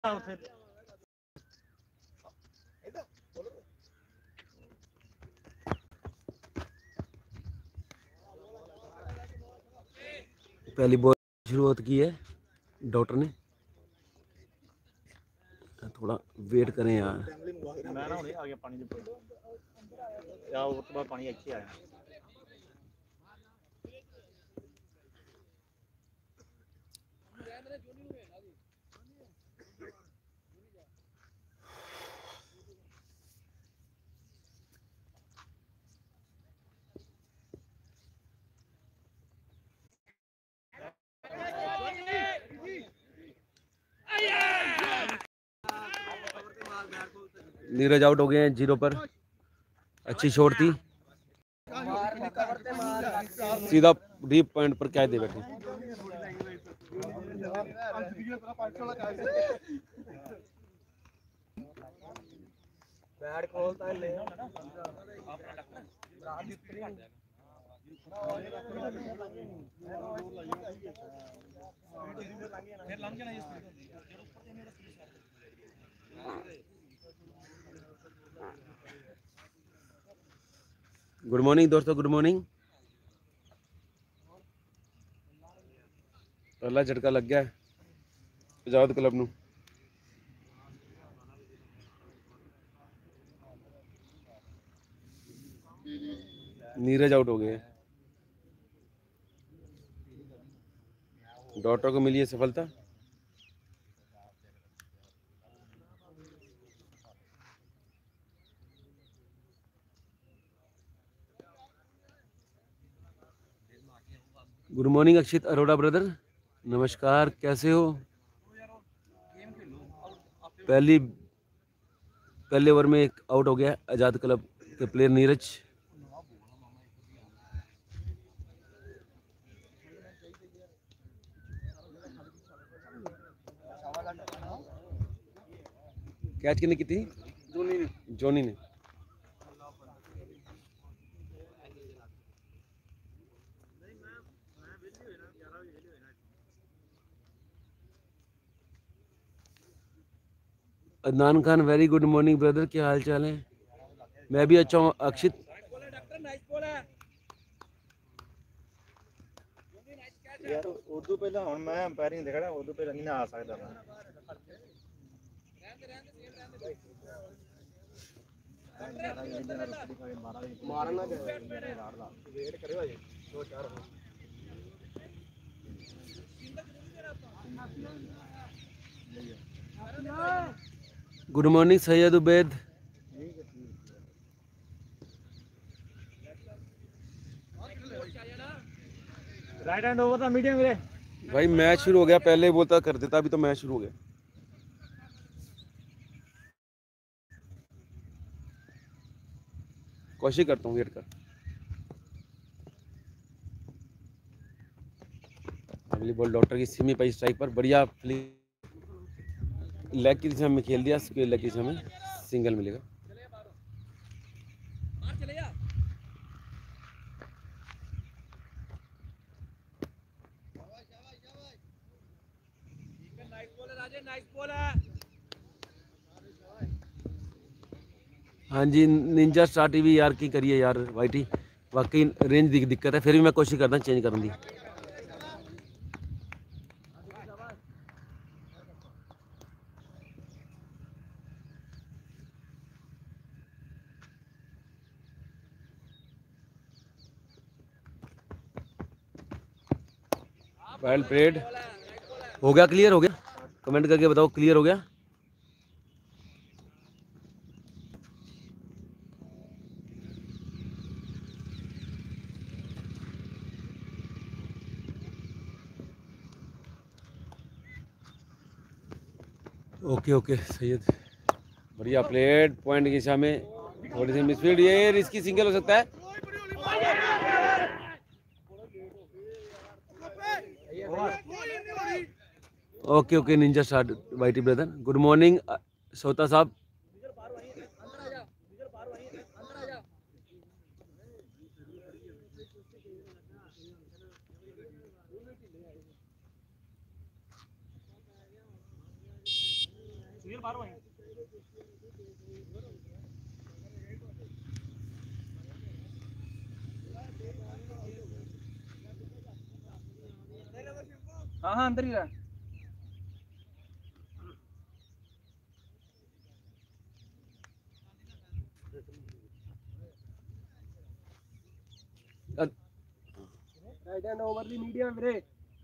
पहली बॉल शुरुआत की है डॉक्टर ने। थोड़ा वेट करें यार। मैं ना आ गया पानी या वो तो पानी अच्छी आया। नीरज आउट हो गए हैं 0 पर। अच्छी शॉट थी, सीधा डीप पॉइंट पर क्या दे बैठे। बैट खोलता है ले गुड मॉर्निंग दोस्तों, गुड मॉर्निंग। पहला झटका लग गया आजाद क्लब नू। नीरज आउट हो गए। डॉक्टर को मिली है सफलता। Good morning Akshit Arora brother, नमस्कार, कैसे हो? पहले ओवर में एक आउट हो गया आजाद क्लब के प्लेयर नीरज। कैच कितने की थी? जोनी ने। Adnan Khan, very good morning brother, क्या हाल चाल है? मैं भी अच्छा हूँ अक्षित। यार उर्दू पहला हुन मैं अंपायरिंग देखड़ा उर्दू पहला नहीं आ सकदा मैं। मारना वेट करियो जी 2-4 good morning Syed Ubaid. Right hand over था मीडियम मेरे भाई मैच शुरू हो गया, पहले बोलता कर देता, अभी तो मैच शुरू हो गया। कोशिश करता हूँ वेट कर। अगली बॉल डॉक्टर की सिमी पाई स्ट्राइक पर, बढ़िया लेग की दिशा में खेल दिया, लेग की दिशा में सिंगल मिलेगा। हाँ जी निंजा स्टार टीवी यार की करिए यार वाईटी, वाकई रेंज दिक्कत है, फिर भी मैं कोशिश करता चेंज करने की। Well played. हो गया, क्लियर हो गया? कमेंट करके बताओ क्लियर हो गया। ओके ओके सैयद, बढ़िया प्लेट, पॉइंट की दिशा में थोड़ी सी मिसफील्ड, ये रिस्की सिंगल हो सकता है। Okay okay ninja star YT brother, good morning Sota साहब। हाँ हाँ अंदर ही रहा। Over the medium Veere.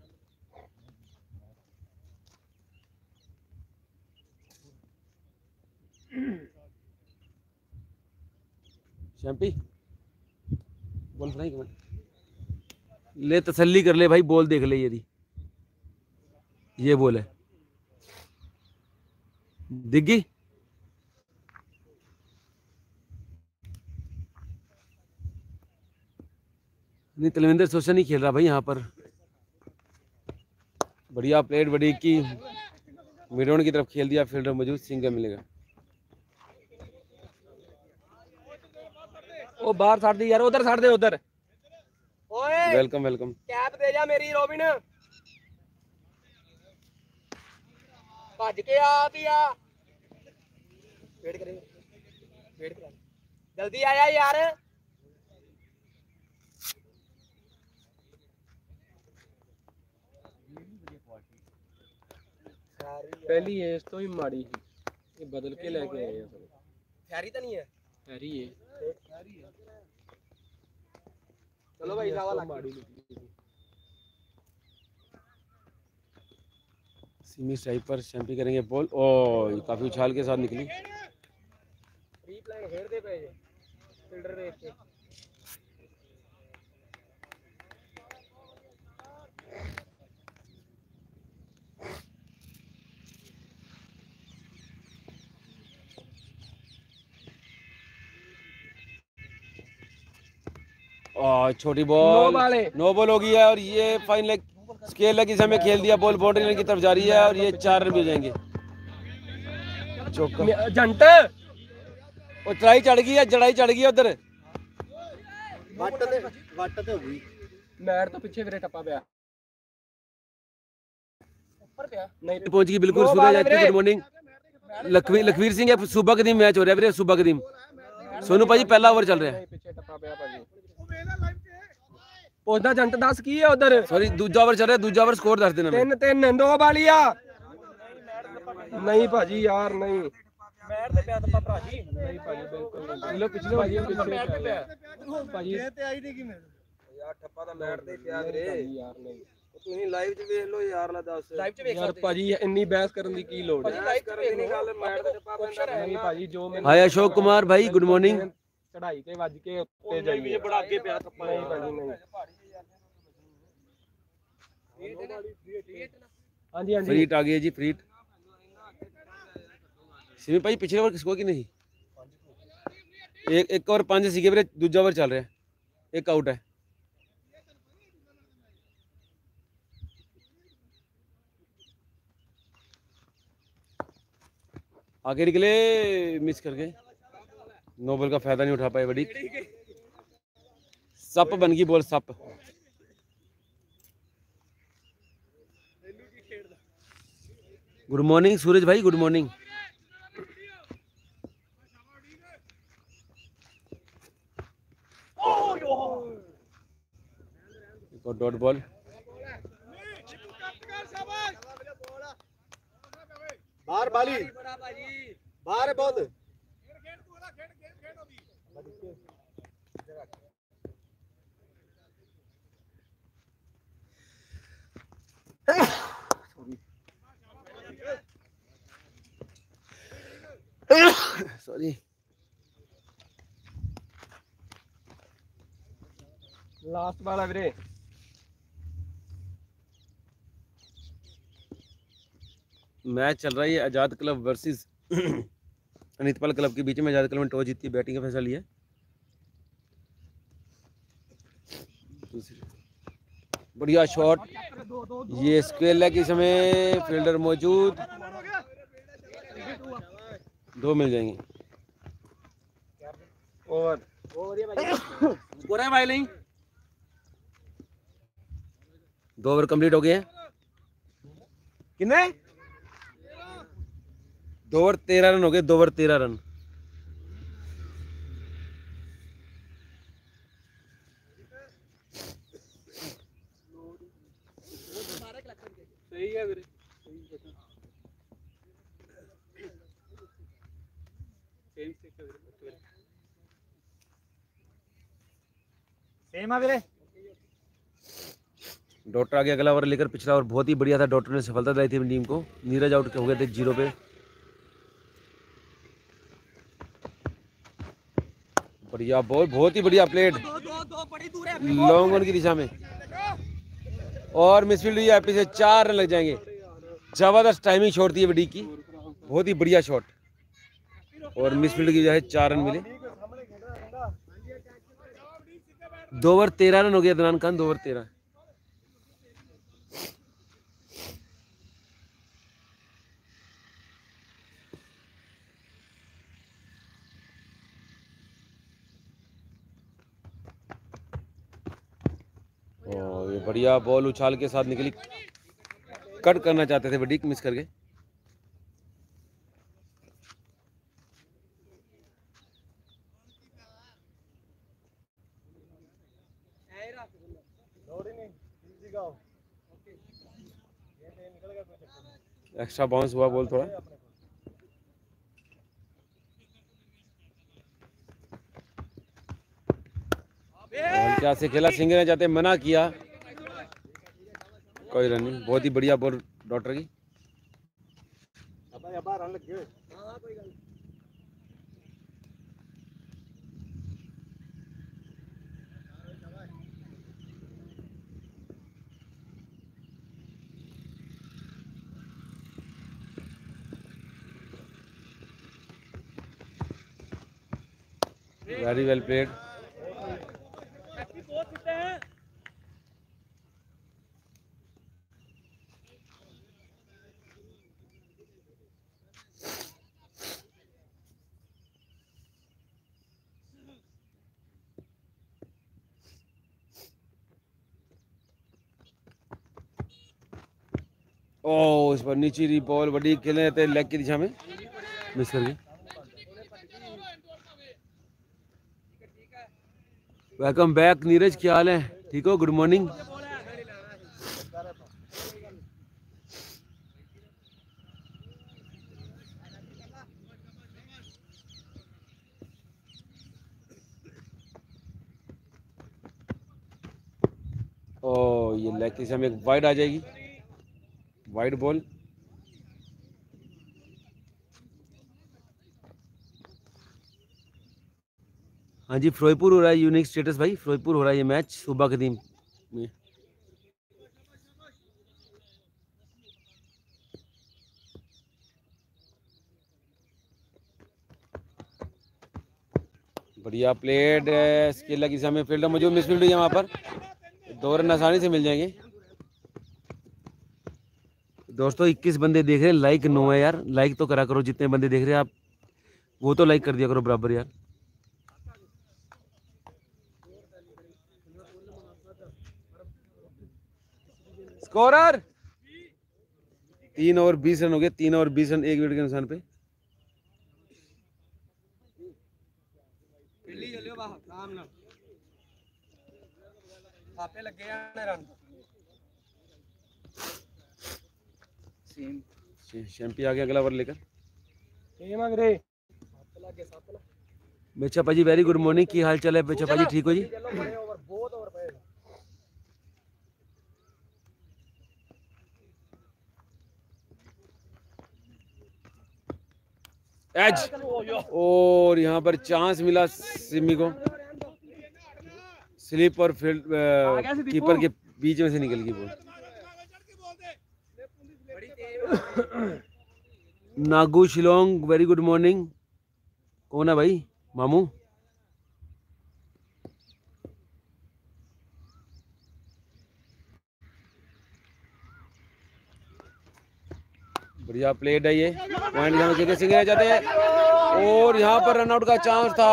शैम्पी ball fry कर ले, तसल्ली कर ले भाई, बॉल देख ले, ये बॉल है, दिख गई। नहीं, तलविंदर सोचा नहीं खेल रहा भाई यहाँ पर। बढ़िया प्लेट, बड़ी की मिडोन की तरफ खेल दिया, फील्डर मौजूद, सिंगल मिलेगा। ओ बाहर छाड़ दे यार, उधर छाड़ दे उधर। ओए वेलकम वेलकम। कैप दे जा मेरी रोबिन। भज के आ दिया। वेट करेंगे, वेट करा, जल्दी आया यार। पहली एज तो ही माड़ी थी, ये बदल के लेके आए हैं। खैरी तो नहीं है, खैरी है। चलो भाई लावा माड़ी सीमी स्ट्राइक पर शैम्पी करेंगे बॉल। ओ काफी उछाल के साथ निकली। फ्री प्लेइंग खेल दे पे फील्डर देख के। छोटी बॉल, नो नो बॉल हो गई है, और ये फाइन लेग स्केल लेग इस हमें खेल दिया, बॉल बाउंड्री लाइन की तरफ जा रही है, और ये 4 रन भी हो जाएंगे। चौका जंट और चढ़ाई चढ़ गई है, जड़ाई चढ़ गई है उधर। वट ते हो गई। मैट तो पीछे वीरे टप्पा पिया, ऊपर पिया नहीं पहुंच गई बिल्कुल सूरज। Good morning. लखवीर सिंह है, सुबह कदीम मैच हो रहा है वीरे, सुबह कदीम। सोनू भाजी पहला ओवर चल रहा है। पीछे टप्पा पिया भाजी। पहुंचदा जंट 10 की है उधर। सॉरी, दूजा ओवर चल रहा है, दूजा ओवर स्कोर दस देना। 3-3 दो बालिया। नहीं भाजी यार नहीं। मैट ते पिया टप्पा भाजी। नहीं भाजी बिल्कुल। लो पिछले भाजी मैट ते पिया भाजी। ये ते आई नहीं कि मैं यार टप्पा दा मैट ते पिया वीरे यार नहीं। ਤੁਸੀਂ ਲਾਈਵ 'ਚ ਵੇਖ ਲਓ ਯਾਰ, ਨਾ ਦੱਸ ਲਾਈਵ 'ਚ ਵੇਖ ਯਾਰ ਭਾਜੀ, ਇੰਨੀ ਬਹਿਸ ਕਰਨ ਦੀ ਕੀ ਲੋੜ ਹੈ? ਭਾਜੀ ਲਾਈਵ 'ਚ ਵੇਖ ਨਹੀਂ ਗੱਲ, ਮੈਟ ਤੇ ਟੱਪਾ ਪੈਂਦਾ ਨਹੀਂ ਭਾਜੀ। ਜੋ ਮੈਂ हाय अशोक कुमार भाई, गुड मॉर्निंग। ਚੜਾਈ ਤੇ ਵੱਜ ਕੇ ਉੱਤੇ ਜਾਈਏ, ਬੜਾ ਅੱਗੇ ਪਿਆ ਟੱਪਾ। ਨਹੀਂ ਭਾਜੀ ਨਹੀਂ। ਹਾਂਜੀ ਹਾਂਜੀ फ्रीट आ गई है जी, फ्रीट। सिमी भाई पिछले ओवर किसको की नहीं, एक ओवर 5 सीखे वीरे, दूजा ओवर चल रहा है, एक आउट है। आगे निकले, मिस कर गए, नो बॉल का फायदा नहीं उठा पाए। बड़ी सप बन गई बॉल, सप। गुड मॉर्निंग सूरज भाई, गुड मॉर्निंग। एक और डॉट बॉल। बाहर बाली, बाहर है बहुत। सॉरी, लास्ट वाला वीरे। मैच चल रहा है Azad club versus Anitpal club के बीच में। आजाद क्लब ने टॉस जीती, बैटिंग का फैसला लिया। बढ़िया शॉट, ये स्क्वेयर लेग, इस समय फील्डर मौजूद, 2 मिल जाएंगे। ओवर स्कोर है भाई नहीं, 2 ओवर कंप्लीट हो गए हैं। कितने 2 ओवर 13 रन हो गए, 2 ओवर 13 रन। सही है वीरे, सेम है वीरे। डॉक्टर आगे अगला ओवर लेकर, पिछला ओवर बहुत ही बढ़िया था, डॉक्टर ने सफलता दिलाई थी अपनी टीम को। नीरज आउट हो गए थे 0 पे। बढ़िया बॉल, बहुत ही बढ़िया प्लेट लॉन्ग ऑन की दिशा में, और मिसफील्ड हुई है, पीछे 4 रन लग जाएंगे। जबरदस्त टाइमिंग शॉट थी बड़ी की, बहुत ही बढ़िया शॉट, और मिसफील्ड की वजह से 4 रन मिले। 2 ओवर 13 रन हो गया अदनान खान, 2 ओवर 13। और ये बढ़िया बॉल उछाल के साथ निकली, कट करना चाहते थे बड़ी, मिस कर गए। एक्स्ट्रा बाउंस हुआ बॉल थोड़ा। और क्या से खेला, सिंह ने जाते मना किया, कोई रन नहीं। बहुत ही बढ़िया बॉल डॉक्टर की। रन लग गए। Very well played. ओ इस पर नीचे बॉल बड़ी खेलने थे लेग की दिशा में, मिस कर गई। वेलकम बैक नीरज, क्या हाल है, ठीक हो? Good morning. ओ ये लेग की दिशा में एक वाइड आ जाएगी, वाइड बॉल। हाँ जी, फिरोजपुर हो रहा है यूनिक स्टेटस भाई, फिरोजपुर हो रहा है ये मैच सुबह कदीम में। बढ़िया प्लेड, स्किल की दिशा में फील्डर मौजूद, मिसफील्ड हुई है वहाँ पर, 2 रन आसानी से मिल जाएंगे। दोस्तों 21 बंदे देख रहे हैं, लाइक 9 है यार, लाइक तो करा करो, जितने बंदे देख रहे हैं आप वो तो लाइक कर दिया करो बराबर यार। स्कोरर 3 ओवर 20 रन हो गए, 3 ओवर 20 रन 1 विकेट के नुकसान पे। शैम्पी आ गया अगला ओवर लेकर। बेचा पाजी वेरी गुड मॉर्निंग, की हाल चाल है बेचा पाजी, ठीक हो जी? एज, और यहाँ पर चांस मिला सिमी को, स्लिप और फील्ड कीपर के बीच में से निकल गई ball. Nagu Shillong very good morning, कौन है भाई? मामू। बढ़िया प्लेड है ये, पॉइंट यहाँ से सिंह जाते हैं, और यहाँ पर रनआउट का चांस था।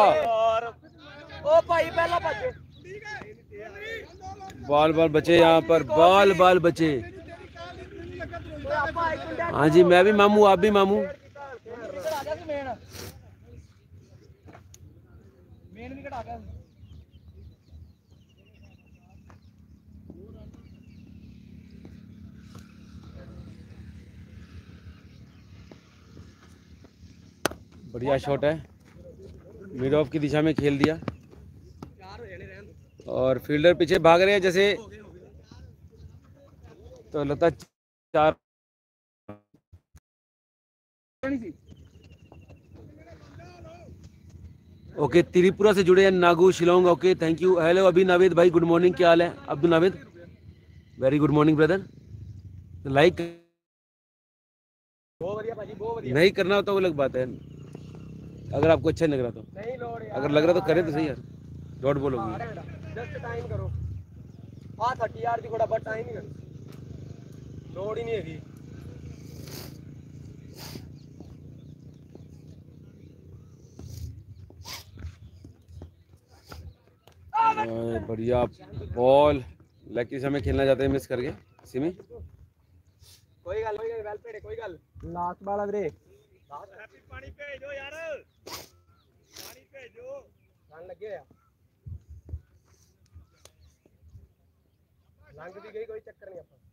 बाल बाल बचे यहाँ पर, बाल बाल बचे। हाँ जी मैं भी मामू, आप भी मामू। विकेट आ गया मेन विकेट आ गया बढ़िया शॉट है, मिड ऑफ की दिशा में खेल दिया और फील्डर पीछे भाग रहे हैं जैसे, तो लगता है 4। ओके, त्रिपुरा से जुड़े हैं Nagu Shillong. Okay, thank you. Hello अभी नाविद भाई, गुड मॉर्निंग, क्या हाल है Abdul Navid? Very good morning brother. Like नहीं करना हो तो वो अलग बात है, अगर आपको अच्छा नहीं लग रहा तो, अगर लग रहा तो करें तो सही यार, डॉट बोलोगे जस्ट टाइम करो 30 यार दी थोड़ा बहुत टाइम ही कर लोड ही नहीं हैगी। बढ़िया बॉल, लेग की समय खेलना चाहते हैं, मिस कर गए सिमी। कोई गल वेल पेड़े कोई गल लास्ट बाल है वीरे पानी भेजो यार पानी भेजो रन लगे होया लंघ भी गई कोई चक्कर नहीं अपन।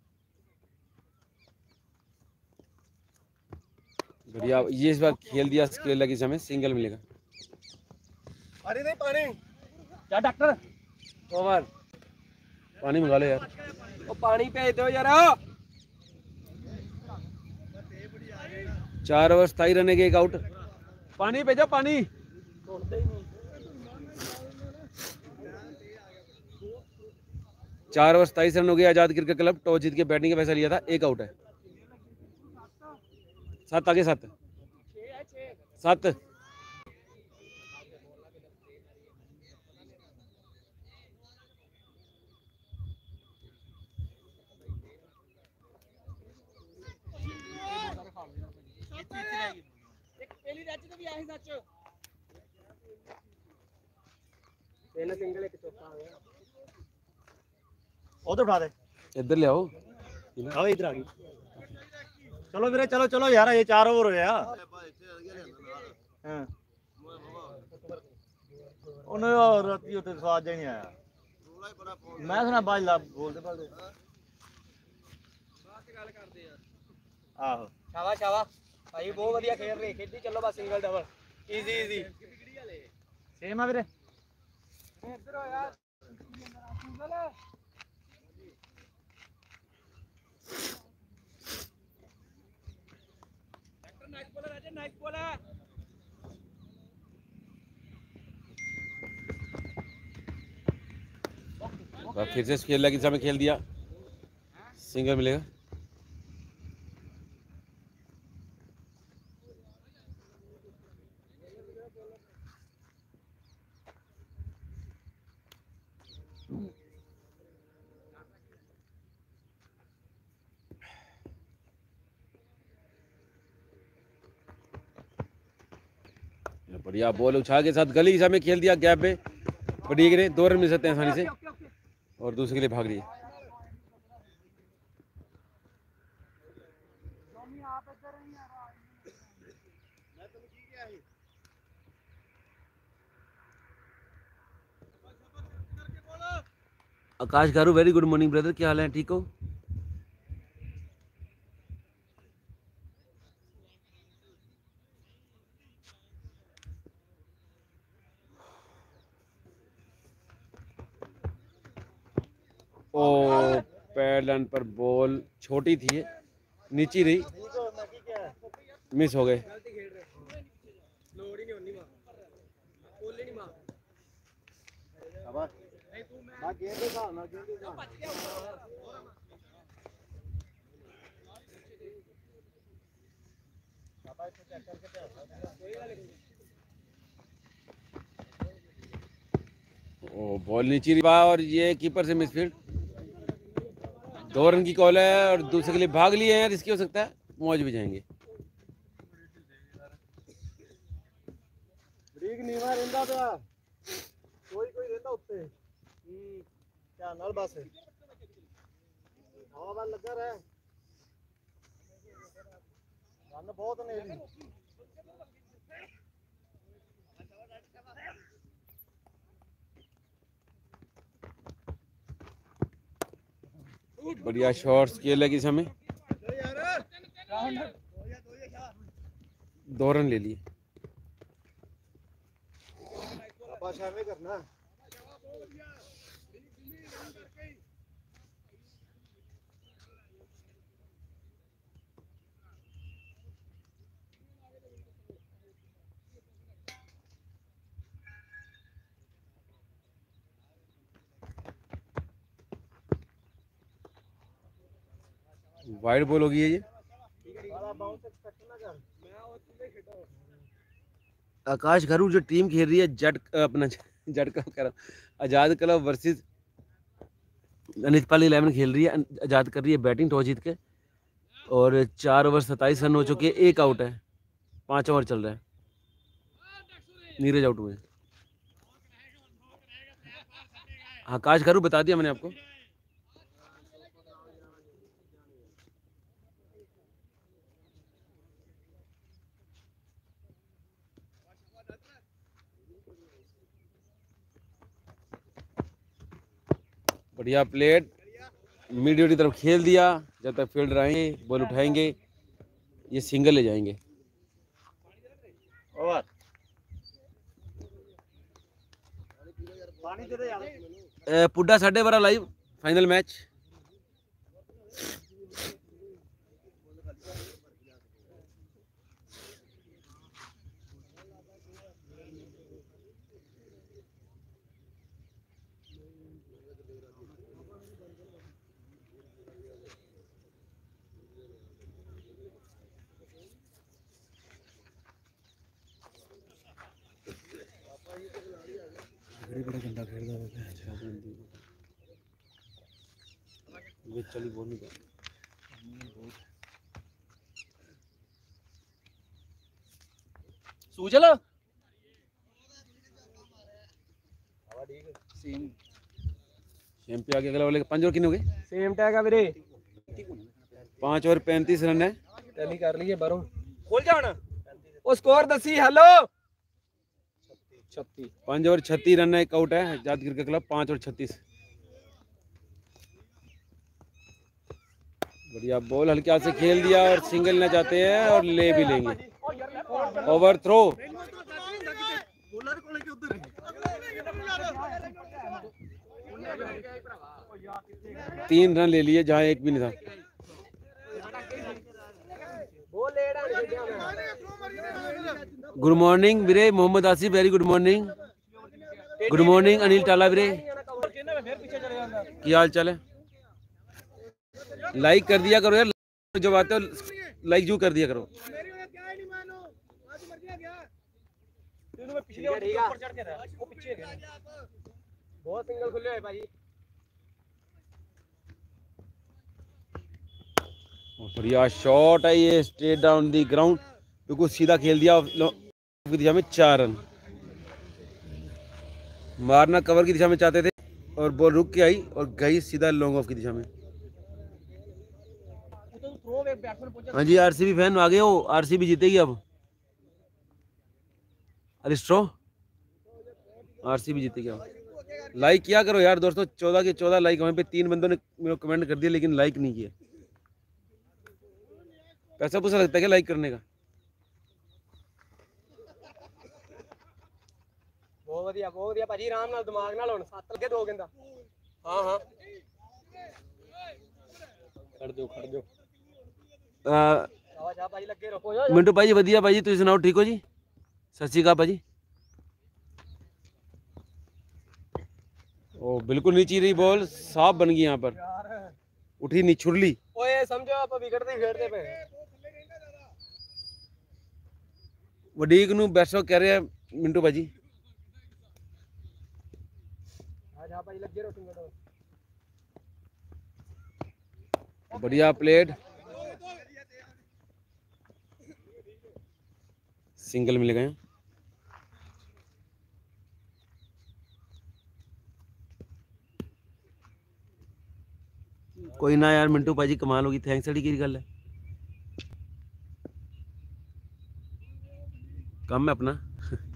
बढ़िया, ये इस बार खेल दिया स्केल लगी समय, सिंगल मिलेगा। अरे नहीं पानी क्या डॉक्टर ओवर पानी मंगा लो यार, ओ पानी भेज दो यार। 4 ओवर 27 रन के, 1 आउट। पानी भेजो पानी। 4 ओवर 27 रन हो गए। आजाद क्रिकेट क्लब टॉस जीत के बैटिंग का फैसला लिया था, 1 आउट है। 7 आगे 7 7 सिंगल एक चौका आ गया उधर उठा दे, इधर ले आओ। आओ इधर आ गई। चलो वीरे चलो चलो यार, ये 4 ओवर हो गया। हां उन्हें और राती उते स्वाद ही नहीं आया। मैं सुना बाज ला बोलते बोलते बात गल करदे यार। आहो शाबाश शाबाश भाई बहुत बढ़िया खेल रहे खेडी चलो बस single double easy easy same आ वीरे इधर हो यार नाइस बॉलर राजा नाइस बॉलर। फिर से स्केल लगी समय खेल दिया, सिंगल मिलेगा। बढ़िया बॉल उछाल के साथ गली दिशा में खेल दिया, गैप में बढ़िया ने 2 रन मिल सकते हैं आसानी से, और दूसरे के लिए भाग लिए। आकाश गारू, वेरी गुड मॉर्निंग ब्रदर, क्या हाल है, ठीक हो? ओ पैड लाइन पर बॉल छोटी थी, नीचे रही, मिस हो गए। ओ बॉल नीचे रही और ये कीपर से मिसफील्ड। 2 रन की कॉल है और दूसरे के लिए भाग लिए हैं, रिस्की हो सकता है, मौज भी जाएंगे। नीवा रहंदा पिया कोई रहंदा उत्ते ध्यान नाल बस हवा वाल लगा रहा रन बहुत ने बढ़िया शॉट्स खेल है किस हमें 2 रन ले लिए। वाइड बॉल होगी है ये। आकाश घरू जो टीम खेल रही है जट अपना जट का कह रहा हूं, आजाद क्लब वर्सेस अनितपाल 11 खेल रही है। आजाद कर रही है बैटिंग टॉस जीत के और 4 ओवर 27 रन हो चुके हैं, 1 आउट है, 5 ओवर चल रहा है। नीरज आउट हुए। आकाश घरू बता दिया मैंने आपको। बढ़िया प्लेट मिड की तरफ खेल दिया। जब तक फील्डर आएंगे बॉल उठाएंगे, ये सिंगल ले जाएंगे। Over Pudda 12:30 live final match. बड़ा गंदा खेल रहा है। चली बोल नहीं सूचल सेम पे आगे अगला वाले 5 ओवर कितने हो गए? सेम टैग है वीरे 5 ओवर 35 रन है। टैली कर लिए बारों खोल जाना ओ स्कोर दसी हेलो 36 5 ओवर 36 रन है, 1 आउट है। Azad cricket club 5 over 36। बढ़िया बॉल हल्के हाथ से खेल दिया और सिंगल लेना चाहते हैं और ले भी लेंगे। ओवर थ्रो 3 रन ले लिए जहां 1 भी नहीं था। गुड मॉर्निंग वीरे Mohammad Asif, very good morning. Good morning Anil टाला वीरे, क्या हाल चाल है? लाइक कर दिया करो यार, जब आते हो लाइक जू कर दिया करो। बहुत सिंगल खुले है भाई। बढ़िया शॉट है ये, स्ट्रेट डाउन दी ग्राउंड, बिल्कुल सीधा खेल दिया की दिशा में। 4 रन मारना कवर की दिशा में चाहते थे और बॉल रुक के आई और गई सीधा लॉन्ग ऑफ की दिशा में। हाँ जी आरसीबी फैन आ गए हो, आरसीबी जीतेगी अब। अरिस्ट्रो आरसीबी जीतेगी अब। लाइक किया करो यार दोस्तों, 14 के 14 लाइक वहीं पे 3 बंदों ने कमेंट कर दिया लेकिन लाइक नहीं किया। पैसा पूसा लगता है क्या लाइक करने का? बहुत बढ़िया भाजी, आराम नाल दिमाग नाल हुन 7 लगे 2 गेंदा। हां हां खड़ दो जा भाजी, लगे रहो। मिंटू भाजी वधिया भाजी, तुम सुनाओ ठीक हो जी? सत श्री अकाल भाजी। ओ बिल्कुल नीचे रही बॉल, साफ बन गई यहाँ पर, उठी नहीं छुरली। ओए समझो आप विकेट नहीं खेलते पे वडीक नू बेस्ट कह रहे हैं मिंटू भाजी। जा भाई लगे रहो सिंगल। बढ़िया प्लेट, सिंगल मिल गए। कोई ना यार मिंटू भाजी, कमाल होगी, थैंक्स अड़ी की गल है, कम है अपना।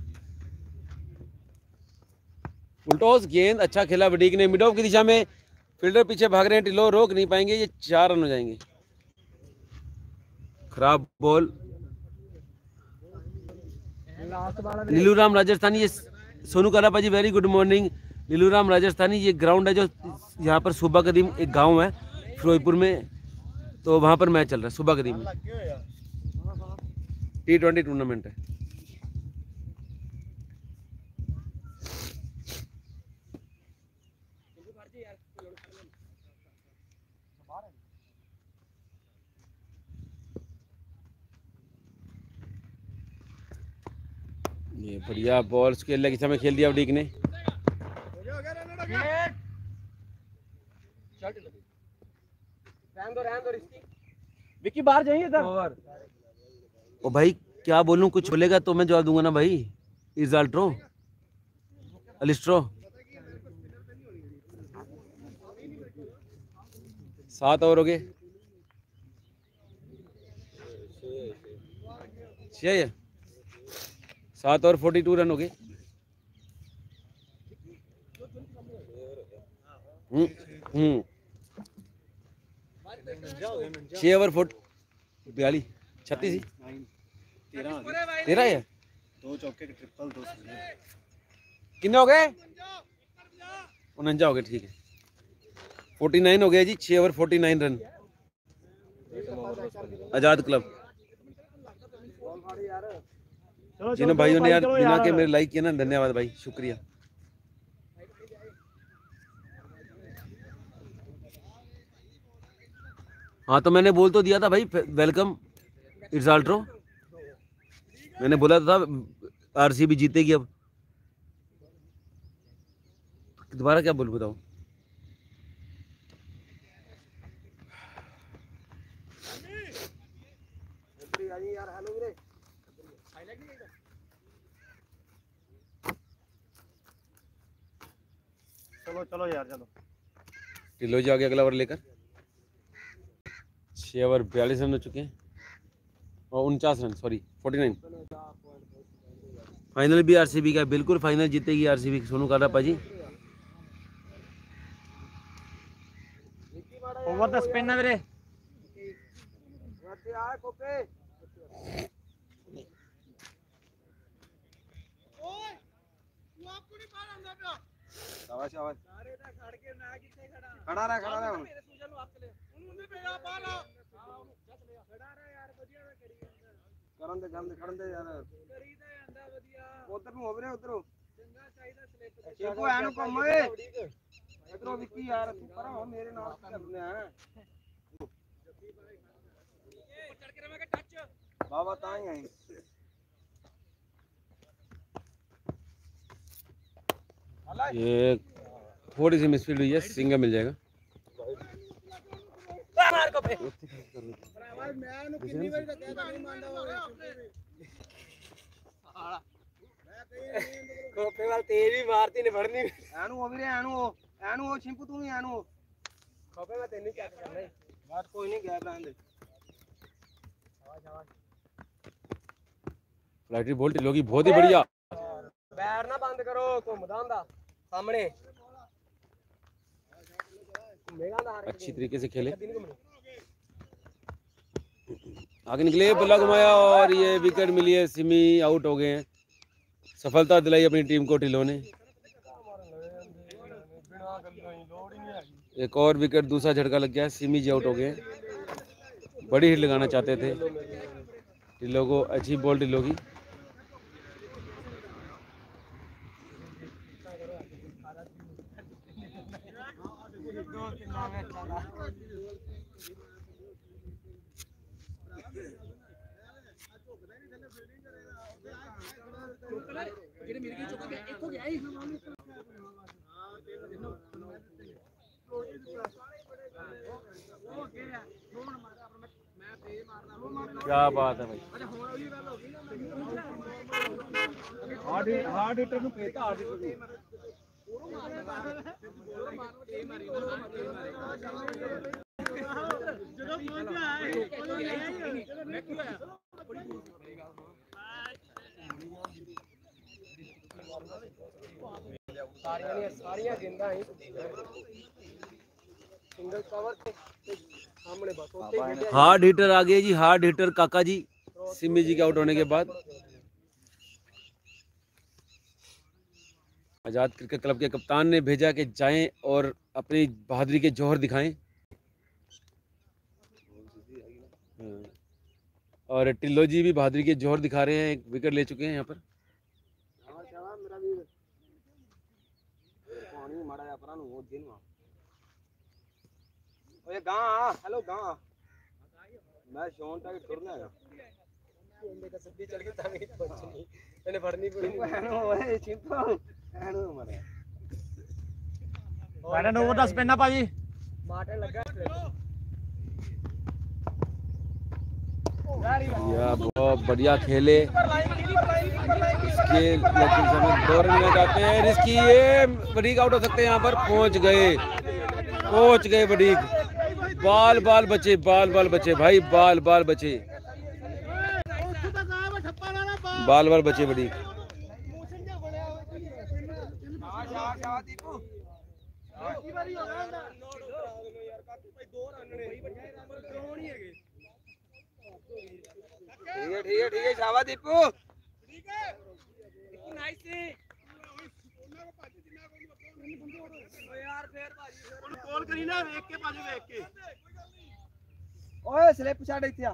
उल्टोस गेंद अच्छा खेला वडीक ने, मिड ऑफ की दिशा में फील्डर पीछे भाग रहे हैं, टिल्लो रोक नहीं पाएंगे, ये 4 रन हो जाएंगे। खराब बॉल। लीलूराम राजस्थानी, ये Sonu Kalapa ji very good morning. Leeluram Rajasthani, ये ग्राउंड है जो यहाँ पर सुबह कदीम एक गांव है फिरोजपुर में, तो वहाँ पर मैच चल रहा है सुबह कदीम में। T20 टूर्नामेंट है। ये बढ़िया बॉल स्केल लगी समय खेल दिया डीक ने। विक्की बाहर जाइए इधर। ओ भाई क्या बोलूं, कुछ बोलेगा तो मैं जवाब दूंगा ना भाई। इजाल्ट्रो अलिस्ट्रो 7 ओवर हो गए। 6 7 ओवर 42 रन हो गए। 6 ओवर 42 36 ही 13 है। 2 चौके के ट्रिपल 2 कितने हो गए? 49 हो गए, ठीक है। 49 हो गए जी। 6 ओवर 49 रन। आजाद क्लब। जिन भाइयों ने यार बिना के मेरे लाइक किया ना, धन्यवाद भाई, शुक्रिया। हाँ तो मैंने बोल तो दिया था भाई, वेलकम इर्जाल्ट्रो, मैंने बोला था आरसीबी जीतेगी। अब दोबारा क्या बोल बताओ। चलो चलो यार चलो। टिल्लो जी आगे अगला ओवर लेकर। 6 ओवर 42 रन हो चुके हैं और 49 रन, सॉरी 49। फाइनल भी आरसीबी का, बिल्कुल फाइनल जीतेगी RCB. Sonu Kalapa ji. Over the spin है मेरे। शाबाश शाबाश। खड़ा रहा ਕਰਨ ਦੇ ਯਾਰ। ਉਧਰ ਨੂੰ ਹੋ ਵੀਰੇ, ਉਧਰੋਂ ਸ਼ੇਪੂ ਐਨੂੰ ਘੁੰਮ ਓਏ ਇਧਰੋਂ। ਵਿੱਕੀ ਯਾਰ ਤੂੰ ਪਰਾਂ ਹੋ, ਮੇਰੇ ਨਾਲ ਕਰਨੇ ਆ ਬਾਬਾ ਤਾਂ ਹੀ ਆਏ। ये थोड़ी सी मिसफील्ड हुई है, सिंगल मिल जाएगा। ਕੋਪੇ ਵਾਲ ਤੇਜ਼ ਵੀ ਮਾਰਤੀ ਨੇ ਫੜਨੀ। ਐਨੂੰ ਹੋ ਵੀਰੇ, ਐਨੂੰ ਹੋ ਸ਼ਿੰਪੂ, ਤੂੰ ਵੀ ਐਨੂੰ। ਕੋਪੇ ਮੈਂ ਤੈਨੂੰ ਚੈੱਕ ਕਰਨਾ ਹੈ। ਬਾਤ ਕੋਈ ਨਹੀਂ, ਗੈਪ ਰਹਿਣ ਦੇ। फ्लाइटरी बोल्ट लोगी बहुत ही बढ़िया। बैर ना बंद करो, घूमदा हुंदा सामने। अच्छी तरीके से खेले, आगे निकले, बल्ला घुमाया और ये विकेट मिली है। सिमी आउट हो गए हैं। सफलता दिलाई अपनी टीम को टिल्लो ने। एक और विकेट, दूसरा झटका लग गया। सिमी जी आउट हो गए। बड़ी हिट लगाना चाहते थे टिल्लो को। अच्छी बॉल टिल्लो की। क्या बात है भाई। हार्ड हिटर ਨੂੰ ਭੇਜਤਾ, ਹਾਰਡ ਹਿਟਰ ਜਦੋਂ ਪਹੁੰਚਿਆ ਮੈਂ ਕੀ ਹੋਇਆ। ਸਾਰੀਆਂ ਗੇਂਦਾਂ ਹੀ सिंगल कवर ते सामने बस होते ही हार्ड हिटर आ गए जी, हार्ड हिटर काका जी सिमी जी के आउट होने के बाद। आजाद क्रिकेट क्लब के कप्तान ने भेजा कि जाएं और अपनी बहादुरी के जौहर दिखाएं। और टिल्लो जी भी बहादुरी के जौहर दिखा रहे हैं, एक विकेट ले चुके हैं यहाँ पर। ओए गां हेलो गां मैं शॉन टाइट करना है इंदे का सब्जी चल गई तामी पहुंचनी मैंने फड़नी पड़ी ओए चिंपा एनो मारे मैंने नो 10 पेना पाजी माटे लगा या बहुत बढ़िया खेले इसके, लेकिन समय 2 रन में जाते हैं रिस्की, ये बड़ीक आउट हो सकते हैं यहाँ पर। पहुंच गए बड़ीक, बाल बचे भाई, बाल बचे बड़ीक। ठीक है शाबाश दीपू नाइस यार फेर भाजी कॉल करी ना देख के ओए स्लिप छाड़ इत्या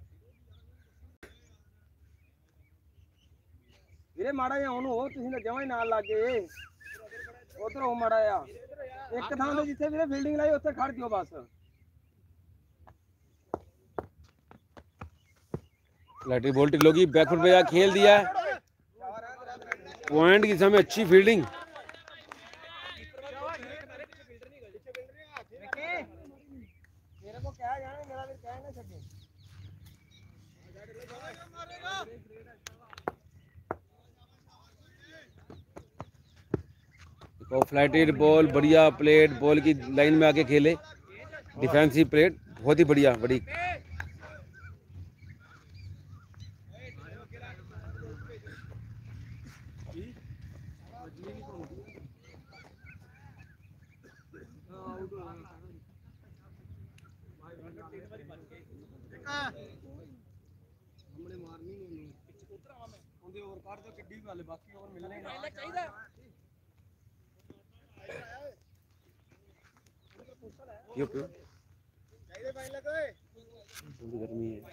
ਵੀਰੇ ਮਾੜਾ ਜਿਹਾ ਉਹਨੂੰ ਹੋ ਤੁਸੀਂ ਤਾਂ ਜਮਾਂ ਹੀ ਨਾਲ ਲੱਗ ਗਏ ਉਧਰ ਉਹ ਮਾੜਾ ਆ ਇੱਕ ਥਾਂ ਤੇ ਜਿੱਥੇ ਵੀਰੇ ਫੀਲਡਿੰਗ ਲਾਈ ਉੱਥੇ ਖੜ ਜਿਓ ਬਸ। लैटरी बॉल टिल्लो की बैकफुट पे खेल दिया है, पॉइंट की समय अच्छी फील्डिंग। मेरे को क्या जाने मेरा फिर क्या ना सके फ्लाइटेड बॉल, बढ़िया प्लेट, बॉल की लाइन में आके खेले, डिफेंसिव प्लेट बहुत ही बढ़िया बड़ी। बाकी और मिलने गर्मी है,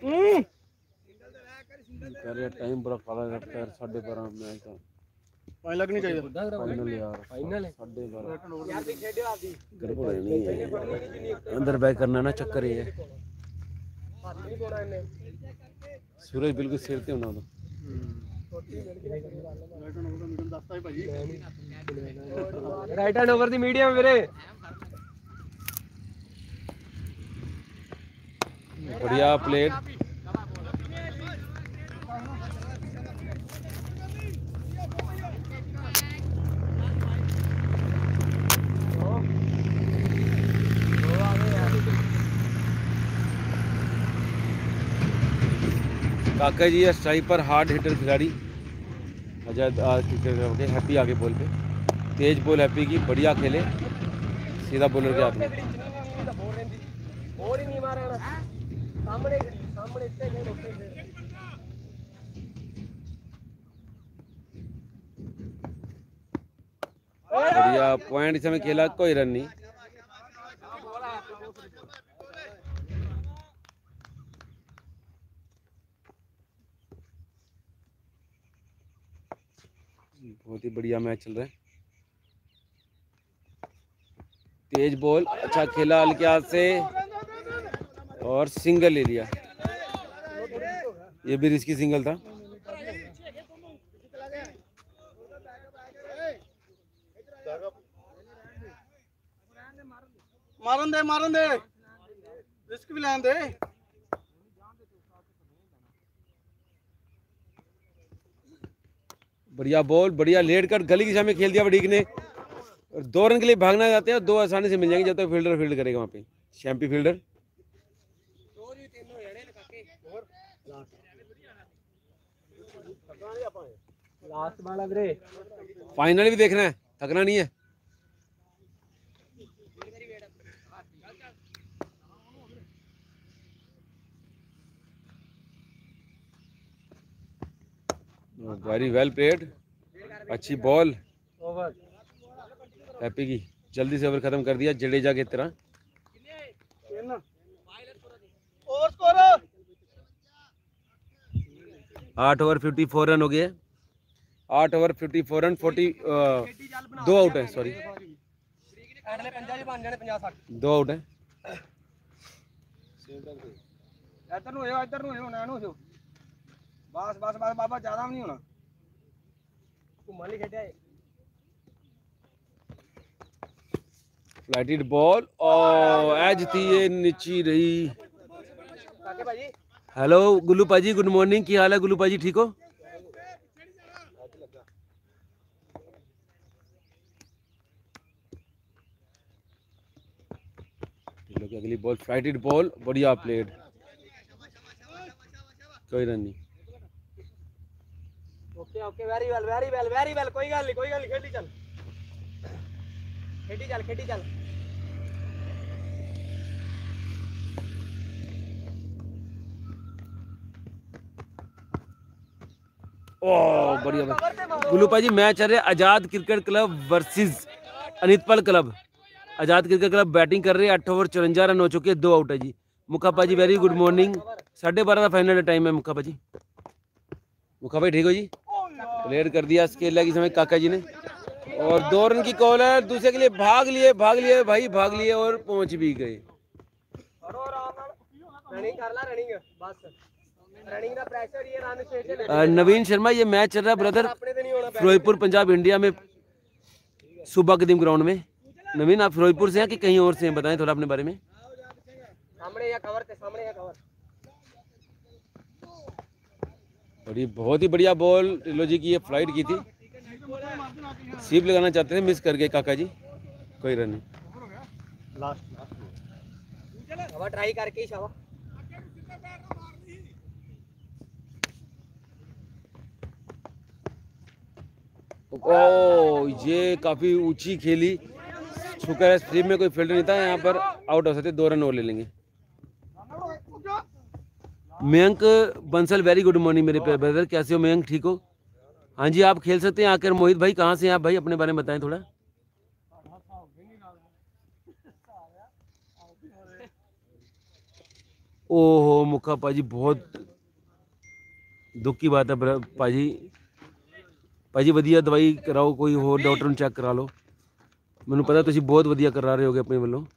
टाइम बड़ा काला लगता है। 12:30 मैच का पानी लगनी चाहिए फाइनल यार, फाइनल है 12:30 यार भी खेडे आपदी गड़बड़ नहीं है, अंदर बैक करना ना चक्कर ये है। हाथ नहीं बोला इन्हें सूरज बिल्कुल सिर ते होना तो right hand over the medium वीरे बढ़िया प्लेट। काका जी स्ट्राइक पर हार्ड हिटर खिलाड़ी आजाद हैप्पी आगे बॉल पे, तेज बॉल हैप्पी की, बढ़िया खेले, सीधा बॉलर के हाथ में। और ही नहीं मारा सामने इतने गए रोके बढ़िया पॉइंट इस समय खेला, कोई रन नहीं। बहुत ही बढ़िया मैच चल रहा है। तेज बॉल, अच्छा खेला हल्के हाथ से और सिंगल ले लिया, ये भी रिस्की सिंगल था। मारन दे रिस्क भी लेने दे। बढ़िया बॉल, बढ़िया लेट कर गली की दिशा में खेल दिया बड़ीक ने, और 2 रन के लिए भागना चाहते हैं और 2 आसानी से मिल जाएंगे जब तक फील्डर फील्ड करेगा वहाँ पे, शैम्पी फील्डर। लास्ट बॉल है वीरे, फाइनल भी देखना है, थकना नहीं है। वेरी वेल प्लेड, अच्छी बॉल ओवर हैप्पी की, जल्दी से ओवर खत्म कर दिया जडेजा की तरह। ओवर स्कोर 8 ओवर 54 रन हो गए, 8 ओवर 54 रन, 2 आउट है, सॉरी 2 आउट है। ਇੱਧਰ ਨੂੰ ਹੋਇਓ, ਇੱਧਰ ਨੂੰ ਹੋਇਓ, ਨਾ ਨੂੰ ਹੋਇਓ, ਬਸ ਬਸ ਬਸ ਬਾਬਾ, ਜ਼ਿਆਦਾ ਵੀ ਨਹੀਂ ਹੋਣਾ, ਘੁੰਮਣ ਲਈ ਖੇਡਿਆ ਏ। फ्लाइटेड बॉल और एज थी ये नीची रही। ਕਾਕੇ ਭਾਜੀ हेलो गुल्लू पाजी, गुड मॉर्निंग, की हाल है गुल्लू पाजी, ठीक हो? अगली बॉल फ्लाइटेड बॉल, बढ़िया प्लेड, कोई रन नहीं। Okay okay, very well very well very well, ਕੋਈ ਗੱਲ ਨਹੀਂ ਕੋਈ ਗੱਲ ਨਹੀਂ, ਖੇਡੀ ਚੱਲ ਖੇਡੀ ਚੱਲ ਖੇਡੀ ਚੱਲ। ओह बढ़िया गुल्लू पाजी, मैच चल रहा है Azad cricket club versus Anitpal club. Azad cricket club batting कर रहे हैं, 8 ओवर 54 रन हो चुके हैं, 2 आउट है जी। मुखा पाजी वेरी गुड मॉर्निंग, 12:30 का फाइनल टाइम है मुखा पाजी। मुखा भाई ठीक हो जी? प्लेयर कर दिया स्केल की समय काका जी ने, और 2 रन की कॉल है, दूसरे के लिए भाग लिए भाई, भाग लिए और पहुंच भी गए। रनिंग कर ला, रनिंग बस, रनिंग का प्रेशर, ये रन स्टेशन। नवीन शर्मा, ये मैच चल रहा है ब्रदर फिरोजपुर पंजाब इंडिया में, सुबह कदीम ग्राउंड में। नवीन आप फिरोजपुर से हैं कि कहीं और से हैं, बताएं थोड़ा अपने बारे में। सामने या कवर, सामने या कवर। और ये बहुत ही बढ़िया बॉल ट्रिलोजी की, ये फ्लाइट की थी, सीप लगाना चाहते थे, मिस कर गए काका जी, कोई रन नहीं। लास्ट शाबाश, ट्राई करके ही शाबाश। ओ ये काफी ऊंची खेली, शुक्र है स्ट्रीम में कोई फील्डर नहीं था, यहाँ पर आउट हो सकते, 2 रन और ले लेंगे। Mayank Bansal very good morning मेरे ब्रदर, कैसे हो मयंक, ठीक हो? हाँ जी आप खेल सकते हैं आकर। मोहित भाई कहाँ से हैं आप भाई, अपने बारे में बताएं थोड़ा। ओहो मुखा पाजी, बहुत दुख की बात है पाजी। पाजी वधिया दवाई कराओ, कोई होर डॉक्टर ਨੂੰ ਚੈੱਕ ਕਰਾ ਲਓ, ਮੈਨੂੰ ਪਤਾ ਤੁਸੀਂ ਬਹੁਤ ਵਧੀਆ ਕਰਾ ਰਹੇ ਹੋਗੇ ਆਪਣੇ ਵੱਲੋਂ।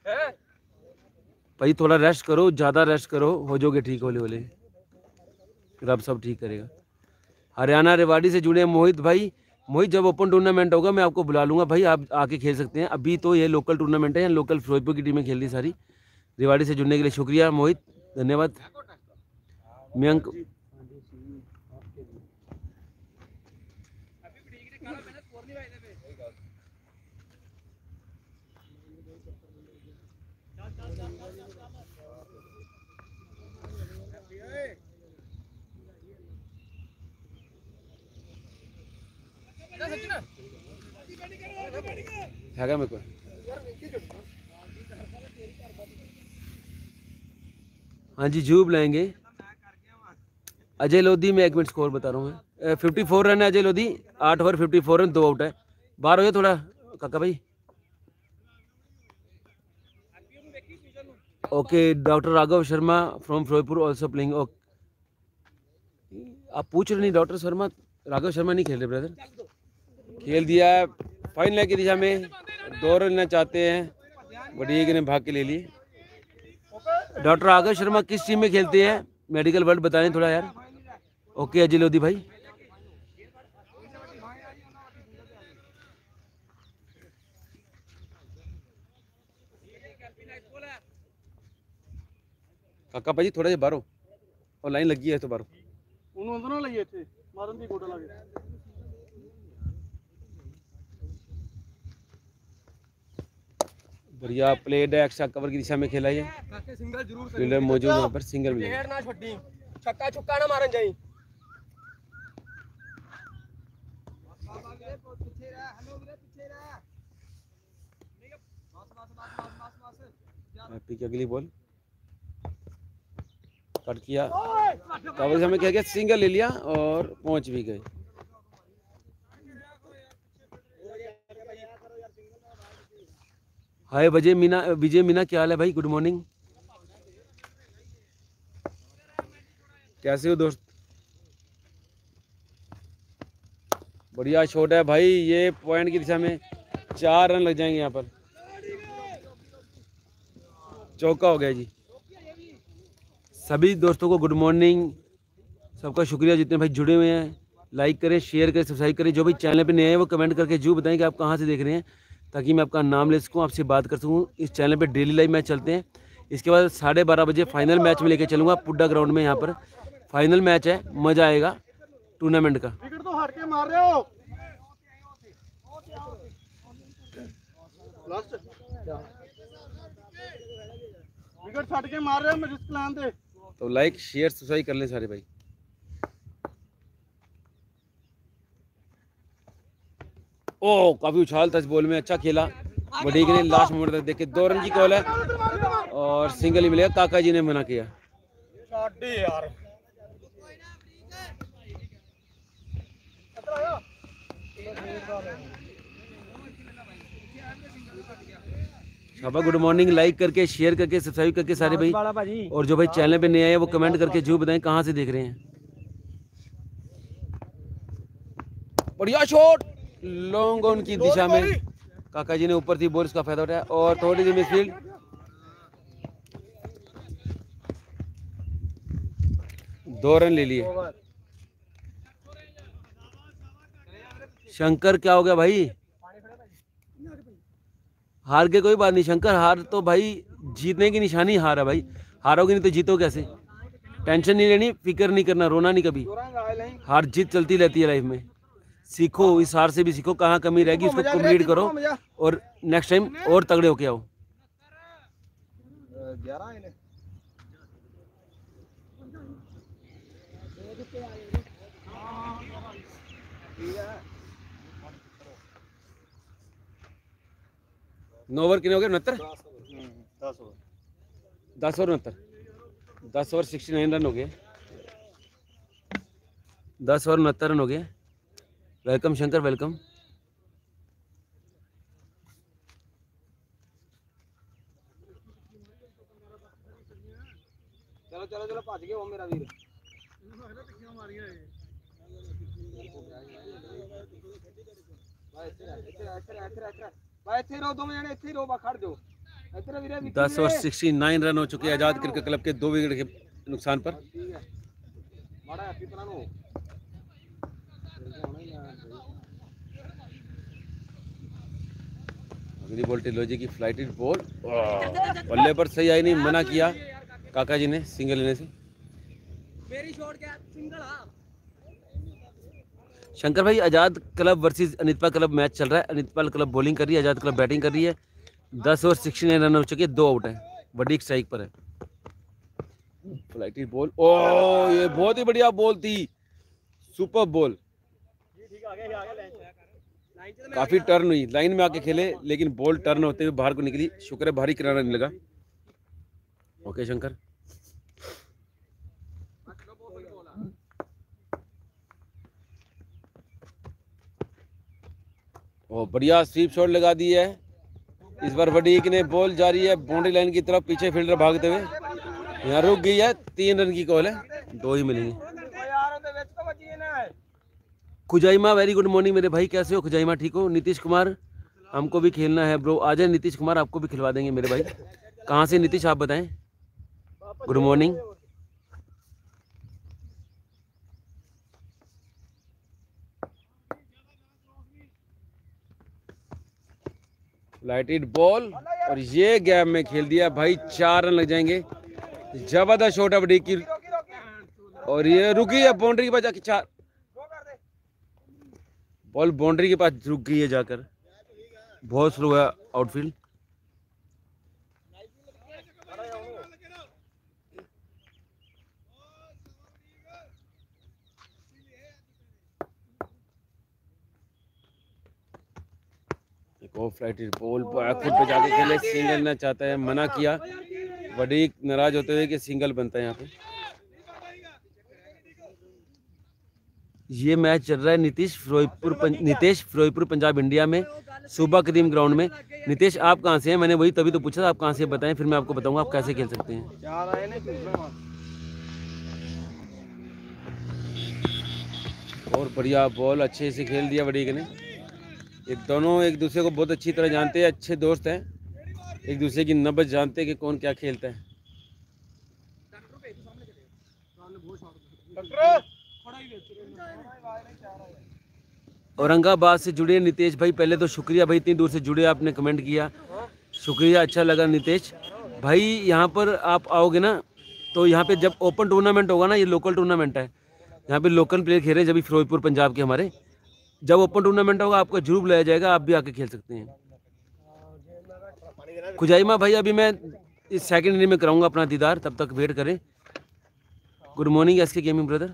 भाई थोड़ा रेस्ट करो, ज़्यादा रेस्ट करो, हो जाओगे ठीक होले होले, रब सब ठीक करेगा। हरियाणा रेवाड़ी से जुड़े मोहित भाई, मोहित जब ओपन टूर्नामेंट होगा मैं आपको बुला लूँगा भाई, आप आके खेल सकते हैं। अभी तो ये लोकल टूर्नामेंट है, लोकल फिरोजपुर की टीमें खेल रही सारी। रेवाड़ी से जुड़ने के लिए शुक्रिया मोहित, धन्यवाद। मयंक हैगा मेरे को। हाँ जी जू बुलाएंगे। अजय लोधी, मैं 1 मिनट स्कोर बता रहा हूँ। 54 रन है Ajay Lodhi, 8 over 54 run, 2 out है। बाहर हो गया थोड़ा काका भाई। Okay doctor Raghav Sharma from Ferozepur also playing. आप पूछ रहे नहीं डॉक्टर शर्मा, राघव शर्मा नहीं खेल रहे ब्रदर, खेल दिया है फाइनल की दिशा में, 2 रन लेना चाहते हैं, बट एक ने भाग के ले लिए। डॉक्टर राघव शर्मा किस टीम में खेलते हैं, मेडिकल वर्ल्ड बताएं थोड़ा यार। ओके अजय लोधी भाई। काका भाजी थोड़ा जिहा बाहरों, और लाइन लगी है तो बाहरों ਉਹਨੂੰ ਅੰਦਰ ਨਾ ਲਈਏ, ਇੱਥੇ ਮਾਰਨ ਦੀ ਗੋਡਾ ਲੱਗੇ। बढ़िया प्लेड है, एक्स्ट्रा कवर की दिशा में खेला ये, सिंगल जरूर फील्डर मौजूद वहाँ पर, सिंगल मिलेगा। हेड ना छड्डी, छक्का छुक्का ना मारन जाई। हैप्पी की अगली बॉल, कट किया, कवर से हमें क्या किया, सिंगल ले लिया और पहुंच भी गए। हाय विजय मीना क्या हाल है भाई, गुड मॉर्निंग, कैसे हो दोस्त। बढ़िया शॉट है भाई, ये पॉइंट की दिशा में 4 रन लग जाएंगे यहाँ पर, चौका हो गया जी। सभी दोस्तों को गुड मॉर्निंग, सबका शुक्रिया जितने भाई जुड़े हुए हैं। लाइक करें, शेयर करें, सब्सक्राइब करें। जो भी चैनल पे नए हैं वो कमेंट करके जरूर बताएं कि आप कहाँ से देख रहे हैं, ताकि मैं आपका नाम ले सकूँ, आपसे बात कर सकूँ। इस चैनल पे डेली लाइव मैच चलते हैं। इसके बाद 12:30 बजे फाइनल मैच में लेके चलूँगा पुड्डा ग्राउंड में। यहाँ पर फाइनल मैच है, मज़ा आएगा टूर्नामेंट का। विकेट तो हट के मार रहे हो। विकेट हट के मार रहे हो, मैं रिस्क लान दे। तो लाइक शेयर सब्सक्राइब कर लें सारे भाई। ओ काफी उछाल था इस बॉल में, अच्छा खेला वडीक ने, लास्ट मोमेंट तक देखे 2 रन की कॉल है और सिंगल ही मिलेगा। काका जी ने मना किया। यार शाबा गुड मॉर्निंग, लाइक करके शेयर करके सब्सक्राइब करके सारे भाई। और जो भाई चैनल पे नए आए वो कमेंट करके जरूर बताएं कहाँ से देख रहे हैं। बढ़िया शॉट लॉन्ग ऑन की दिशा में, काका जी ने ऊपर थी बॉल, इसका फायदा उठाया और थोड़ी सी मिसफील्ड। दो रन ले लिए। शंकर क्या हो गया भाई, हार के कोई बात नहीं शंकर, हार तो भाई जीतने की निशानी हार है भाई, हारोगे नहीं तो जीतो कैसे। टेंशन नहीं लेनी, फिक्र नहीं करना, रोना नहीं कभी, हार जीत चलती रहती है लाइफ में। सीखो, इस हार से भी सीखो, कहाँ कमी रहेगी उसको कंप्लीट करो और नेक्स्ट टाइम और तगड़े होके आओ। नौ ओवर कितने हो गए, 69, 10 ओवर 69, 10 ओवर 69 रन हो गए, 10 ओवर 69 रन हो गए। Welcome Shankar, welcome. चलो चलो चलो भज गए हो मेरा वीर। भाई इथे रहो, 2 जने इथे रहो, खड़ जाओ। 10 ओवर 69 रन हो चुके हैं आजाद क्रिकेट क्लब के 2 विकेट के नुकसान पर। अगली बॉल टिलोजी की फ्लाइटेड बॉल, बल्ले पर सही आई नहीं, मना किया काका जी ने सिंगल लेने से। मेरी शॉट क्या सिंगल। हां शंकर भाई, Azad club versus Anitpal club match चल रहा है। अनितपाल क्लब बॉलिंग कर रही है, आजाद क्लब बैटिंग कर रही है। 10 ओवर 69 रन हो चुके हैं, 2 आउट है, बड़ी स्ट्राइक पर है। फ्लाइटेड बॉल, ओ ये बहुत ही बढ़िया बॉल थी, सुपर बॉल। काफी टर्न हुई, लाइन में आके खेले लेकिन बॉल टर्न होते हुए बाहर को निकली, शुक्र है भारी किनारा नहीं लगा। ओके शंकर, ओ बढ़िया स्वीप शॉट लगा दी है इस बार वडीक ने। बॉल जारी है बाउंड्री लाइन की तरफ, पीछे फील्डर भागते हुए, यहाँ रुक गई है। 3 रन की कॉल है, 2 ही मिलेंगे। खुजाइमा वेरी गुड मॉर्निंग मेरे भाई, कैसे हो खुजाइमा, ठीक हो। नीतीश कुमार, हमको भी खेलना है ब्रो, आ जाए नीतीश कुमार, आपको भी खिलवा देंगे मेरे भाई। कहाँ से नीतीश आप बताएं, गुड मॉर्निंग। लाइटेड बॉल और ये गैप में खेल दिया भाई, 4 रन लग जाएंगे। जबरदस्त शॉट है वडीक की और ये रुकी है बाउंड्री के पास जाके, 4 बॉल बाउंड्री के पास रुक गई है जाकर, बहुत स्लो है आउटफील्ड। एक और फ्लाइटेड बॉल बैकफुट पे जाके खेले, सिंगल ना चाहता है, मना किया वडीक नाराज होते हुए कि सिंगल बनता है यहाँ पे। ये मैच चल रहा है नीतीश फिरोजपुर पंजाब इंडिया में, सुबह कदीम ग्राउंड में। नीतीश आप कहाँ से हैं? मैंने वही तभी तो पूछा था, आप कहाँ से बताएं, फिर मैं आपको बताऊंगा आप कैसे खेल सकते हैं। और बढ़िया बॉल अच्छे से खेल दिया वडीक ने। ये दोनों एक दूसरे को बहुत अच्छी तरह जानते हैं, अच्छे दोस्त हैं, एक दूसरे की नब्ज जानते हैं कि कौन क्या खेलता है। औरंगाबाद से जुड़े नितेश भाई, पहले तो शुक्रिया भाई, इतनी दूर से जुड़े, आपने कमेंट किया, शुक्रिया, अच्छा लगा नितेश भाई। यहाँ पर आप आओगे ना तो यहाँ पे जब ओपन टूर्नामेंट होगा ना, ये लोकल टूर्नामेंट है, यहाँ पे लोकल प्लेयर खेल रहे हैं जब फिरोजपुर पंजाब के हमारे, जब ओपन टूर्नामेंट होगा आपको जरूर बुलाया जाएगा, आप भी आके खेल सकते हैं। खुजाइमा भाई अभी मैं इस सेकंड इनिंग में कराऊंगा अपना दीदार, तब तक वेट करें। Good morning SK gaming brother.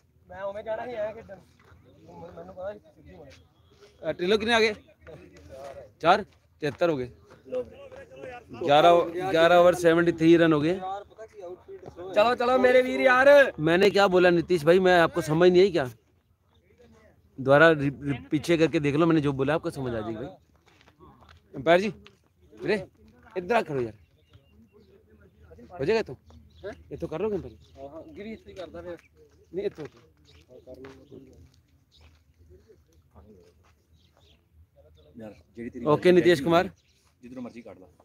ट्रिलो कितने आ गए? 4 73 हो गए, 11 ओवर 73 रन हो गए। चलो चलो मेरे वीर यार। मैंने क्या बोला नीतीश भाई, मैं आपको समझ नहीं आई क्या? दोबारा पीछे करके देख लो, मैंने जो बोला आपको समझ आ जाएगी भाई। अंपायर जी अरे इधर करो यार, हो जाएगा तो ये तो कर लो अंपायर नहीं तो। ओके नीतीश कुमार, जिधर मर्जी काट लो।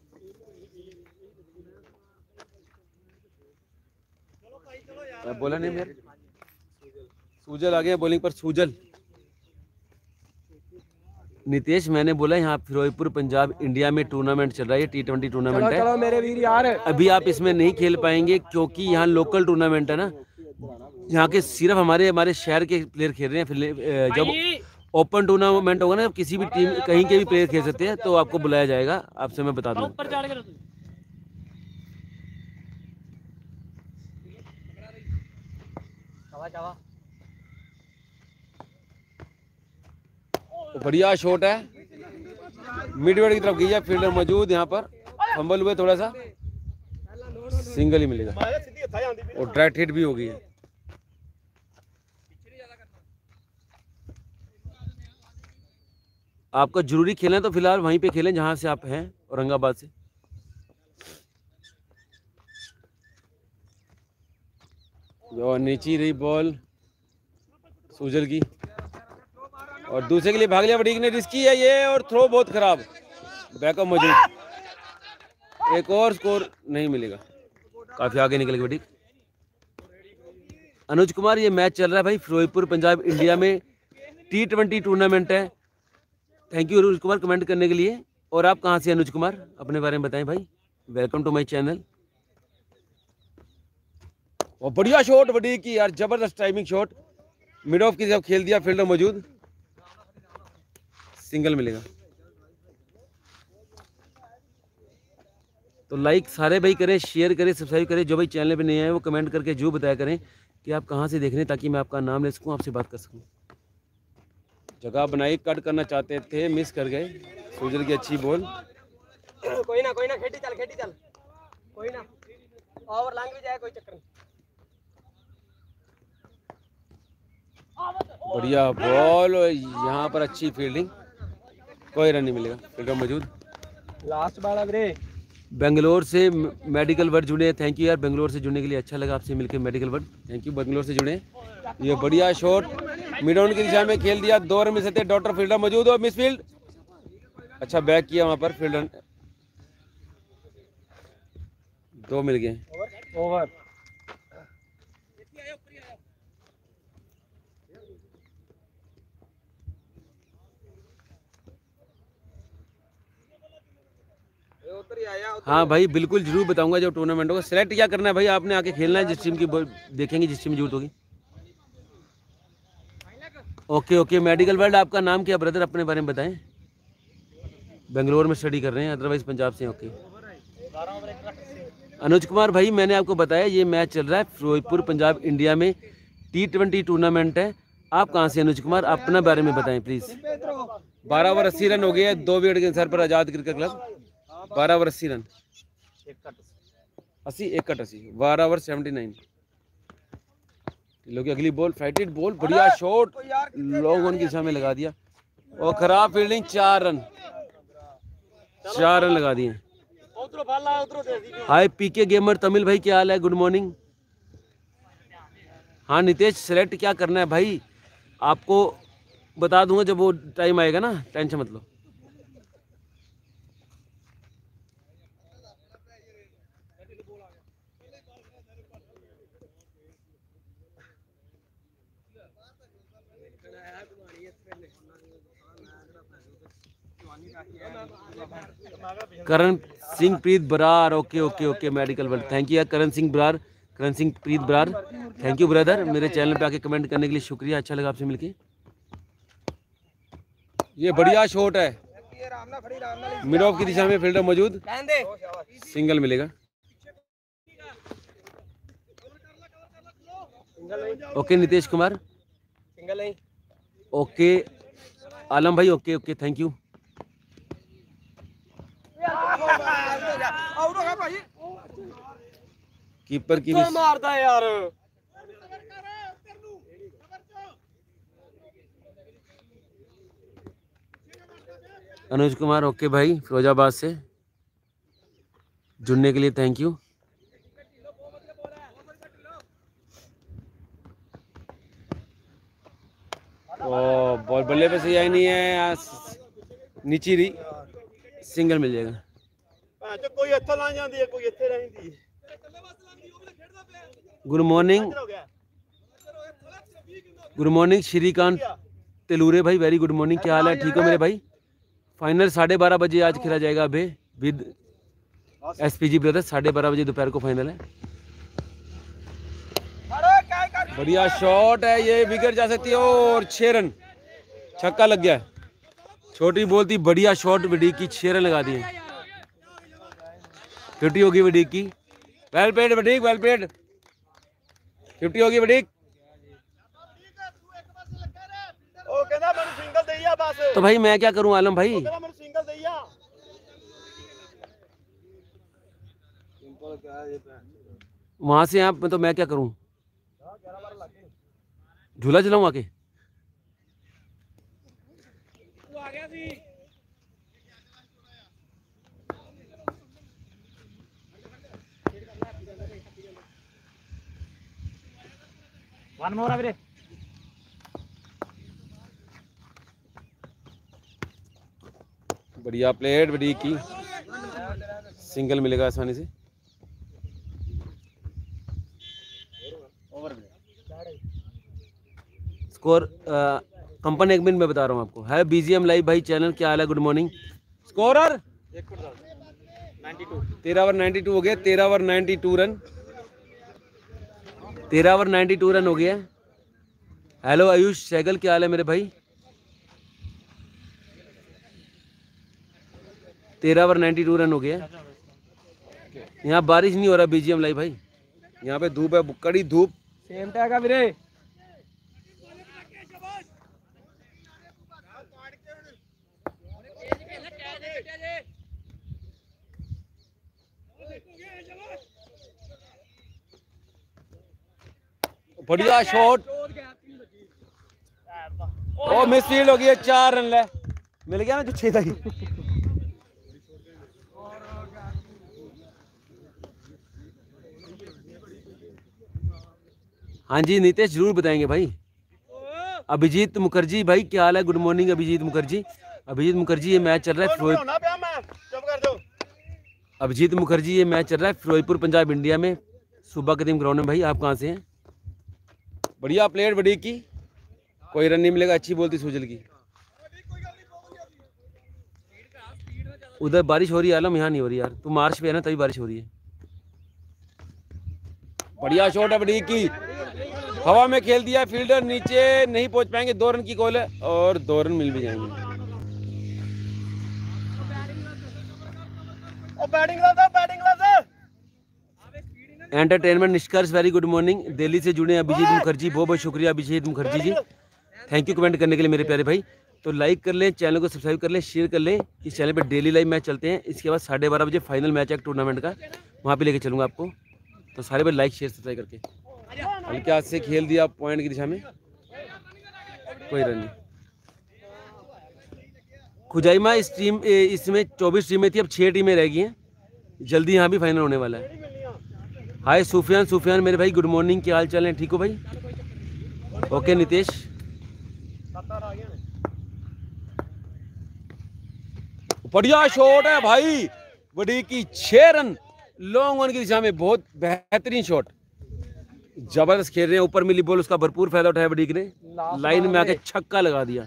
बोला नहीं यार, सूजल आ गया बॉलिंग पर, सूजल। नितेश मैंने बोला यहाँ फिरोजपुर पंजाब इंडिया में टूर्नामेंट चल रहा है, T20 टूर्नामेंट है। चलो मेरे वीर यार। अभी आप इसमें नहीं खेल पाएंगे क्योंकि यहाँ लोकल टूर्नामेंट है ना, यहाँ के सिर्फ हमारे शहर के प्लेयर खेल रहे हैं। फिर जब ओपन टूर्नामेंट होगा ना, किसी भी टीम कहीं के भी प्लेयर खेल सकते हैं, तो आपको बुलाया जाएगा, आपसे मैं बता दूं। तो बढ़िया शॉट है, मिडविकेट की तरफ गई है, फील्डर मौजूद यहाँ पर, फंबल हुए थोड़ा सा, सिंगल ही मिलेगा और डायरेक्ट हिट भी हो गई है। आपको जरूरी खेलना है तो फिलहाल वहीं पे खेलें जहां से आप हैं, औरंगाबाद से। जो नीचे रही बॉल सूजल की, और दूसरे के लिए भाग लिया वडीक ने, रिस्की है ये, और थ्रो बहुत खराब, बैकअप मौजूद, एक और स्कोर नहीं मिलेगा, काफी आगे निकल गए वडीक। अनुज कुमार ये मैच चल रहा है भाई फिरोजपुर पंजाब इंडिया में, T20 टूर्नामेंट है। Thank you Anuj Kumar comment करने के लिए। और आप कहाँ से अनुज कुमार, अपने बारे में बताएं भाई। Welcome to my channel. और बढ़िया शॉट वडीक की यार, जबरदस्त टाइमिंग शॉट, मिड ऑफ की तरफ खेल दिया, फील्डर मौजूद, सिंगल मिलेगा। तो लाइक सारे भाई करें, शेयर करें, सब्सक्राइब करें। जो भाई चैनल पे नए आए वो कमेंट करके जो बताया करें कि आप कहाँ से देख रहे हैं, ताकि मैं आपका नाम ले सकूँ, आपसे बात कर सकूँ। जगह बनाई, कट करना चाहते थे, मिस कर गए। सूजल की अच्छी बॉल, कोई ना खेती चल कोई ना, ओवर लंघ भी जाए कोई चक्कर नहीं। बढ़िया बॉल, यहाँ पर अच्छी फील्डिंग, कोई रन नहीं मिलेगा, फील्डर मौजूद। लास्ट बॉल वीरे। बेंगलोर से मेडिकल वर्ड जुड़े हैं, थैंक यू यार, बेंगलोर से जुड़ने के लिए अच्छा लगा आपसे मिलकर। Medical word thank you, Bangalore से जुड़े। ये बढ़िया शॉट मिड ऑन की दिशा में खेल दिया, 2 रन मिल सकते, डॉक्टर फील्डर मौजूद और मिस फील्ड, अच्छा बैक किया वहां पर फील्डर, 2 मिल गए ओवर। हाँ भाई बिल्कुल जरूर बताऊंगा जब टूर्नामेंट होगा। सेलेक्ट क्या करना है भाई, आपने आके खेलना है, जिस टीम की देखेंगे, जिस टीम जरूरत होगी। ओके मेडिकल वर्ल्ड, आपका नाम क्या ब्रदर, अपने बारे में बताएं। बेंगलोर में स्टडी कर रहे हैं, अदरवाइज पंजाब से। ओके अनुज कुमार भाई, मैंने आपको बताया ये मैच चल रहा है फिरोजपुर पंजाब इंडिया में, T20 टूर्नामेंट है। आप कहाँ से अनुज कुमार, अपना बारे में बताएं प्लीज। 12 ओवर 80 रन हो गए, 2 विकेट के अनुसार पर Azad cricket club, 12 over 80 run, 80 1 cut 80, 12 over 79। Tillo की अगली बॉल, फ्लाइटेड बॉल, बढ़िया शॉट, लॉन्ग ऑन की दिशा में लगा दिया और खराब फील्डिंग। 4 रन लगा दिए। हाय पीके गेमर तमिल भाई, क्या हाल है? Good morning. हाँ नितेश, सेलेक्ट क्या करना है भाई आपको बता दूंगा जब वो टाइम आएगा ना, टेंशन मत लो। Karan Singh Preet Brar, okay okay okay, medical world, thank you यार Karan Singh Brar, Karan Singh Preet Brar, thank you brother, मेरे चैनल पे आके कमेंट करने के लिए शुक्रिया, अच्छा लगा आपसे मिलके। ये बढ़िया शॉट है, मिड ऑफ की दिशा में फील्डर मौजूद, सिंगल मिलेगा। ओके नितेश कुमार, ओके आलम भाई, okay okay thank you. Keeper की मारता है यार। अनुज कुमार, ओके भाई, फिरोजाबाद से जुड़ने के लिए थैंक यू। बॉल बल्ले पे सही आई नहीं है, नीचे रही, सिंगल मिल जाएगा। कोई अच्छा ला जाती है, कोई इत्थे रहती है। Good morning, good morning Shrikant Telure भाई, वेरी गुड मॉर्निंग, क्या हाल है? ठीक हो मेरे भाई? फाइनल 12:30 बजे आज खेला जाएगा अभी विद एसपीजी ब्रदर्स, 12:30 बजे दोपहर को फाइनल है। बढ़िया शॉट है, ये विकेट जा सकती है और 6 रन, छक्का लग गया। छोटी बॉल थी, बढ़िया शॉट विडिक की, 6 रन लगा दिए। 50 होगी विडिक की, well played Vidik, well played, 50 होगी विडिक। तो भाई मैं क्या करूं आलम भाई? वहां से आप तो मैं क्या करूं? झूला चलाऊं आके? वन मोर है। बढ़िया प्लेट बड़ी की, सिंगल मिलेगा आसानी से। स्कोर कंपनी 1 मिनट में बता रहा हूँ आपको। है बीजीएम लाइव भाई चैनल, क्या हाल है? Good morning. स्कोरर 13 ओवर 92 हो गया, 13 ओवर 92 रन, 13 ओवर 92 रन हो गया। हेलो आयुष सहगल, क्या हाल है मेरे भाई? 13 ओवर 92 रन हो गया। यहाँ बारिश नहीं हो रहा बीजीएम लाइव भाई, यहाँ पे धूप है, कड़ी धूप। सेम टैग है वीरे। बढ़िया शॉट, ओ मिस फील्ड हो गई है, 4 रन ले मिल गया ना जो 6 था। हाँ जी नितेश जरूर बताएंगे भाई। अभिजीत मुखर्जी भाई, क्या हाल है? Good morning Abhijeet Mukherjee. अभिजीत मुखर्जी, ये मैच चल रहा है अभिजीत मुखर्जी, ये मैच चल रहा है फिरोजपुर पंजाब इंडिया में, सुबह कदीम ग्राउंड में। भाई आप कहाँ से हैं? बढ़िया प्लेयर बड़ी की, कोई रन नहीं मिलेगा, अच्छी बोलती सुजल की। उधर बारिश हो रही है आलम, यहाँ नहीं हो रही यार, तू मार्च पे है ना तभी बारिश हो रही है। बढ़िया शॉट है बड़ी की, हवा में खेल दिया, फील्डर नीचे नहीं पहुंच पाएंगे। 2 रन की कॉल है और 2 रन मिल भी जाएंगे। एंटरटेनमेंट निष्कर्ष, वेरी गुड मॉर्निंग। दिल्ली से जुड़े अभिजीत मुखर्जी, बहुत बहुत शुक्रिया Abhijeet Mukherjee ji, thank you comment करने के लिए मेरे प्यारे भाई। तो लाइक कर लें, चैनल को सब्सक्राइब कर लें, शेयर कर लें। इस चैनल पे डेली लाइव मैच चलते हैं। इसके बाद 12:30 बजे फाइनल मैच है टूर्नामेंट का, वहाँ पे लेके चलूँगा आपको। तो सारे भाई लाइक शेयर सब्सक्राइब करके हल्के हाथ से खेल दिया पॉइंट की दिशा में, कोई रन नहीं। खुजाइमा इस टीम इसमें 24 टीमें थी, अब 6 टीमें रह गई हैं, जल्दी यहाँ भी फाइनल होने वाला है। हाय सुफियान मेरे भाई, गुड मॉर्निंग, क्या हाल चाल है, ठीक हो भाई? ओके नितेश, बढ़िया शॉट है भाई, बड़ी की 6 रन लॉन्ग ऑन की दिशा में, बहुत बेहतरीन शॉट, जबरदस्त खेल रहे हैं। ऊपर मिली बॉल, उसका भरपूर फायदा उठाया बड़ीक ने, लाइन में आके छक्का लगा दिया।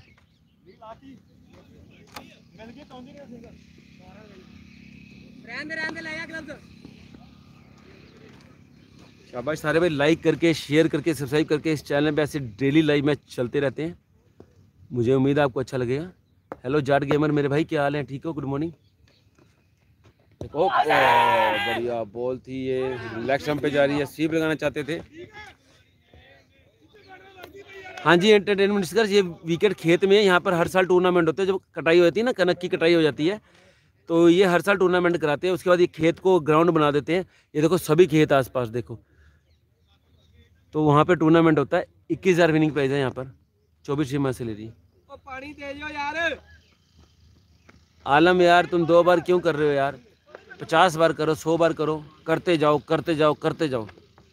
शाबाश सारे भाई, लाइक करके शेयर करके सब्सक्राइब करके इस चैनल पे ऐसे डेली लाइव मैच चलते रहते हैं, मुझे उम्मीद है आपको अच्छा लगेगा। हेलो जाट गेमर मेरे भाई, क्या हाल है, ठीक हो, गुड मॉर्निंग। बढ़िया बॉल थी ये, लेग स्टंप पे जा रही है, सीप लगाना चाहते थे। हाँ जी एंटरटेनमेंट स्कर, ये विकेट खेत में, यहाँ पर हर साल टूर्नामेंट होते हैं, जब कटाई हो जाती है ना, कनक की कटाई हो जाती है, तो ये हर साल टूर्नामेंट कराते हैं। उसके बाद ये खेत को ग्राउंड बना देते हैं, ये देखो सभी खेत आसपास देखो, तो वहाँ पे टूर्नामेंट होता है। 21,000 विनिंग प्राइज है यहाँ पर, 24 टीम से ले रही। पानी तेज हो यार, आलम यार तुम 2 बार क्यों कर रहे हो यार, 50 बार करो, 100 बार करो, करते जाओ करते जाओ करते जाओ।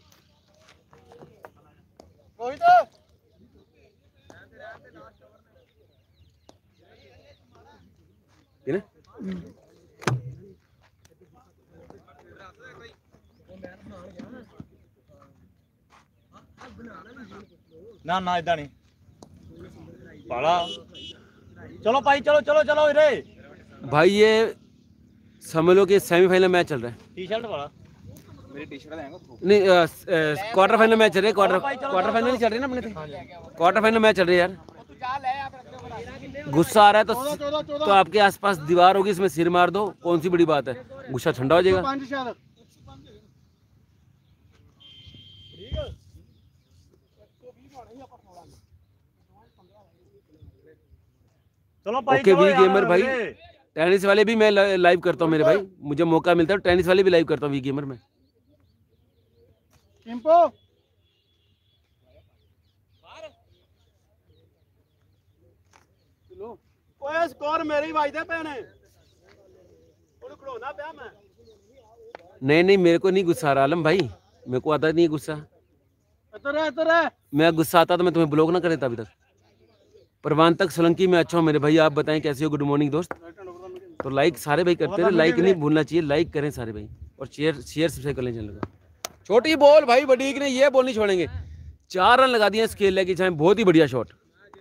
ना ना इदा नहीं पाला, चलो भाई चलो चलो चलो रे भाई, ये समझ लो कि सेमीफाइनल मैच चल रहा है। टी शर्ट वाला नहीं, क्वार्टर फाइनल मैच चल रहा है, क्वार्टर फाइनल चल रही है ना अपने, क्वार्टर फाइनल मैच चल रही है यार। गुस्सा आ रहा है तो आपके आसपास दीवार होगी, इसमें सिर मार दो, कौन सी बड़ी बात है, गुस्सा ठंडा हो जाएगा। चलो भाई ओके चलो वी यार, गेमर भाई, रे। टेनिस वाले भी मैं लाइव करता हूँ मेरे भाई, मुझे मौका मिलता है टेनिस वाले भी लाइव करता हूँ वी गेमर में। ओए स्कोर मेरे ही वाजदे पैने, ਉਹਨੂੰ ਖੜੋਣਾ ਪਿਆ मैं। नहीं मेरे को नहीं गुस्सा आ रहा आलम भाई, मेरे को आता नहीं है गुस्सा, इधर है मैं गुस्सा आता तो मैं तुम्हें ब्लॉक ना कर देता अभी तक। परवान तक सोलंकी में अच्छा हूँ मेरे भाई, आप बताएं कैसे हो, गुड मॉर्निंग दोस्त। तो लाइक सारे भाई करते रहे, लाइक नहीं भूलना चाहिए, लाइक करें सारे भाई, और शेयर सब्सक्राइब कर लें चैनल को। छोटी बॉल भाई, बड़ी ने ये बॉल नहीं छोड़ेंगे, 4 रन लगा दिए स्केल लेके, चाहे बहुत ही बढ़िया शॉट।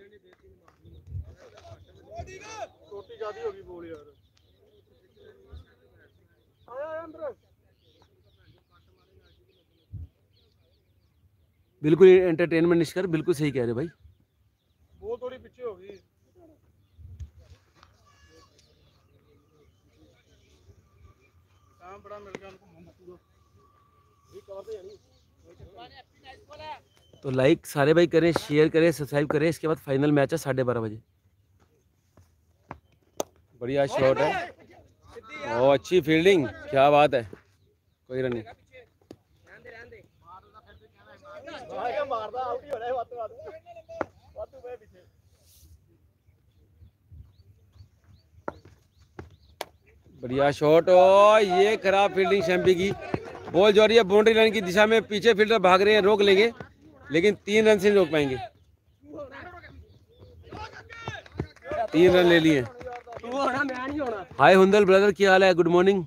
बिल्कुल एंटरटेनमेंट निष्कर, बिल्कुल सही कह रहे भाई। वो थोड़ी पीछे हो गई, काम बड़ा मिल गया उनको। तो लाइक सारे भाई करें, शेयर करें, सब्सक्राइब करें। इसके बाद फाइनल मैच है 12:30 बजे। बढ़िया शॉट है, ओ अच्छी फील्डिंग, क्या बात है, कोई रन नहीं। बढ़िया शॉट, और ये खराब फील्डिंग शैम्पी की, बॉल जो रही है बाउंड्री लाइन की दिशा में, पीछे फील्डर भाग रहे हैं, रोक लेंगे लेकिन 3 रन से नहीं रोक पाएंगे। 3 रन ले लिए। हाय हुंदल ब्रदर, क्या हाल है, गुड मॉर्निंग।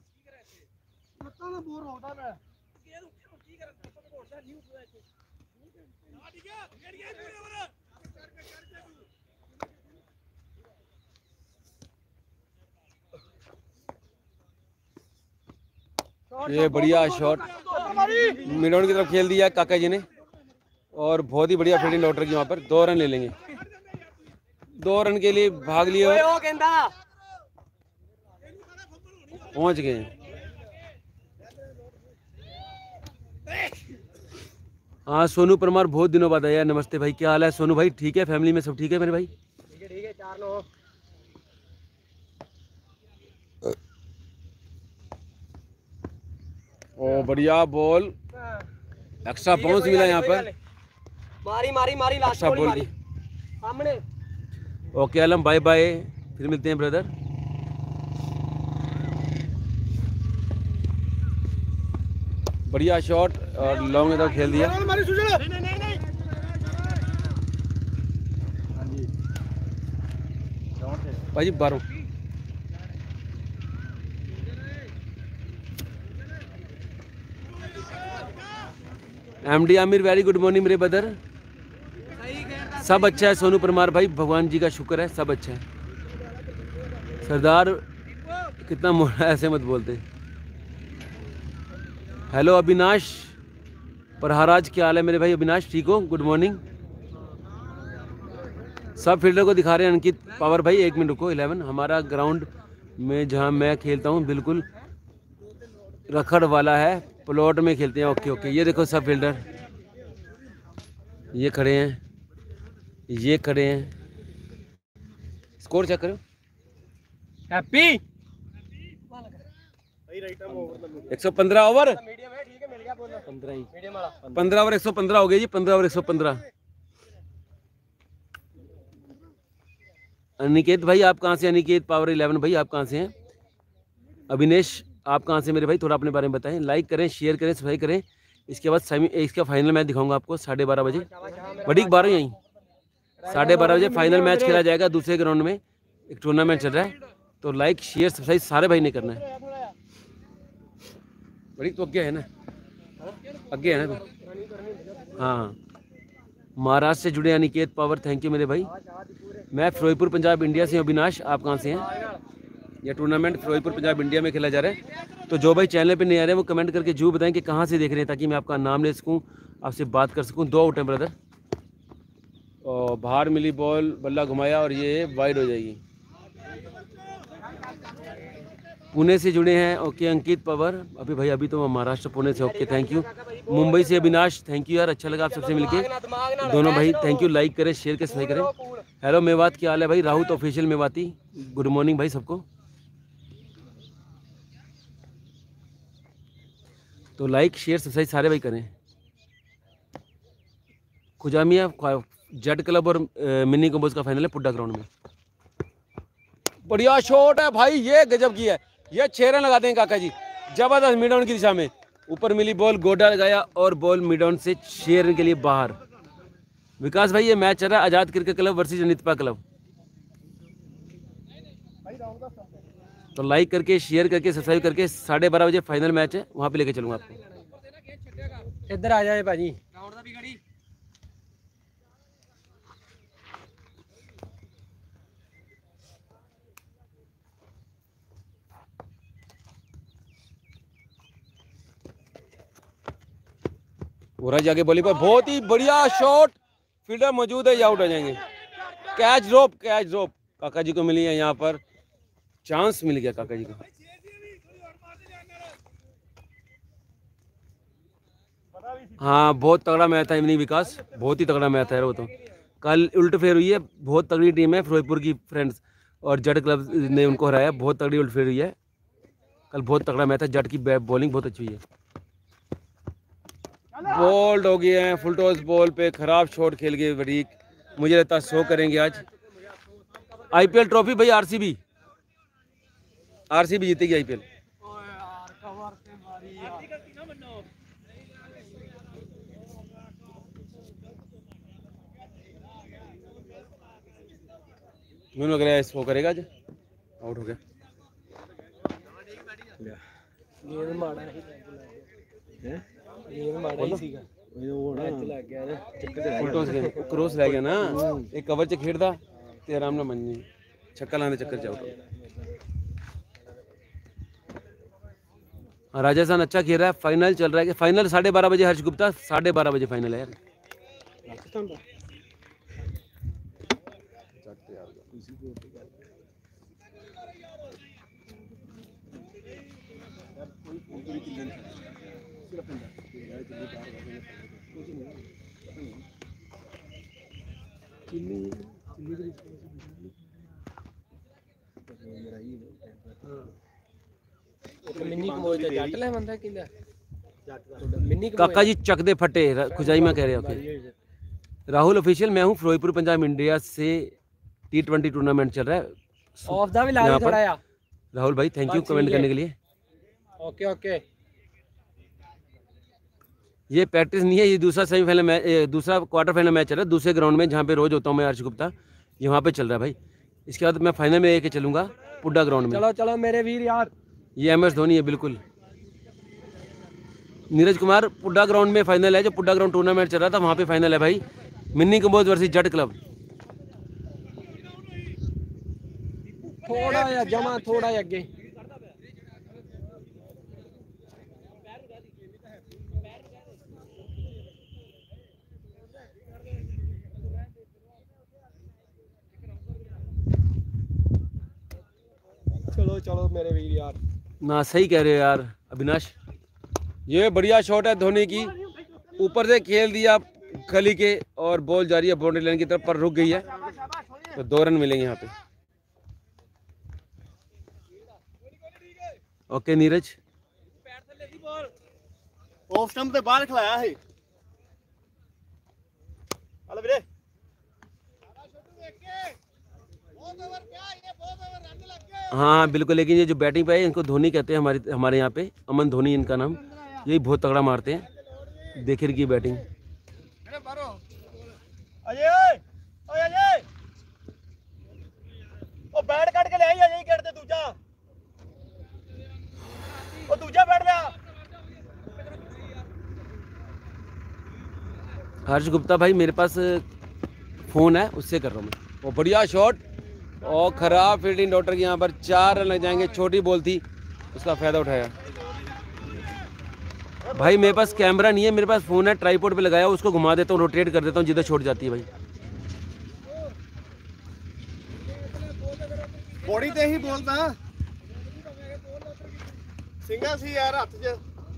ये बढ़िया शॉट मिडॉन की तरफ खेल दिया काका जी ने, और बहुत ही बढ़िया फील्डिंग लौट रही है वहाँ पर। 2 रन ले लेंगे, 2 रन के लिए भाग लिए और पहुंच गए। हाँ सोनू परमार, बहुत दिनों बाद आया, नमस्ते भाई, क्या हाल है सोनू भाई, ठीक है, फैमिली में सब ठीक है मेरे भाई? ठीक है 4 लोग। ओ बढ़िया बॉल, एक्स्ट्रा बाउंस मिला यहाँ पर, मारी मारी मारी लास्ट एक्स्ट्रा बॉल बॉल मारी की। सामने। ओके आलम, बाय बाय, फिर मिलते हैं ब्रदर। बढ़िया शॉट और लॉन्ग इधर खेल दिया। भाई 12 MD Aamir, very good morning मेरे ब्रदर। सब अच्छा है सोनू परमार भाई, भगवान जी का शुक्र है, सब अच्छा है। सरदार कितना मोटा है, ऐसे मत बोलते। हेलो अविनाश प्रहाराज, क्या हाल है मेरे भाई अविनाश, ठीक हो? Good morning. सब फील्डर को दिखा रहे हैं अंकित पावर भाई, 1 मिनट रुको। 11 हमारा ग्राउंड में जहां मैं खेलता हूं बिल्कुल रखड़ वाला है, प्लॉट में खेलते हैं। ओके ओके, ये देखो सब फील्डर, ये खड़े हैं, ये खड़े हैं। स्कोर चेक करो। हैप्पी 115 ओवर, मीडियम है, ठीक है, मिल गया बोल 15 ही, मीडियम वाला 15 ओवर 115 हो गए जी, 15 ओवर 115। अनिकेत भाई आप कहाँ से? अनिकेत पावर 11 भाई आप कहाँ से हैं? अभिनेश आप कहाँ से मेरे भाई, थोड़ा अपने बारे में बताएं। लाइक करें, शेयर करें, सब्सक्राइब करें। इसके बाद इसका फाइनल मैच दिखाऊंगा आपको 12:30 बजे, बड़ी 12 यहीं 12:30 बजे फाइनल मैच खेला जाएगा दूसरे ग्राउंड में, एक टूर्नामेंट चल रहा है। तो लाइक शेयर सब्सक्राइब सारे भाई ने करना है। बड़ी तो आगे है ना, आगे है ना। हाँ, महाराष्ट्र से जुड़े अनिकेत पावर, थैंक यू मेरे भाई। मैं फिरोजपुर पंजाब इंडिया से हूँ। अविनाश आप कहाँ से हैं? यह टूर्नामेंट फिरोजपुर पंजाब इंडिया में खेला जा रहा है। तो जो भाई चैनल पे नहीं आ रहे हैं वो कमेंट करके जरूर बताएं कि कहाँ से देख रहे हैं, ताकि मैं आपका नाम ले सकूँ, आपसे बात कर सकूँ। 2 आउट हैं ब्रदर, और बाहर मिली बॉल, बल्ला घुमाया और ये वाइड हो जाएगी। पुणे से जुड़े हैं, ओके अंकित पवार, अभी भाई अभी तो महाराष्ट्र पुणे से, ओके थैंक यू। मुंबई से अविनाश, थैंक यू यार, अच्छा लगा आप सबसे मिलके, दोनों भाई थैंक यू। लाइक करें, शेयर करें, सब्सक्राइब करें। हेलो मेवात, क्या हाल है भाई? Rahul official Mewati, good morning भाई सबको। तो लाइक शेयर सब्सक्राइब सारे भाई करें। खुजामिया जेट क्लब और मिनी कम्बोज का फाइनल है पुड्डा ग्राउंड में। बढ़िया शॉट है भाई, ये गजब की है, ये 6 रन लगाते हैं काका जी, जबरदस्त मिड डाउन की दिशा में। ऊपर मिली बॉल, गोडा लगाया और बॉल मिड डाउन से 6 रन के लिए बाहर। विकास भाई ये मैच चल रहा है Azad cricket club versus अनितपा club. तो लाइक करके, शेयर करके, सब्सक्राइब करके 12:30 बजे फाइनल मैच है, वहां पे लेके चलूंगा आपको। इधर आ जाए भाजी। वोरा जाके बॉलिंग पर, बहुत ही बढ़िया शॉट, फील्डर मौजूद है, ये आउट हो जाएंगे। कैच ड्रॉप, कैच ड्रॉप काका जी को मिली है, यहाँ पर चांस मिल गया काका जी को। हाँ बहुत तगड़ा मैच था इवनिंग विकास, बहुत ही तगड़ा मैच है वो तो। कल उल्ट फेर हुई है, बहुत तगड़ी टीम है फिरोजपुर की फ्रेंड्स, और जट क्लब ने उनको हराया, बहुत तगड़ी उल्ट फेर हुई है कल, बहुत तगड़ा मैच है। जट की बॉलिंग बहुत अच्छी हुई है। बोल्ड हो गए हैं, फुल टॉस बॉल पे खराब शॉट खेल गए वरीक, मुझे लगता है 100 करेंगे आज। आईपीएल ट्रॉफी भाई, आरसीबी जीतेगी आईपीएल। मुझे लग रहा है 100 करेगा आज, आउट हो गया। गेंद माड़ा है, गेंद माड़ा ही सीगा, मैच लग गया ना चक्कर फुल टॉस गेम क्रॉस रह गया ना, एक कवर च खेड़दा ते आराम नाल मन नहीं, छक्का लाने चक्कर च आउट। राजस्थान अच्छा खेल रहा है, फाइनल चल रहा है, फाइनल 12:30 बजे, हर्ष गुप्ता 12:30 बजे फाइनल है यार। मिनी कमोज दा जट ले बंदा किला मिन्नी काका जी चक दे फटे खुजाई में कह रहे हो ओके। राहुल ऑफिशियल, मैं हूँ फिरोजपुर पंजाब इंडिया से। T20 टूर्नामेंट चल रहा है ऑफ दा भी ला यहाँ दी पर। थोड़ा या। राहुल भाई थैंक यू बस कमेंट ठीक है। करने के लिए। Okay okay. ये प्रैक्टिस नहीं है, ये दूसरा सेमीफाइनल मैच, दूसरा क्वार्टर फाइनल मैच चल रहा है दूसरे ग्राउंड में जहाँ पे रोज होता हूँ मैं, अर्श गुप्ता। ये वहाँ पे चल रहा है भाई। इसके बाद मैं फाइनल में लेके चलूंगा पुड्डा ग्राउंड में। चलो चलो मेरे वीर यार। ये MS धोनी है बिल्कुल। नीरज कुमार, पुड्डा ग्राउंड में फाइनल है, जो पुड्डा ग्राउंड टूर्नामेंट चल रहा था वहाँ पे फाइनल है भाई। मिन्नी कंबोज वर्सेस जट क्लब। थोड़ा या जमा थोड़ा या आगे। चलो चलो मेरे वीर यार। ना सही कह रहे हो यार अविनाश। ये बढ़िया शॉट है धोनी की, ऊपर से खेल दिया गली के और बॉल जा रही है बाउंड्री लाइन की तरफ, पर रुक गई है, तो 2 रन मिलेंगे यहाँ पे। ओके नीरज। ऑफ स्टंप ਤੇ ਬਾਹਰ ਖਲਾਇਆ ਹੈ ਹਲ ਵੀਰੇ। हाँ बिल्कुल, लेकिन ये जो बैटिंग पे है इनको धोनी कहते हैं, हमारे यहाँ पे अमन धोनी इनका नाम। यही बहुत तगड़ा मारते हैं, देखिए की बैटिंग। ਅਜੇ ਓਏ ਅਜੇ ਉਹ ਬੈਟ ਕੱਢ ਕੇ ਲੈ ਆਈ ਅਜੇ ਗੇਟ ਤੇ ਦੂਜਾ, ਉਹ ਦੂਜਾ ਬੈਟ ਲਿਆ। हर्ष गुप्ता भाई मेरे पास फ़ोन है, उससे कर रहा हूँ मैं। वो बढ़िया शॉट और ख़राब फील्डिंग डॉक्टर की, यहाँ पर 4 रन लग जाएंगे। छोटी बॉल थी, उसका फ़ायदा उठाया भाई। मेरे पास कैमरा नहीं है, मेरे पास फ़ोन है, ट्राईपोड पे लगाया, उसको घुमा देता हूँ, रोटेट कर देता हूँ, जिधर छोड़ जाती है भाई। ਬੋਡੀ ਤੇ ਹੀ ਬੋਲਦਾ ਸਿੰਘਾ ਸੀ ਯਾਰ ਹੱਥ 'ਚ।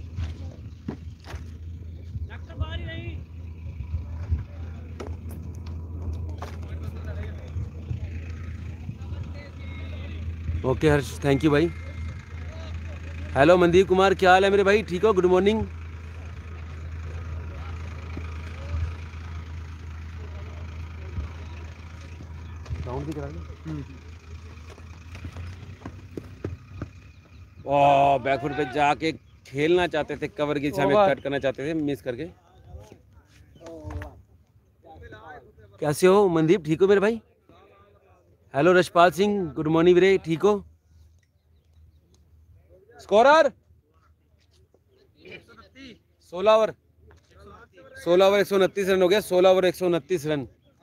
ओके हर्ष थैंक यू भाई। हेलो मनदीप कुमार, क्या हाल है मेरे भाई, ठीक हो? Good morning. साउंड भी करा दो। बैकफुट पे जाके खेलना चाहते थे, कवर की दिशा में कट करना चाहते थे, मिस करके। कैसे हो मनदीप, ठीक हो मेरे भाई? Hello Rashpal Singh, good morning वीरे, ठीक हो? स्कोरर 16 ओवर 129 रन हो गया। 16 ओवर 129 रन।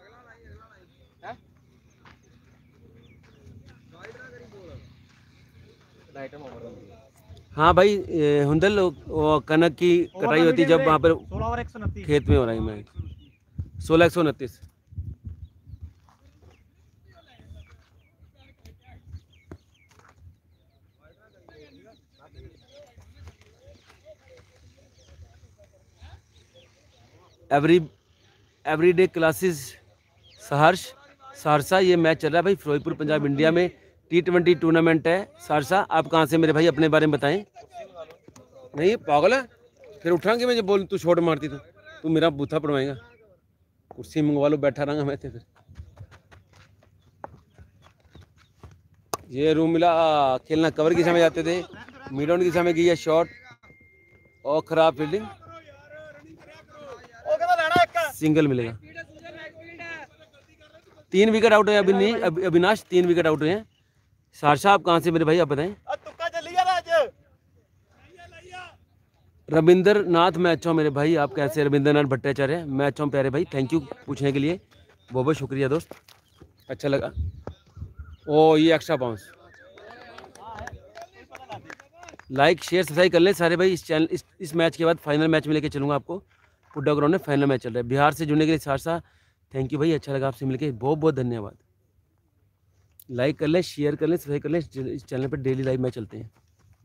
हाँ भाई हुंदल, वो कनक की कटाई होती है जब वहाँ पर 16 ओवर 129 खेत में हो रहा है मैं। 16 129। एवरीडे क्लासेस सहरसा, ये मैच चल रहा है भाई फिरोजपुर पंजाब इंडिया में। T20 टूर्नामेंट है सहरसा। आप कहाँ से मेरे भाई, अपने बारे में बताएं। नहीं पागल है, फिर उठाएंगे मैं जब बोल तू छोड़ मारती तो तू मेरा बूथा पड़वाएगा। कुर्सी मंगवा लो, बैठा रहूँगा मैं। फिर ये रूम मिला, खेलना कवर की समय जाते थे, मिड ऑन की समय गई है शॉट और खराब फील्डिंग, सिंगल मिलेगा। 3 विकेट आउट है अविनाश, 3 विकेट आउट हुए हैं। सहरसा आप कहाँ से मेरे भाई, आप बताएं। रविंद्र नाथ, मैं अच्छा हूँ मेरे भाई, आप कैसे? रविंद्र नाथ भट्टाचार्य, मैं अच्छा हूँ प्यारे भाई, थैंक यू पूछने के लिए, बहुत बहुत शुक्रिया दोस्त, अच्छा लगा। ओ ये extra bounce. Like share subscribe कर लें सारे भाई। इस चैनल इस मैच के बाद फाइनल मैच में लेके चलूँगा आपको। पुड्डा ग्राउंड में फाइनल मैच चल रहा है। बिहार से जुड़ने के लिए सहरसा, थैंक यू भाई, अच्छा लगा आपसे मिलके, बहुत बहुत धन्यवाद। लाइक कर लें, शेयर कर लें, सब्सक्राइब कर लें। इस चैनल पर डेली लाइव मैच चलते हैं।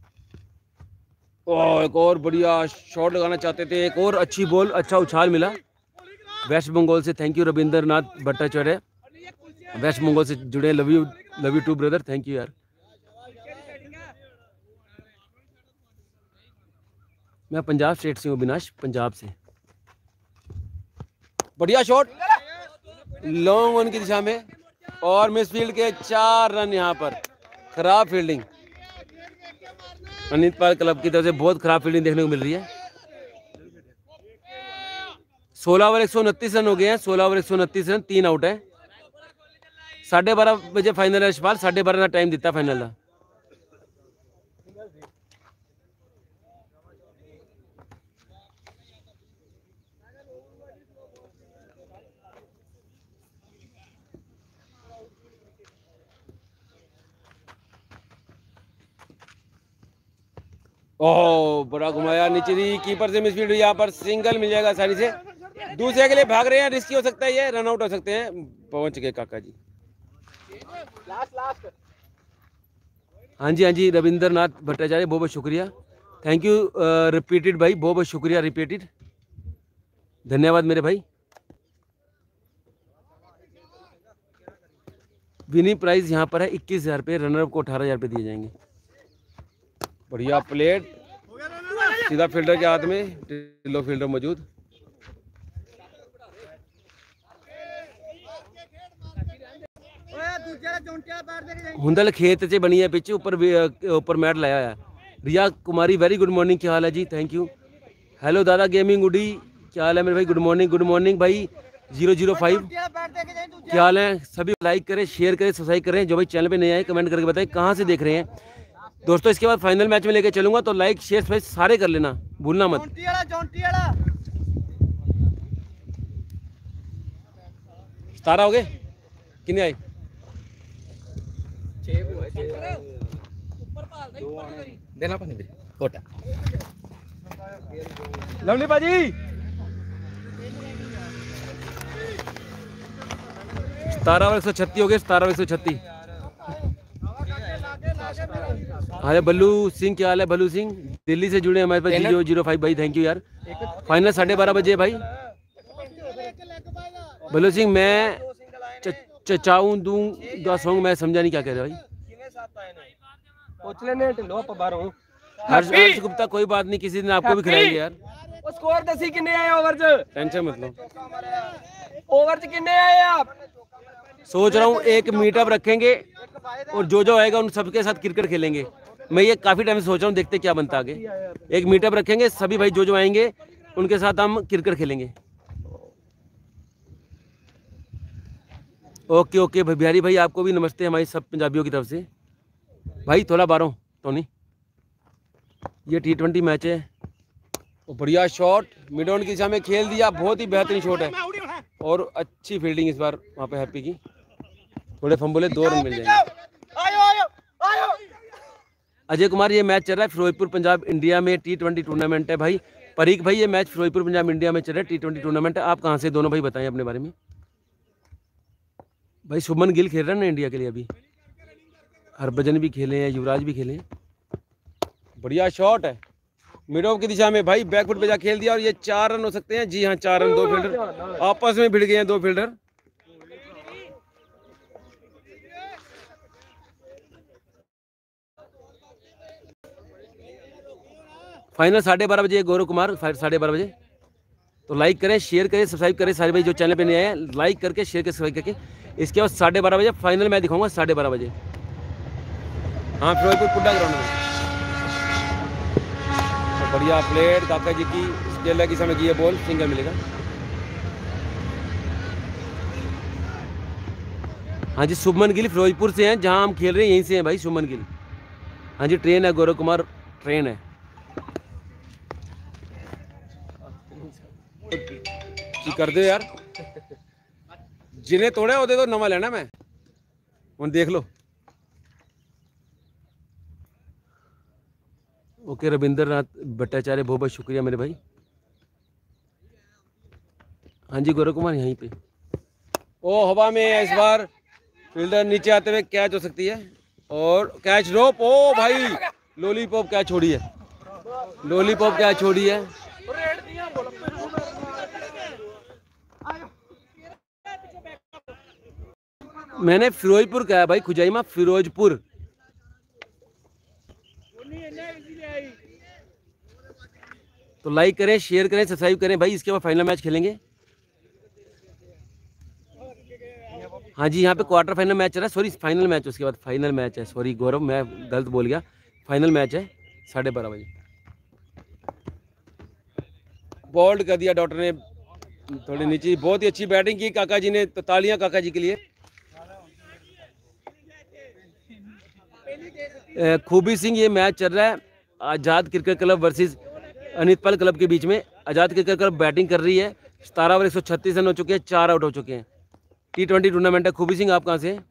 और एक और बढ़िया शॉट लगाना चाहते थे, एक और अच्छी बॉल, अच्छा उछाल मिला वेस्ट बंगाल से। थैंक यू रविंद्र नाथ भट्टाचार्य, वेस्ट बंगाल से जुड़े। Love you too brother, thank you यार। मैं पंजाब स्टेट से हूँ, अविनाश पंजाब से। बढ़िया शॉट लॉन्ग वन की दिशा में और मिस फील्ड के 4 रन यहाँ पर। खराब फील्डिंग अनित पाल क्लब की तरफ से, बहुत खराब फील्डिंग देखने को मिल रही है। 16 ओवर 129 रन हो गए हैं, 16 ओवर 129 रन, 3 आउट है। 12:30 बजे फाइनल है यशपाल, 12:30 का टाइम दिता फाइनल का। ओह बड़ा घुमाया नीचे दी, कीपर से मिसफील्ड, यहाँ पर सिंगल मिल जाएगा आसानी से। दूसरे के लिए भाग रहे हैं, रिस्की हो सकता है ये, रन आउट हो सकते हैं। पहुंच गए काका जी। हाँ जी हाँ जी, रविंद्र नाथ भट्टाचार्य बहुत बहुत शुक्रिया, थैंक यू रिपीटेड भाई, बहुत बहुत शुक्रिया रिपीटेड, धन्यवाद मेरे भाई। विनिंग प्राइस यहाँ पर है 21,000 रुपये, रनर को 18,000 रुपये दिए जाएंगे। बढ़िया प्लेट सीधा फील्डर के हाथ में, लो फील्डर मौजूद। हुंदल खेत से बनी है पिच, ऊपर मैट लाया है। Riya Kumari very good morning, क्या हाल है जी, thank you. Hello Dada gaming उडी, क्या हाल है मेरे भाई, गुड मॉर्निंग भाई 005, क्या हाल है। सभी लाइक करें, शेयर करें, सब्सक्राइब करें। जो भाई चैनल पे नए आए कमेंट करके बताएं कहाँ से देख रहे हैं दोस्तों। इसके बाद फाइनल मैच में लेके चलूंगा, तो लाइक शेयर सब्सक्राइब सारे कर लेना, भूलना मत। 17 हो गए, कितने आए? देना पानी दे कोटा लवली बाजी। 17 ओवर 136 हो गए, 17 ओवर 136। हाँ बल्लू सिंह, क्या हाल है बल्लू सिंह, दिल्ली से जुड़े हमारे पास 005 भाई, थैंक यू यार। फाइनल 12:30 बजे भाई। बल्लू सिंह मैं चाहूँ दूँ सॉन्ग, मैं समझा नहीं क्या कह रहे भाई। हर्ष गुप्ता कोई बात नहीं, किसी दिन आपको भी खिलाएंगे यार। स्कोर दसी किन्ने आए ओवर च, टेंशन मत लो। ओवर च किन्ने आए आप? सोच रहा हूँ एक मीटअप रखेंगे और जो आएगा उन सबके साथ क्रिकेट खेलेंगे। मैं ये काफी टाइम से सोच रहा हूँ, देखते क्या बनता आगे। एक मीटअप रखेंगे, सभी भाई जो आएंगे उनके साथ हम क्रिकेट खेलेंगे। ओके ओके भाई बिहारी भाई, आपको भी नमस्ते हमारी सब पंजाबियों की तरफ से भाई। थोड़ा बारों टोनी, ये T20 मैच है। बढ़िया शॉट मिड ऑन की दिशा में खेल दिया, बहुत ही बेहतरीन शॉट है और अच्छी फील्डिंग इस बार वहाँ पे हैप्पी की। थोड़े फंबोले 2 रन मिल जाएंगे। अजय कुमार, ये मैच चल रहा है फिरोजपुर पंजाब इंडिया में, T20 टूर्नामेंट है भाई। परीक भाई, ये मैच फिरोजपुर पंजाब इंडिया में चल रहा है, T20 टूर्नामेंट है। आप कहाँ से दोनों भाई बताएं अपने बारे में। भाई शुभमन गिल खेल रहा है ना इंडिया के लिए अभी, हरभजन भी खेले हैं, युवराज भी खेले हैं। बढ़िया शॉट है मिड ऑफ की दिशा में भाई, बैकफुट पे जा खेल दिया और ये 4 रन हो सकते हैं। जी हाँ 4 रन, 2 फील्डर आपस में भिड़ गए हैं, 2 फील्डर। फाइनल 12:30 बजे गौरव कुमार, 12:30 बजे। तो लाइक करें, शेयर करें, सब्सक्राइब करें सारे भाई जो चैनल पे नए आए, लाइक करके शेयर करके सब्सक्राइब करके। इसके बाद 12:30 बजे फाइनल मैं दिखाऊंगा, 12:30 बजे। हाँ फिरोजपुर पुड्डा ग्राउंड में। तो बढ़िया प्लेट काका जी की, स्टेला की समय की है बॉल, सिंगल मिलेगा। हाँ जी शुभमन गिल फिरोजपुर से हैं, जहाँ हम खेल रहे हैं यहीं से हैं भाई शुभमन गिल। हाँ जी ट्रेन है गौरव कुमार, ट्रेन है। कर दो यार, जिन्हें तोड़े होते तो नवा लेना मैं उन देख लो। ओके रविंद्र नाथ भट्टाचार्य, बहुत बहुत शुक्रिया मेरे भाई। हाँ जी गौरव कुमार यहीं पे। ओ हवा में है इस बार, फील्डर नीचे आते हुए कैच हो सकती है और कैच ड्रॉप। ओ भाई लॉलीपॉप कैच छोड़ी है, लॉलीपॉप कैच छोड़ी है। मैंने फिरोजपुर कहा भाई, खुजाइमा फिरोजपुर। तो लाइक करें, शेयर करें, सब्सक्राइब करें भाई। इसके बाद फाइनल मैच खेलेंगे। हाँ जी, यहाँ पे क्वार्टर फाइनल मैच चल रहा है, सॉरी फाइनल मैच, उसके बाद फाइनल मैच है। सॉरी गौरव, मैं गलत बोल गया, फाइनल मैच है 12:30 बजे। बोल्ड कर दिया डॉक्टर ने, थोड़ी नीचे। बहुत ही अच्छी बैटिंग की काका जी ने, तो तालियां काका जी के लिए। खूबी सिंह, ये मैच चल रहा है Azad cricket club versus Anitpal club के बीच में। आज़ाद क्रिकेट क्लब बैटिंग कर रही है, 17 ओवर 136 रन हो चुके हैं, 4 आउट हो चुके हैं। T20 टूर्नामेंट है। खूबी सिंह आप कहाँ से हैं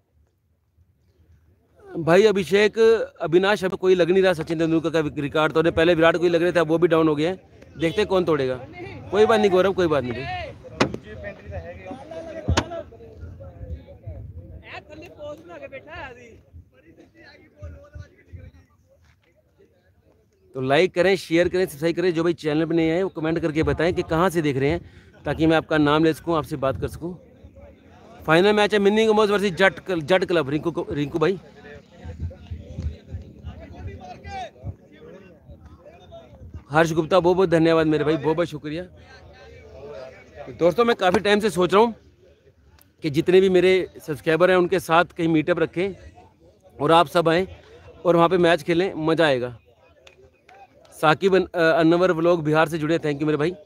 भाई? अभिषेक अविनाश, अब कोई लग नहीं रहा सचिन तेंदुलकर का रिकॉर्ड तोड़ने। पहले विराट कोहली लग रहे थे, वो भी डाउन हो गए हैं, देखते कौन तोड़ेगा। कोई बात नहीं गौरव, कोई बात नहीं। तो लाइक करें, शेयर करें, सब्सक्राइब करें। जो भाई चैनल पर नहीं आए वो कमेंट करके बताएं कि कहाँ से देख रहे हैं, ताकि मैं आपका नाम ले सकूँ, आपसे बात कर सकूँ। फाइनल मैच है मिनी कम्बोज वर्सेस जट क्लब। रिंकू भाई, हर्ष गुप्ता, बहुत बहुत धन्यवाद मेरे भाई, बहुत बहुत शुक्रिया। तो दोस्तों मैं काफ़ी टाइम से सोच रहा हूँ कि जितने भी मेरे सब्सक्राइबर हैं उनके साथ कहीं मीटअप रखें और आप सब आएँ और वहाँ पे मैच खेलें, मज़ा आएगा। साकिब अनवर व्लॉग बिहार से जुड़े, थैंक यू मेरे भाई।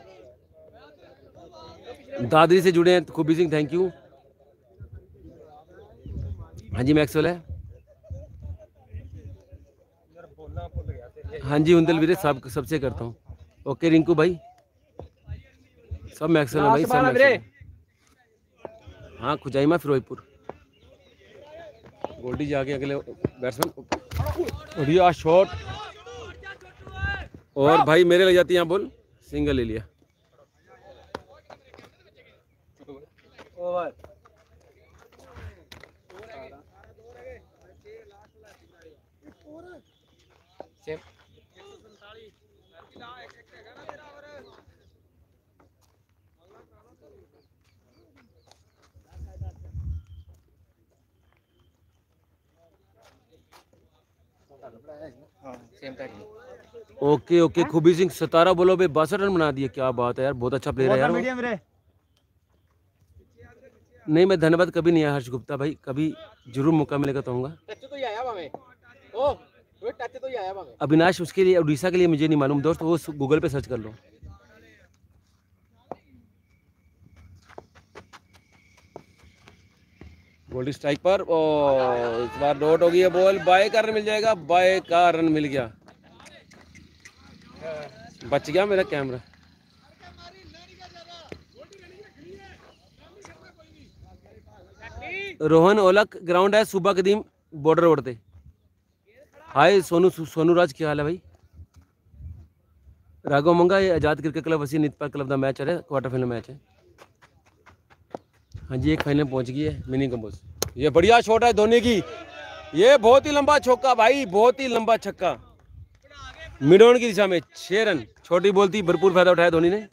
दादरी से जुड़े हैं खूबी सिंह, थैंक यू। हाँ जी मैक्सवेल है, हाँ जी उन्दल वीरे, सबसे करता हूँ। ओके रिंकू भाई, सब मैक्सवेल है भाई, सब मैक्सवेल। हाँ खुजाइमा फिरोजपुर। गोल्डी जाके अगले बैट्समैन, बढ़िया शॉट, और भाई मेरे लग जाती है यहाँ बॉल, सिंगल ले लिया। Over okay okay. Khubi Singh 17 बॉलों पे 62 रन बना दिए, क्या बात है यार, बहुत अच्छा प्लेयर है यार। नहीं मैं धन्यवाद कभी नहीं आया हर्ष गुप्ता भाई, कभी जरूर मौका मिलेगा तो आऊँगा। अविनाश, उसके लिए उड़ीसा के लिए मुझे नहीं मालूम दोस्त, वो गूगल पे सर्च कर लो। गोल्डी स्ट्राइक पर, और इस बार डॉट हो गई है बॉल, बाय का रन मिल जाएगा, बाय का रन मिल गया। बच गया मेरा कैमरा। रोहन ओलक ग्राउंड है सूबा कदीम बॉर्डर रोड पे। हाय सोनू राज, क्या हाल है भाई? राघव मंगा, ये आजाद क्रिकेट क्लब वसी नितपाल क्लब का मैच है, क्वार्टर फाइनल मैच है। हाँ जी एक फाइनल पहुंच गई है मिनी कम्बोज। ये बढ़िया शॉट है धोनी की, ये बहुत ही लंबा चौका भाई, बहुत ही लंबा छक्का मिड ऑन की दिशा में, 6 रन। छोटी बॉल थी, भरपूर फायदा उठाया धोनी ने।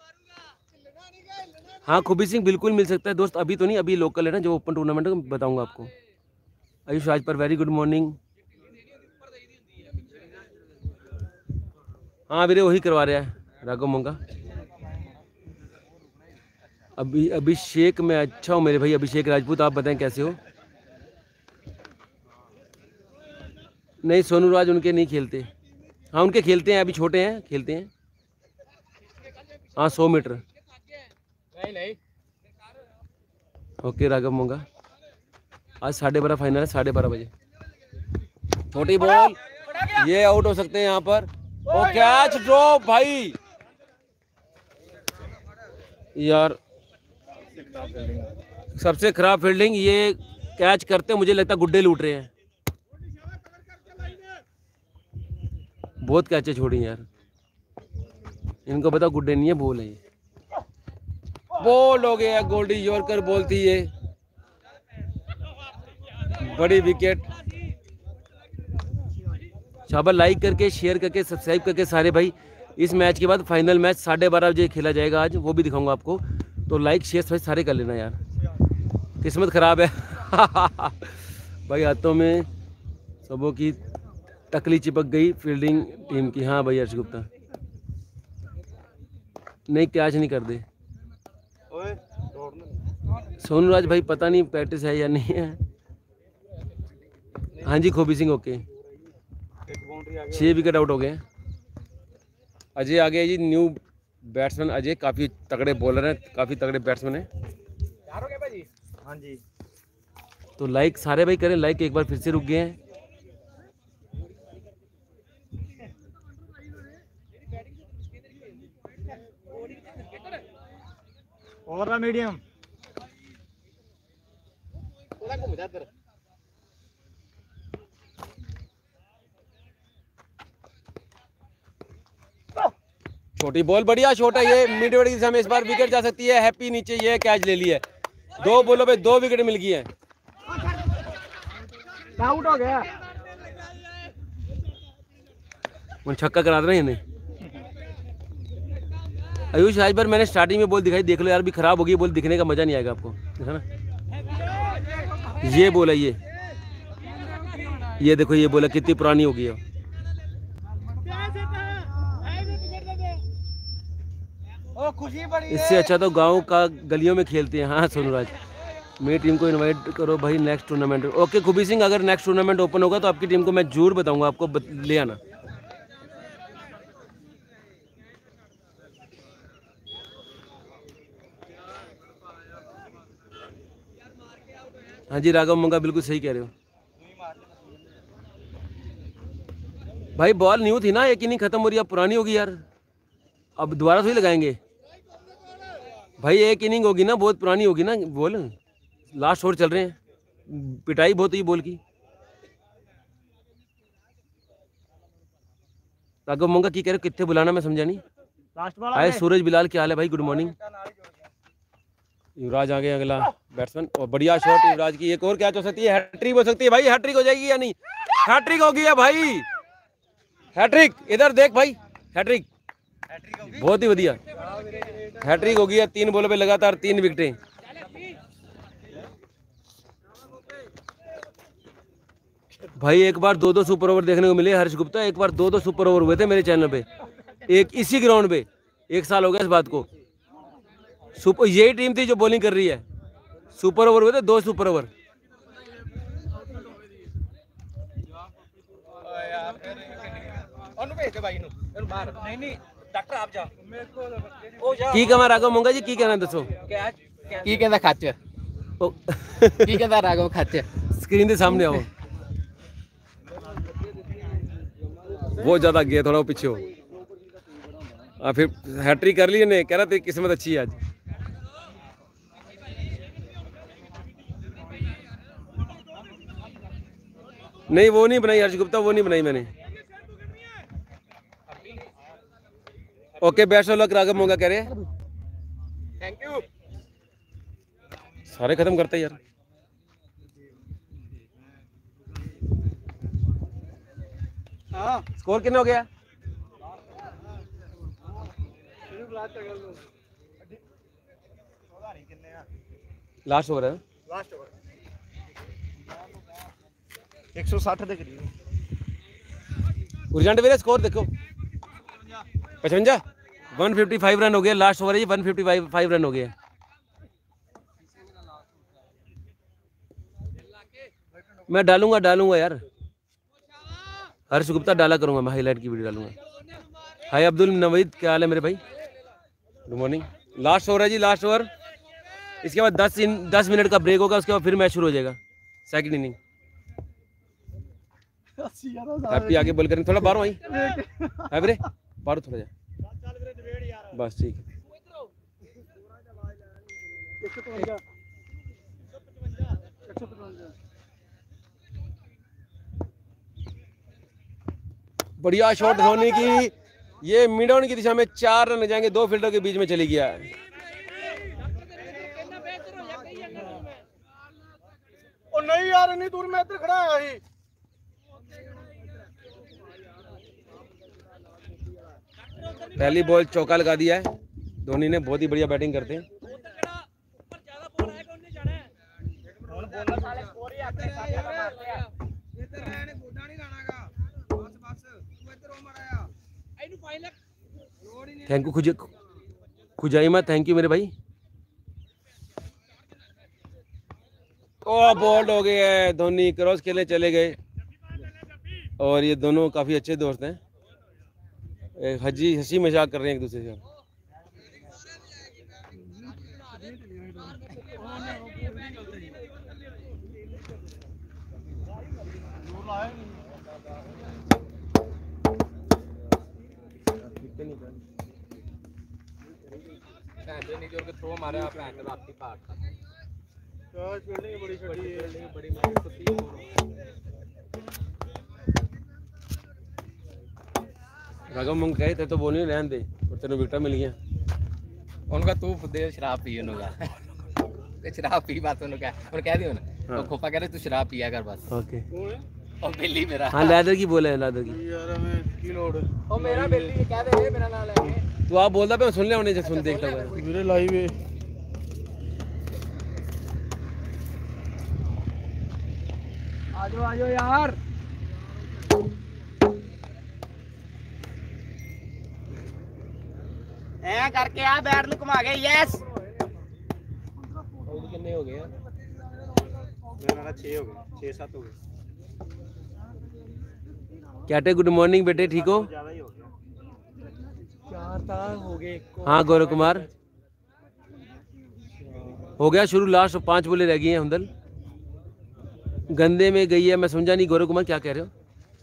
हाँ खूबी सिंह बिल्कुल मिल सकता है दोस्त, अभी तो नहीं, अभी लोकल है ना, जो ओपन टूर्नामेंट है बताऊंगा आपको। आयुष राज पर वेरी गुड मॉर्निंग। हाँ वीरे वही करवा रहा है राघव मंगा। अभिषेक मैं अच्छा हूँ मेरे भाई, अभिषेक राजपूत, आप बताएं कैसे हो? नहीं सोनू राज उनके नहीं खेलते, हाँ उनके खेलते हैं, अभी छोटे हैं, खेलते हैं। हाँ 100 मीटर। नहीं। ओके राघव मंगा, आज 12:30 फाइनल है, 12:30 बजे। छोटी बॉल, ये आउट हो सकते हैं यहाँ पर। ओ कैच ड्रॉप भाई, यार सबसे खराब फील्डिंग, ये कैच करते मुझे लगता है गुड्डे लूट रहे हैं, बहुत कैचे छोड़ी यार, इनको पता गुड्डे नहीं है, बॉल है ये। बॉल हो गया, गोल्डी यॉर्कर बॉल थी ये, बड़ी विकेट। शाबाश, लाइक करके शेयर करके सब्सक्राइब करके सारे भाई। इस मैच के बाद फाइनल मैच 12:30 बजे खेला जाएगा आज, वो भी दिखाऊंगा आपको, तो लाइक शेयर सारे कर लेना यार। किस्मत खराब है भाई, हाथों में सबों की टकली चिपक गई फील्डिंग टीम की। हाँ भाई हर्ष गुप्ता, नहीं कैच नहीं कर दे। ओए तोड़ना सोनू राज भाई पता नहीं प्रैक्टिस है या नहीं है। हाँ जी खोबी सिंह ओके। एक बाउंड्री आ 6 विकेट आउट हो गए। अजय आ गया जी न्यू बैट्समैन अजय, काफ़ी तगड़े बॉलर हैं, काफ़ी तगड़े बैट्समैन हैं। यार हो गया भाजी। हाँ जी तो लाइक सारे भाई करें लाइक, एक बार फिर से रुक गए हैं। ओवर ना मीडियम ਉਹਦਾ ਘੁੰਮ ਜਾ ਇੱਧਰ। छोटी बॉल बढ़िया शॉट है ये, मिड विकेट की दिशा में इस बार विकेट जा सकती है। हैप्पी नीचे ये कैच ले लिया है। 2 बॉलों पे 2 विकेट मिल गई है। आउट हो गया। छक्का करा दे ना इन्हें। आयुष आज बार मैंने स्टार्टिंग में बॉल दिखाई, देख लो यार भी खराब होगी बॉल, दिखने का मजा नहीं आएगा आपको, देखा ना। ये बॉल है ये देखो ये बॉल कितनी पुरानी होगी है। ओ खुशी बड़ी है। इससे अच्छा तो गांव का गलियों में खेलते हैं। हाँ सोनूराज मेरी टीम को इनवाइट करो भाई next tournament. Okay Khubi Singh अगर नेक्स्ट टूर्नामेंट ओपन होगा तो आपकी टीम को मैं जरूर बताऊंगा, आपको ले आना। हाँ जी राघव मंगा बिल्कुल सही कह रहे हो भाई। बॉल न्यू थी ना, एक इनिंग खत्म हो रही है, अब पुरानी होगी यार, अब दोबारा थोड़ी लगाएंगे भाई। एक इनिंग होगी ना, बहुत पुरानी होगी ना बॉल, लास्ट ओवर चल रहे हैं, पिटाई बहुत हुई बॉल की। राघव मंगा की कह रहे हो, कितने बुलाना मैं समझा नहीं। लास्ट वाला हाय सूरज बिलाल क्या हाल है भाई, गुड मॉर्निंग। युवराज आ गए अगला बैट्समैन, और बढ़िया शॉट युवराज की। एक और कैच हो सकती है, हैट्रिक हो सकती है भाई। हैट्रिक हो जाएगी या नहीं? हैट्रिक हो गई है भाई, हैट्रिक। इधर देख भाई, हैट्रिक बहुत ही बढ़िया हैट्रिक हो गई है। 3 बॉलों पे लगातार 3 विकेटें। भाई एक बार 2-2 सुपर ओवर देखने को मिले हर्ष गुप्ता, एक बार 2-2 सुपर ओवर हुए थे मेरे चैनल पे, एक इसी ग्राउंड पे। 1 साल हो गया इस बात को। सुपर यही टीम थी जो बॉलिंग कर रही है। सुपर ओवर हुए थे 2 सुपर ओवर। ਉਹਨੂੰ ਭੇਜ ਦੇ ਬਾਈ ਨੂੰ, ਇਹਨੂੰ ਬਾਹਰ। ਨਹੀਂ ਨਹੀਂ ਡਾਕਟਰ ਆਪ ਜਾ। ਮੇਰੇ ਕੋਲ ਉਹ ਜਾ। की कहना राघव मंगा जी, की कहना दसो। ਕੀ ਕਹਿੰਦਾ ਖੱਚ? ਕੀ ਕਹਿੰਦਾ ਰਾਘਵ ਖੱਚ? स्क्रीन के सामने आओ। बहुत ज्यादा गया, थोड़ा वो पीछे हो। फिर हैट्रिक कर ली ने, कह रहा तेरी किस्मत अच्छी है आज। नहीं वो नहीं बनाई हर्ष गुप्ता, वो नहीं बनाई मैंने। Okay best of luck Raghav Monga कह रहे हैं। Thank you. सारे खत्म करते यार। ਹਾਂ स्कोर कितना हो गया? लास्ट ओवर है। लास्ट ओवर 160 ਦੇ ਕਰੀਬ। उर्जेंट वीरे स्कोर देखो 55 155 रन हो गया। लास्ट ओवर है जी, 155 रन हो गया। मैं डालूंगा यार, हर्ष गुप्ता डाला करूंगा मैं, हाईलाइट की वीडियो डालूंगा। हाय अब्दुल नवीद क्या हाल है मेरे भाई, गुड मॉर्निंग। लास्ट ओवर है जी, लास्ट ओवर। इसके बाद 10 मिनट का ब्रेक होगा, उसके बाद फिर मैच शुरू हो जाएगा, सेकंड इनिंग। हैप्पी आगे बॉल करें, थोड़ा बाहर आई है वीरे, बाहर थोड़ा जा बस, ठीक है। बढ़िया शॉट धोनी की, ये मिड ऑन की दिशा में 4 रन लग जाएंगे, 2 फील्डर के बीच में चली गया। ਉਹ ਨਹੀਂ ਯਾਰ ਇੰਨੀ ਦੂਰ ਮੈਂ ਇੱਧਰ ਖੜਾ ਆਇਆ ਸੀ। पहली बॉल चौका लगा दिया है धोनी ने, बहुत ही बढ़िया बैटिंग करते हैं। Thank you Khuzaima thank you मेरे भाई। ओ बोल्ड हो गए हैं, धोनी क्रॉस खेलने चले गए और ये दोनों काफ़ी अच्छे दोस्त हैं, हंसी मजाक कर रहे हैं एक दूसरे से। थ्रो मारे आप आपकी पार्ट बड़ी राघव मंग कहे थे तो बोलने रहने दे और तेरे विकेट मिल गया उनका तू दे शराब पी उनका ते शराब पी बात उनका और कह दियो ना तो खोपा कह रहे तू शराब पिया कर बस। ओके और बिल्ली मेरा हाँ लेदर की बोले लेदर की यार हमें की लोड ओ मेरा बिल्ली कह दे मेरा नाम लेके तो आप बोलता पे सुन ले होने से सुन देखता हुआ मेरे लाइव है। आजो यार ऐ करके आ बैट नु घुमा के यस और कितने हो गए मेरा 6 हो गए 6-7 हो गए। कहते गुड मॉर्निंग बेटे ठीक हो? ज्यादा ही हो गया 4 हो गए। हाँ गौरव कुमार हो गया शुरू, लास्ट 5 बोले रह गई हैं हमदल गंदे में गई है। मैं समझा नहीं गौरव कुमार क्या कह रहे हो?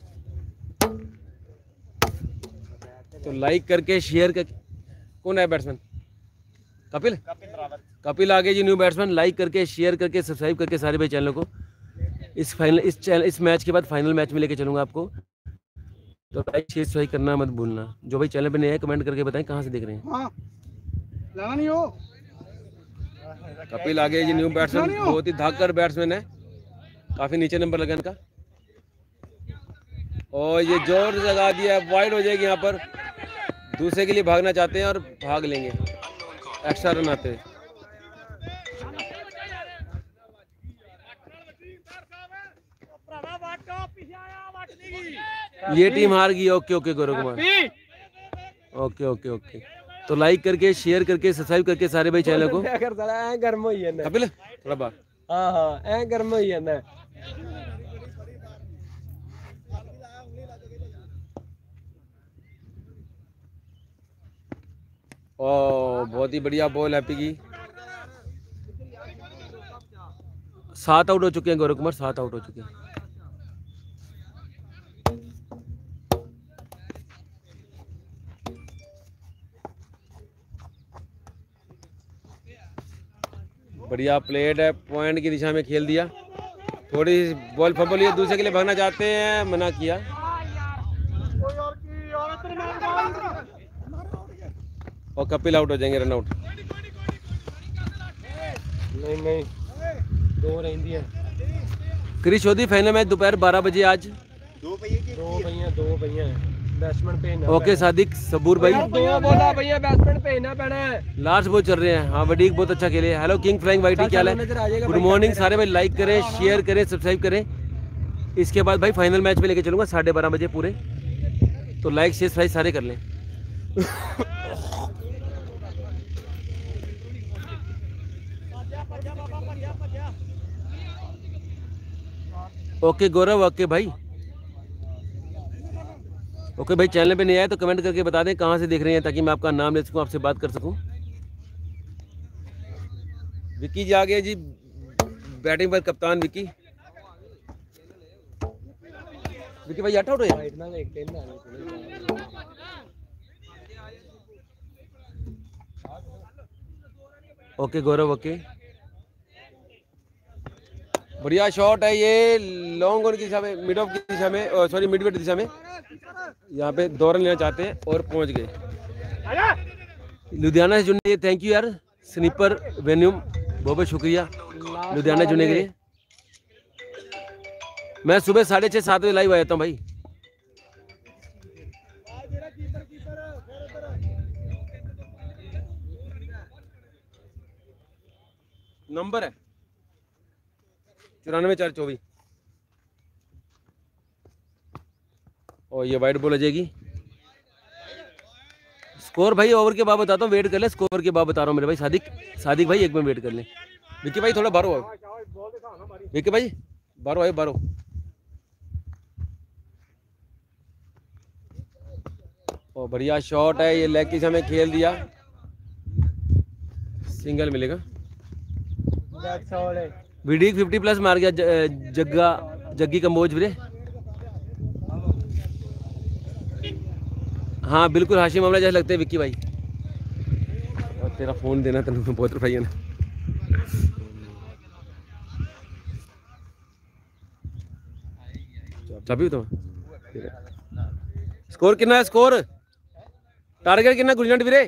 तो लाइक करके शेयर कर। कौन है बैट्समैन? कपिल कपिल आगे जी न्यू बैट्समैन। लाइक करके शेयर करके सब्सक्राइब करके सारे भाई चैनल को। इस मैच के बाद फाइनल मैच में लेके चलूंगा आपको, तो लाइक शेयर सब्सक्राइब करना मत भूलना। जो भाई चैनल पे नए हैं कमेंट करके बताएं कहाँ से देख रहे हैं। हां लगा नहीं हो। कपिल आगे जी न्यू बैट्समैन, बहुत ही धाकड़ बैट्समैन है, काफी नीचे नंबर लगा इनका। और ये जोर लगा दिया, वाइड हो जाएगी यहाँ पर। दूसरे के लिए भागना चाहते हैं और भाग लेंगे, एक्स्ट्रा रन आते हैं। ये टीम हार गई। Okay okay Gaurav Kumar okay okay okay. तो लाइक करके शेयर करके सब्सक्राइब करके सारे भाई चैनल को। गर्म हो जाता कपिल थोड़ा बाहर। हाँ ऐ गर्म हो जाता है। ओ बहुत ही बढ़िया बॉल हैप्पी की। 7 आउट हो चुके हैं गौरव कुमार, 7 आउट हो चुके हैं। बढ़िया प्लेट है, पॉइंट की दिशा में खेल दिया। थोड़ी बॉल फंबल हुई, दूसरे के लिए भागना चाहते हैं, मना किया। और कपिल आउट हो जाएंगे, रन आउट। नहीं 2 रहती है। क्रिश चौधरी फाइनल मैच दोपहर 12 बजे आज। 2 भैया बैट्समैन पे ना। ओके सादिक सबूर भाई 2 बोला भैया बैट्समैन पे ना पैना है। लास्ट बॉल चल रहे हैं। हाँ वडीक बहुत अच्छा खेले। हेलो किंग फ्लाइंग वाइटी क्या हाल है? गुड मॉर्निंग सारे भाई। लाइक करें शेयर करें सब्सक्राइब करें। इसके बाद भाई फाइनल मैच में लेके चलूंगा 12:30 बजे पूरे, तो लाइक शेयर सब्सक्राइब सारे कर लें। ओके गौरव ओके भाई। ओके भाई चैनल पे नहीं आए तो कमेंट करके बता दें कहाँ से देख रहे हैं, ताकि मैं आपका नाम ले सकूं, आपसे बात कर सकूं। विकी जी आ गए जी बैटिंग पर, कप्तान विकी। विकी भाई 8 आउट हो। Okay Gaurav okay. बढ़िया शॉट है ये, लॉन्ग ऑन की दिशा में, मिड ऑफ की दिशा में, सॉरी मिड विकेट दिशा में। यहाँ पे 2 रन लेना चाहते हैं और पहुंच गए। लुधियाना से जुड़ने के लिए थैंक यू यार। स्नीपर वेन्यूम बहुत बहुत शुक्रिया लुधियाना जुड़ने के लिए। मैं सुबह 6:30-7 बजे लाइव आ जाता हूँ भाई। नंबर है 94-4-24। और ये वाइट बॉल आ जाएगी। स्कोर भाई ओवर के बाद बताता हूँ, वेट कर ले, स्कोर के बाद बता रहा हूँ मेरे भाई। सादिक सादिक भाई एक मिनट वेट कर ले। विक्की भाई थोड़ा बाहर आओ, विक्की भाई बाहर आए, बाहर। और बढ़िया शॉट है ये, लेग किस हमें खेल दिया, सिंगल मिलेगा। विडीक 50 प्लस मार गया जग्गी कंबोज वीरे। हाँ बिल्कुल हाशिम मामला जैसे लगते हैं विक्की भाई। और तेरा फोन देना तेन बहुत रुपया ना। चाबी तो स्कोर कितना है, स्कोर टारगेट कितना गुरजंट वीरे?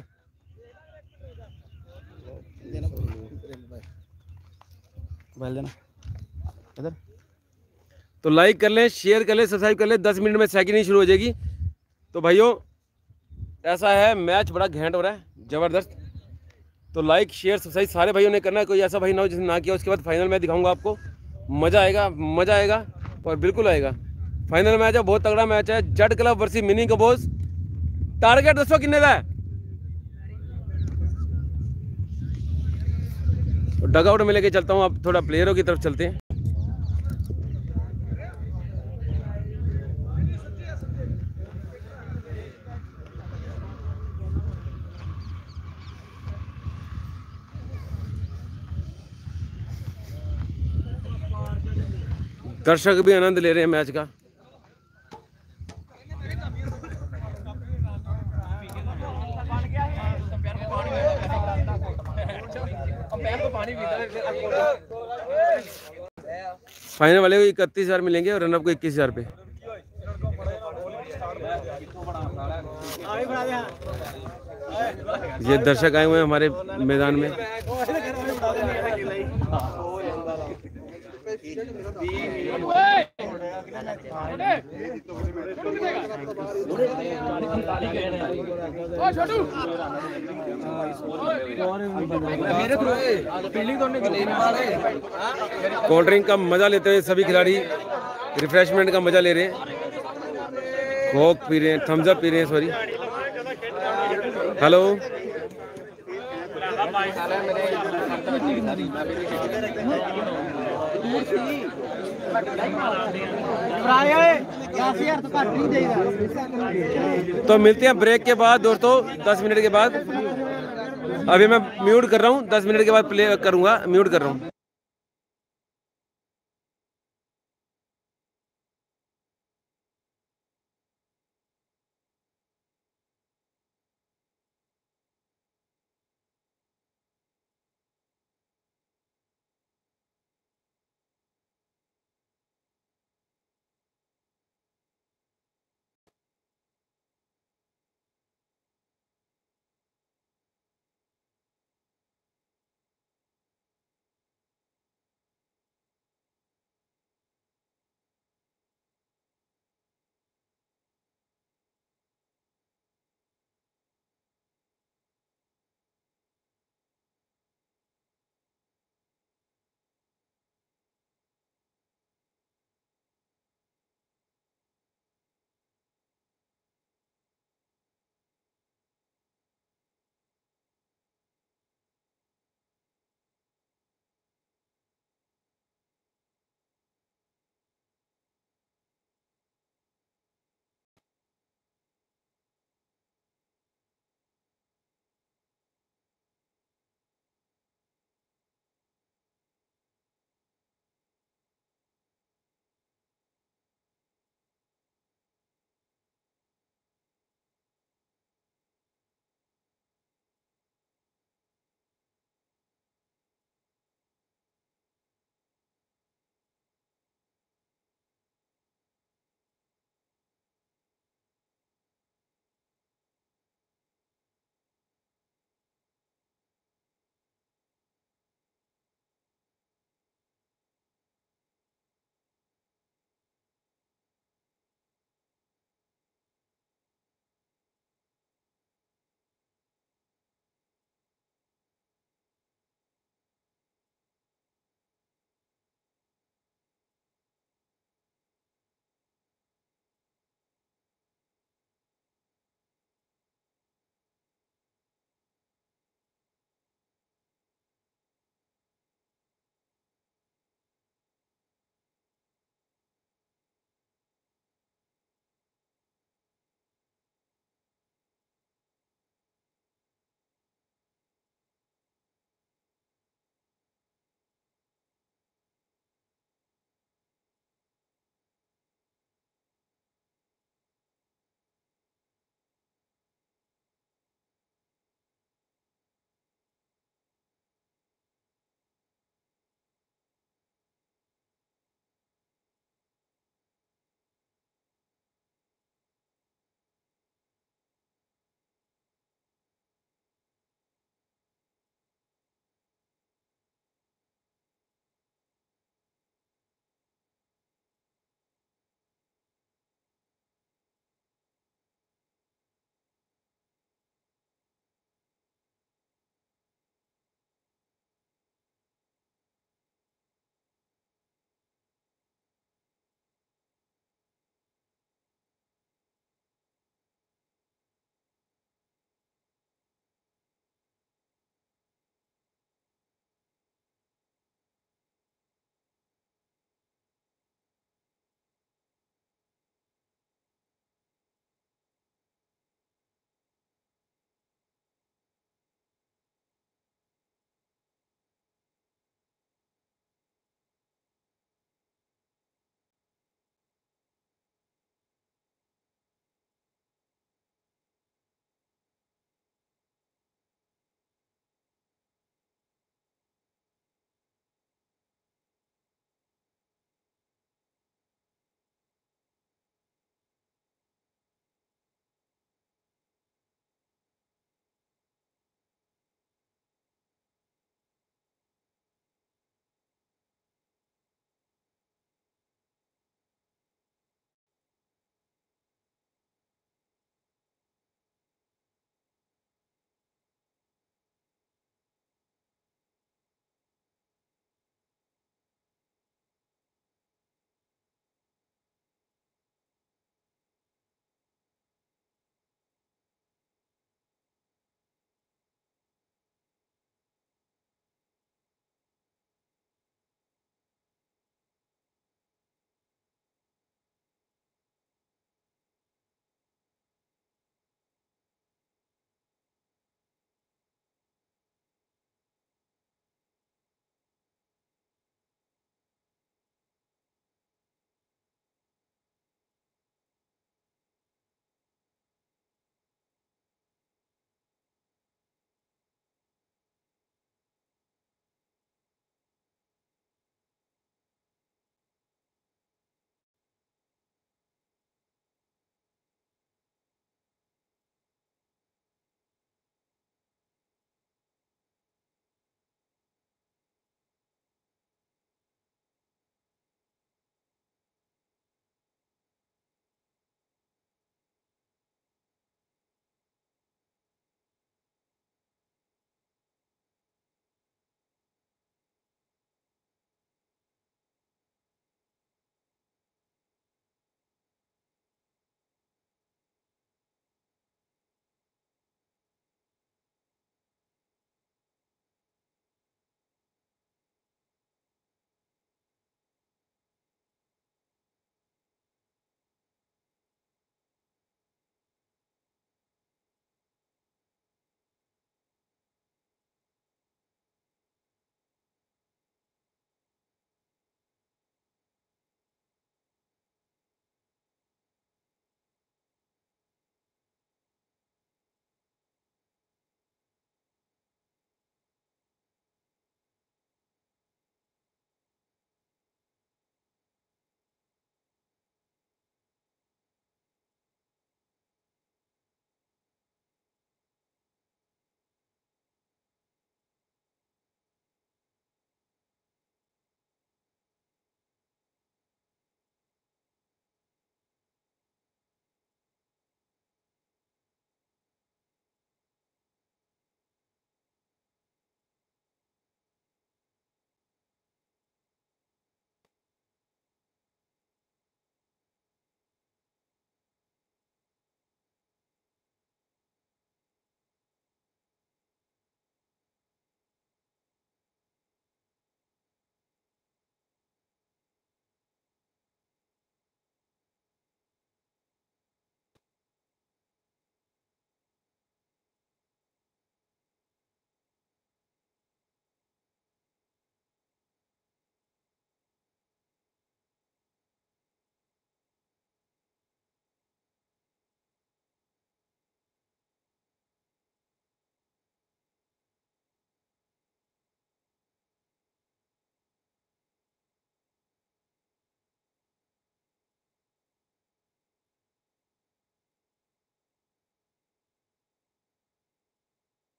इधर तो लाइक कर लें, शेयर कर लें, सब्सक्राइब कर लें। 10 मिनट में सेकंड ही शुरू हो जाएगी। तो भाइयों ऐसा है, मैच बड़ा घैंट हो रहा है, ज़बरदस्त। तो लाइक शेयर सब्सक्राइब सारे भाइयों ने करना है, कोई ऐसा भाई ना हो जिसने ना किया। उसके बाद फाइनल मैच दिखाऊंगा आपको, मज़ा आएगा, मज़ा आएगा और बिल्कुल आएगा। फाइनल मैच है, बहुत तगड़ा मैच है, Jat club versus mini Kamboj. Target दसो किन्ने का है? डगआउट में लेके चलता हूँ, अब थोड़ा प्लेयरों की तरफ चलते हैं। दर्शक भी आनंद ले रहे हैं मैच का। फाइनल वाले को 31,000 मिलेंगे और रनअप को 21,000 पे। ये दर्शक आए हुए हैं हमारे मैदान में। कोल्ड ड्रिंक का मजा लेते हुए सभी खिलाड़ी रिफ्रेशमेंट का मजा ले रहे हैं, कोक पी रहे हैं, थम्स अप पी रहे हैं, सॉरी। हेलो तो मिलते हैं ब्रेक के बाद दोस्तों, 10 मिनट के बाद। अभी मैं म्यूट कर रहा हूँ, 10 मिनट के बाद प्ले करूँगा, म्यूट कर रहा हूँ।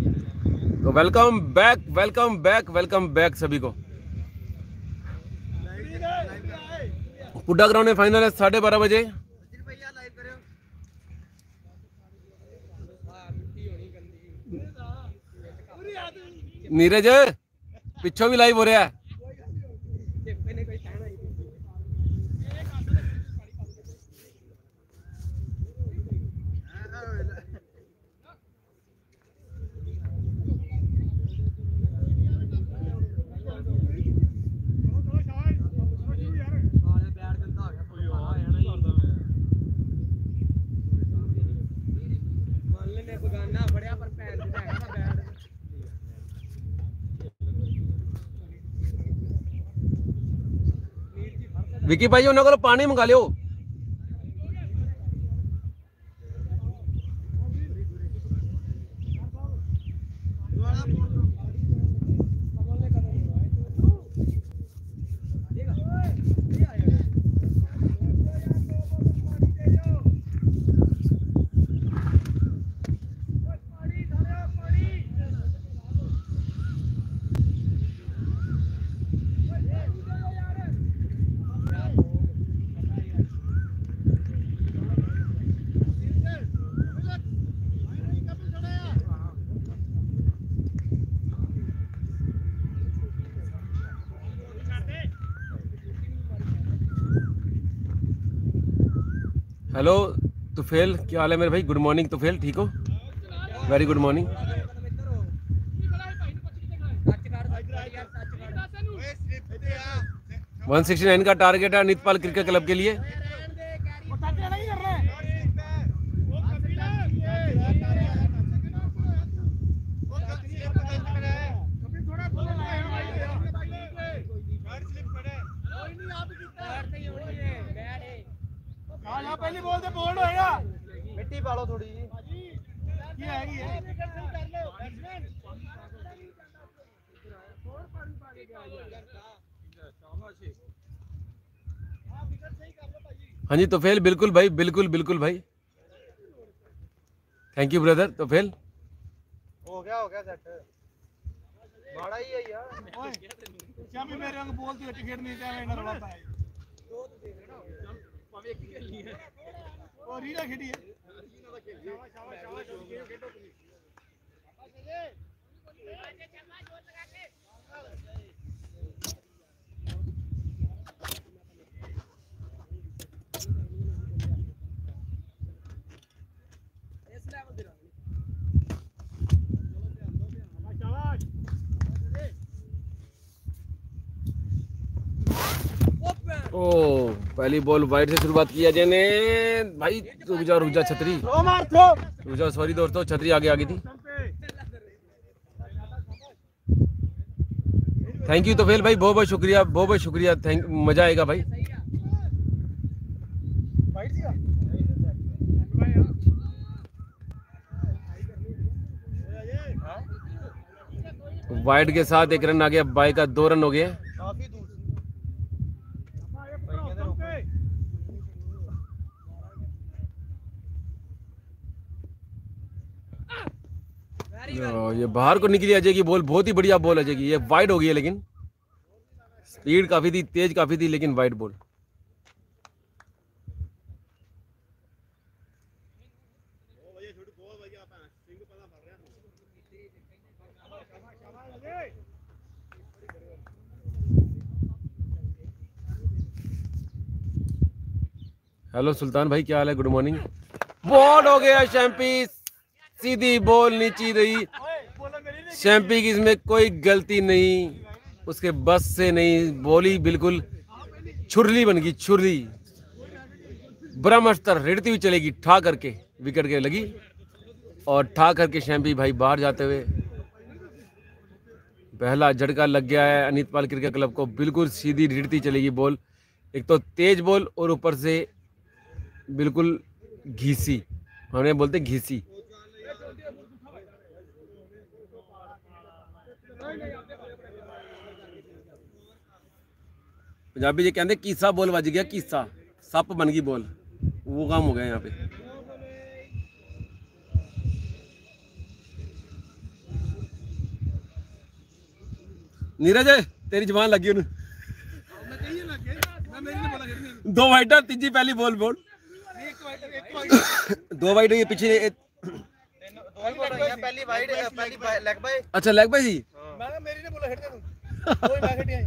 तो वेलकम बैक सभी को। पुड्डा ग्राउंड में फाइनल है 12:30 बजे। नीरज पिछो भी लाइव हो रहा है। विकी भाई उन्होंने को पानी मंगा लियो। हेलो तुफेल, क्या हाल है मेरे भाई? गुड मॉर्निंग तुफेल, ठीक हो? Very good morning. 169 का टारगेट है अनितपाल क्रिकेट क्लब के लिए। पहली बॉल से बोल्ड होएगा, मिट्टी पालो थोड़ी ये हैगी है। हाँ जी तुफेल, बिल्कुल भाई, बिल्कुल भाई, थैंक यू ब्रदर तुफेल। हो गया सेट, बड़ा ही है यार। ओए क्या भी मेरे रंग बोलती है टिकट नहीं क्या इधर वाला है और रीना खेड़ी है। ओ पहली बॉल वाइड से शुरुआत की अजय ने भाई। रुक जा छतरी, रुक जा, सॉरी दोस्तों, छतरी आगे आ गई थी। थैंक यू तुफेल भाई, बहुत शुक्रिया, थैंक, मजा आएगा भाई। वाइड के साथ एक रन आ गया, बाई का 2 रन हो गए। ये बाहर को निकली अजय की बॉल, बहुत ही बढ़िया बॉल अजय की। ये वाइड हो गई है, लेकिन स्पीड काफी थी, तेज काफी थी, लेकिन वाइड बॉल। हेलो सुल्तान भाई, क्या हाल है? Good morning. बॉल हो गया शैम्पी, सीधी बॉल नीचे रही। शैम्पी की इसमें कोई गलती नहीं, उसके बस से नहीं, बॉली बिल्कुल छुरली बन गई, छुरली ब्रह्मस्त्र रेड़ती हुई चलेगी, ठा करके विकेट के लगी और ठा करके शैम्पी भाई बाहर जाते हुए। पहला झटका लग गया है अनितपाल क्रिकेट क्लब को, बिल्कुल सीधी रेड़ती चलेगी बॉल। एक तो तेज बॉल और ऊपर से बिल्कुल घीसी, हमें बोलते घीसी। पंजाबी जी कहते कीसा बॉल बज गया, कीसा सप बन गई बॉल, वो काम हो गया यहाँ पे। नीरज तेरी जबान लगी उन्हें दो वाइटर तीजी पहली बॉल बोल 2 वाइट ये पीछे पहली वाइड पहली लेग बाय अच्छा लेग बाय जी मैं मेरी ने बोला हिट दे कोई मैं हिट आई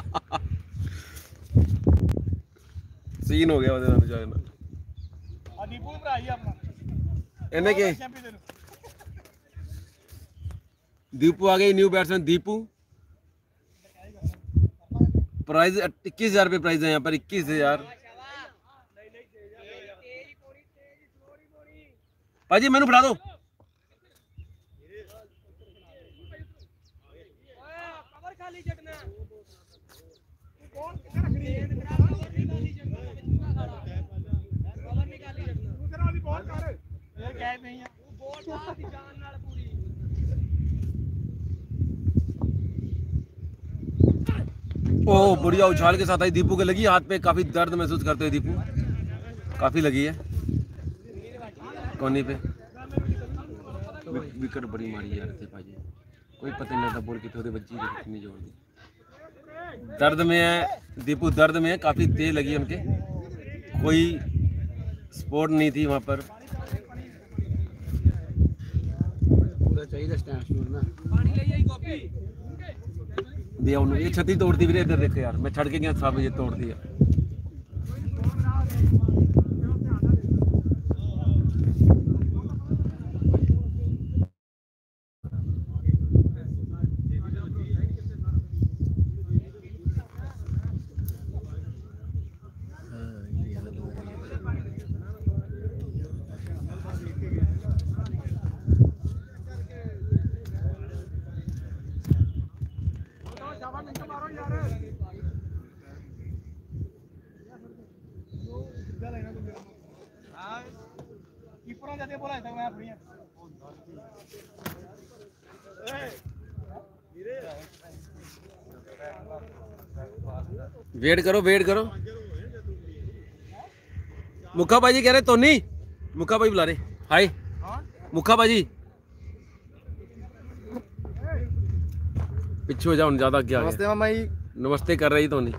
सीन हो गया ਉਹਦੇ ਨਾਲ ਜਾਇ ਨਾਲ ਆ ਦੀਪੂ ਭਰਾ ਹੀ ਆਪਣਾ ਇਹਨੇ ਕੀ दीपू आ गई न्यू बैट्समैन दीपू प्राइस 21,000 रुपये प्राइस है यहाँ पर 21,000 भाजी मैनू फड़ा दो ओ बढ़िया उछाल के साथ आई दीपू के लगी हाथ पे काफी दर्द महसूस करते हुए दीपू काफी लगी है कोनी पे विकेट बड़ी मारी यार थे भाजी कोई पता नहीं था बॉल कितने बच्ची कितनी जोर दी दर्द में है दीपू दर्द में है काफी तेज लगी उनके कोई स्पोर्ट नहीं थी वहां पर पूरा चाहिए स्टैंड ना पानी ले आई कॉपी दिया उन्होंने ये छतरी तोड़ती भी इधर देखो यार मैं छड़ के गया सब ये तोड़ दिया कीपरों जाते बोला है मैं बढ़िया वेट करो मुखा भाजी कह रहे टोनी मुखा भाई बुला रहे हाय मुखा भाजी पीछे हो जाओ ज्यादा क्या नमस्ते मामा जी नमस्ते कर रही टोनी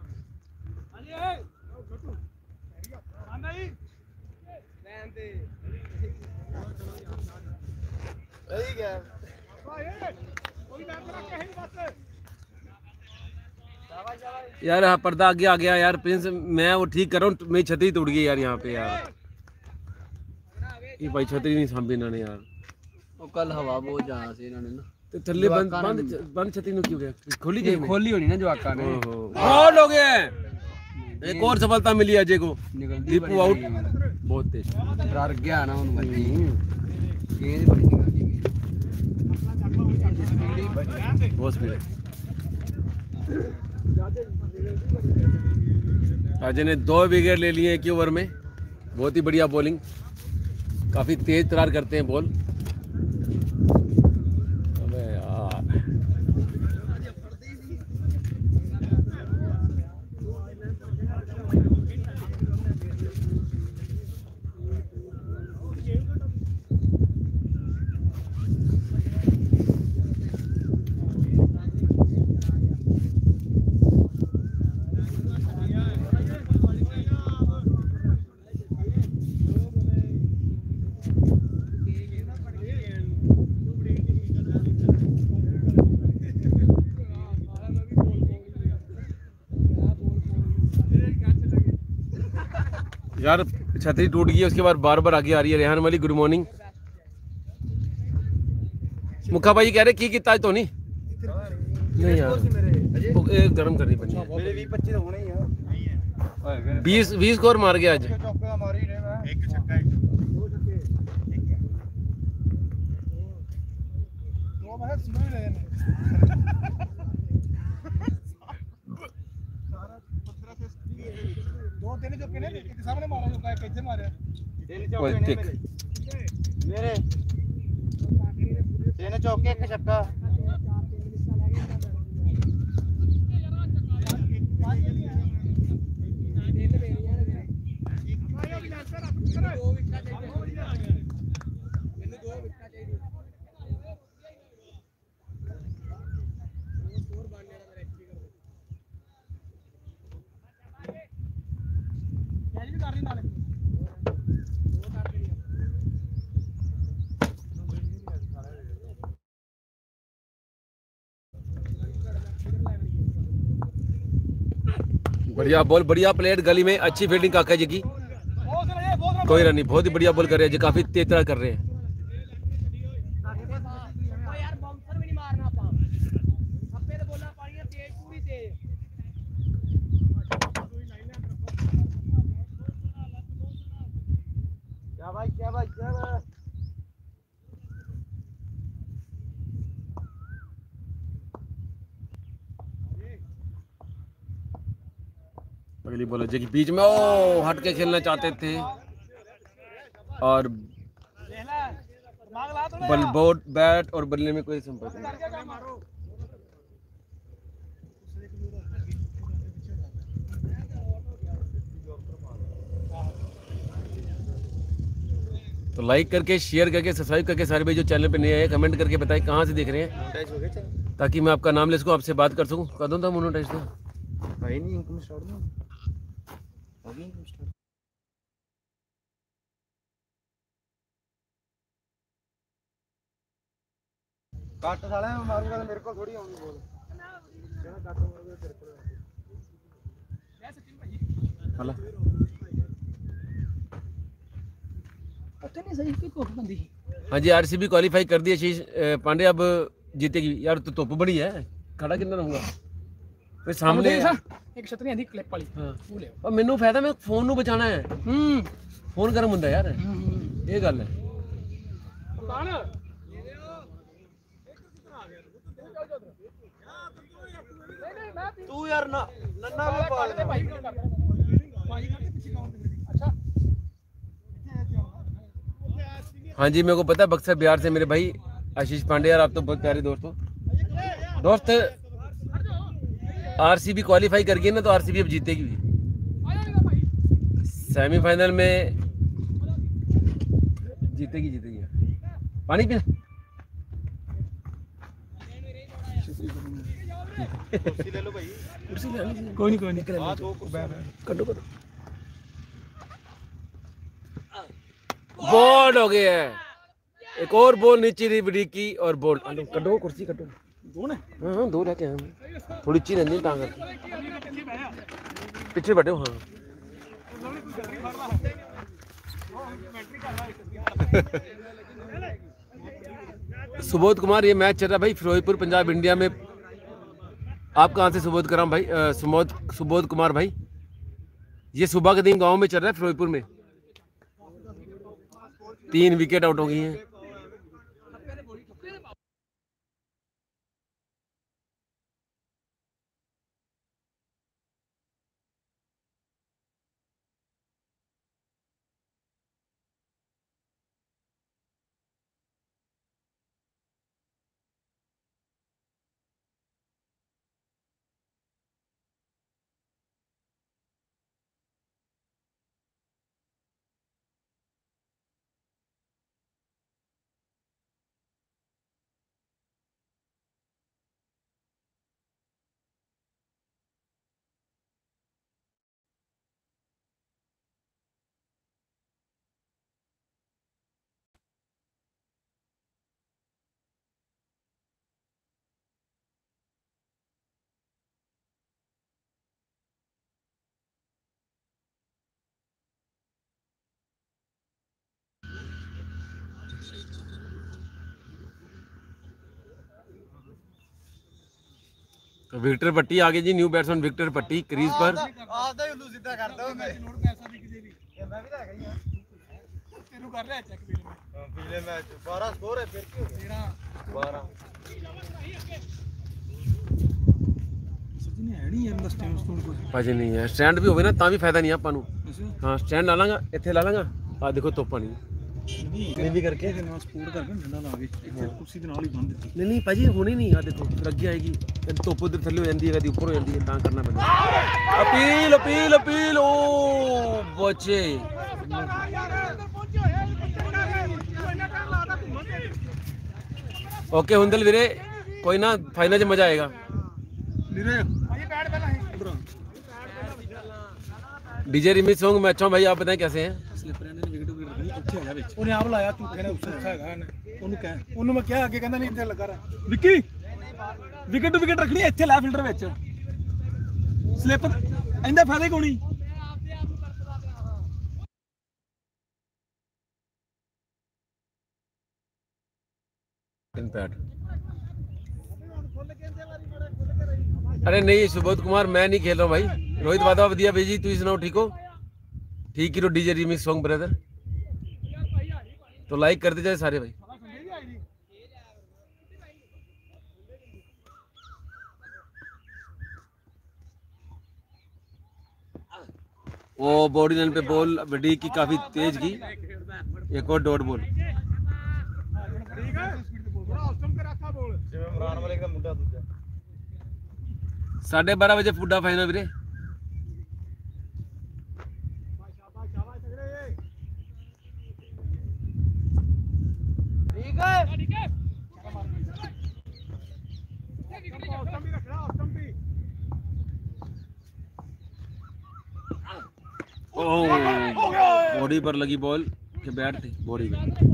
यार पर्दा आगे आ गया यार प्रिंस मैं वो ठीक कर रहा हूँ मेरी छतरी टूट गई यार यहाँ पे यार ये भाई छतरी नहीं सांभी इन्होंने यार वो कल हवा बहुत ज्यादा से इन्होंने ना तो थल्ले बंद छतरी नु क्यों गया खोली गई खोली होनी ना जवाका ने ऑल हो गया एक और सफलता मिली अजय को दीपू आउट बहुत तेज डर गया ना उन बच्ची गेंद बड़ी निकाली बहुत स्पीड है अजय ने 2 विकेट ले लिए एक ही ओवर में बहुत ही बढ़िया बॉलिंग काफी तेज तरार करते हैं बॉल अबे यार यार छतरी टूट गई उसके बाद बार बार आगे आ रही है रेहान वाली गुड मॉर्निंग मुखा भाई कह रहे की कितना तो नहीं यार एक गरम करनी पड़ी मेरे 20-25 तो होने ही है 20 स्कोर मार गया आज चौका मारी ने मैं एक छक्का एक दो छक्के एक है दो मैं सुनो ही लेने सारा 15 से 2-3 जो किने के सामने मारा जो कैसे मारे तीन चौके मेरे तीन चौके एक छक्का बढ़िया बॉल, बढ़िया प्लेट गली में, अच्छी फील्डिंग काका जी की, कोई रन नहीं, बहुत ही बढ़िया बॉल कर रहे हैं जी, काफी तेज तरह कर रहे हैं। क्या भाई अगली बॉल जी के बीच में, ओ हट के खेलना चाहते थे और बल बोट बैट और बल्ले में कोई संपर्क नहीं। तो लाइक करके, शेयर करके, सब्सक्राइब करके सारे भाई जो चैनल पे नए आए कमेंट करके बताएं कहाँ से देख रहे हैं, ताकि मैं आपका नाम ले सकूँ, आपसे बात कर सकूँ। कर दूँ था मोनोटाइज तो भाई नहीं इनकम स्टार्ट ना अभी इनकम स्टार्ट काट साले मैं मारूंगा तो मेरे को थोड़ी आऊंगी बोल क्या काट मारूंगा तेरे को हला पता नहीं सही की कोप बंदी। हाँ जी, आरसीबी क्वालिफाई कर दी आशीष पांडे, अब जीतेगी यार। तो धुप बड़ी है, खड़ा कितना रहूंगा फिर सामने एक छतरी आंधी क्लिप वाली। हाँ और मैनू फायदा, मैं फोन ਨੂੰ ਬਚਾਣਾ ਹੈ। फोन गर्म ਹੁੰਦਾ यार, ਇਹ ਗੱਲ ਹੈ। तू यार ना नन्ना भी पाल दे भाई हाँ जी, मेरे को पता है बक्सर बिहार से मेरे भाई आशीष पांडे, यार आप तो बहुत प्यारे दोस्त हो। दोस्त आरसीबी क्वालिफाई कर गई ना, तो आरसीबी अब जीतेगी भी। सेमीफाइनल में जीतेगी। पानी पीना ले लो भाई, कोई नहीं कटो बॉल हो गया है, एक और बॉल नीचे रिबड़ी की और बॉल कटो, कुर्सी कटो। हाँ दो लेके आए, थोड़ी ची रहती टांग पीछे बैठे हो। हाँ सुबोध कुमार, ये मैच चल रहा है भाई फिरोजपुर पंजाब इंडिया में। आप कहाँ से सुबोध कर रहा हूँ भाई? सुबोध कुमार भाई, ये सुबह के दिन गांव में चल रहा है फिरोजपुर में। 3 विकेट आउट हो गई हैं। तो विक्टर पट्टी आगे जी, new batsman Victor Patti crease पर। ਆਦਾ ਹੀ ਉਹਨੂੰ ਸਿੱਧਾ ਕਰਦਾ ਹੁੰਦਾ ਹੈ। ਮੈਂ ਵੀ ਤਾਂ ਹੈਗਾ ਹੀ ਆ ਤੈਨੂੰ ਕਰ ਰਿਹਾ ਚੈੱਕ ਪਿਛਲੇ ਮੈਚ 12 ਸਕੋਰ ਹੈ, ਫਿਰ ਕੀ ਹੋ ਗਿਆ 12 ਸੱਚੀ ਹੈ ਨਹੀਂ ਯਾਰ ਦਾ ਸਟੈਂਡ ਸਟੋਨ ਕੋਈ ਭਾਜੀ ਨਹੀਂ ਹੈ, ਸਟੈਂਡ ਵੀ ਹੋਵੇ ਨਾ ਤਾਂ ਵੀ ਫਾਇਦਾ ਨਹੀਂ ਆਪਾਂ ਨੂੰ। ਹਾਂ ਸਟੈਂਡ ਲਾ ਲਾਂਗਾ, ਇੱਥੇ ਲਾ ਲਾਂਗਾ। ਆ ਦੇਖੋ ਧੁੱਪ ਨਹੀਂ ਨਹੀਂ ਵੀ ਕਰਕੇ ਇਹਦੇ ਨਾਲ ਸਪੋਰਟ ਕਰਕੇ ਠੰਡਾ ਲਾ ਕੇ ਇੱਥੇ ਕੁਰਸੀ ਦੇ ਨਾਲ ਹੀ ਬੰਨ ਦਿੱਤੀ। ਨਹੀਂ ਭਾਜੀ ਹੋਣੀ ਨਹੀਂ। ਆ ਦੇਖੋ ਲੱਗੀ ਆਏਗੀ, ਕਦੀ ਧੁੱਪ ਉਧਰ ਥੱਲੇ ਹੋ ਜਾਂਦੀ ਹੈ, ਕਦੀ ਉੱਪਰ ਹੋ ਜਾਂਦੀ ਹੈ, ਤਾਂ ਕਰਨਾ ਪੈਂਦਾ। ਅਪੀਲ ਓ ਬੱਚੇ ਓਕੇ ਹੁੰਦਲ ਵੀਰੇ, ਕੋਈ ਨਾ ਫਾਈਨਲ 'ਚ ਮਜ਼ਾ ਆਏਗਾ। डीजे रिमी सॉन्ग मैं अच्छा हूं भाई, आप बताएं कैसे हैं? ਉਹਨੇ ਆਪ ਲਾਇਆ, ਤੂੰ ਕਹਿੰਦਾ ਉਸ ਅੱਛਾ ਹੈਗਾ ਉਹਨੂੰ ਕਹਿ, ਉਹਨੂੰ ਮੈਂ ਕਿਹਾ ਅੱਗੇ ਕਹਿੰਦਾ ਨਹੀਂ ਇੱਥੇ ਲੱਗਾ ਰਿਹਾ। ਵਿੱਕੀ ਵਿਕਟ ਟੂ ਵਿਕਟ ਰੱਖਣੀ ਇੱਥੇ ਲੈ ਫਿਲਟਰ ਵਿੱਚ स्लिप इंदा फायदा कोनी पैड। अरे नहीं सुबोध कुमार मैं नहीं खेल रहा हूँ भाई। रोहित वादा वधिया भाई जी, तुम सुनाओ ठीक हो? ठीक ही डीजे रीमिक्स सॉन्ग ब्रदर, तो लाइक करते जाए सारे भाई। वो बॉडी लाइन पे बॉल बड़ी की काफी तेज की, एक और डॉट बॉल। इमरान वाले का मुंडा दूजा 12:30 बजे फुड्डा फाइनल वीरे। ठीक है बॉडी पर लगी बॉल के बैट थी बॉडी पे।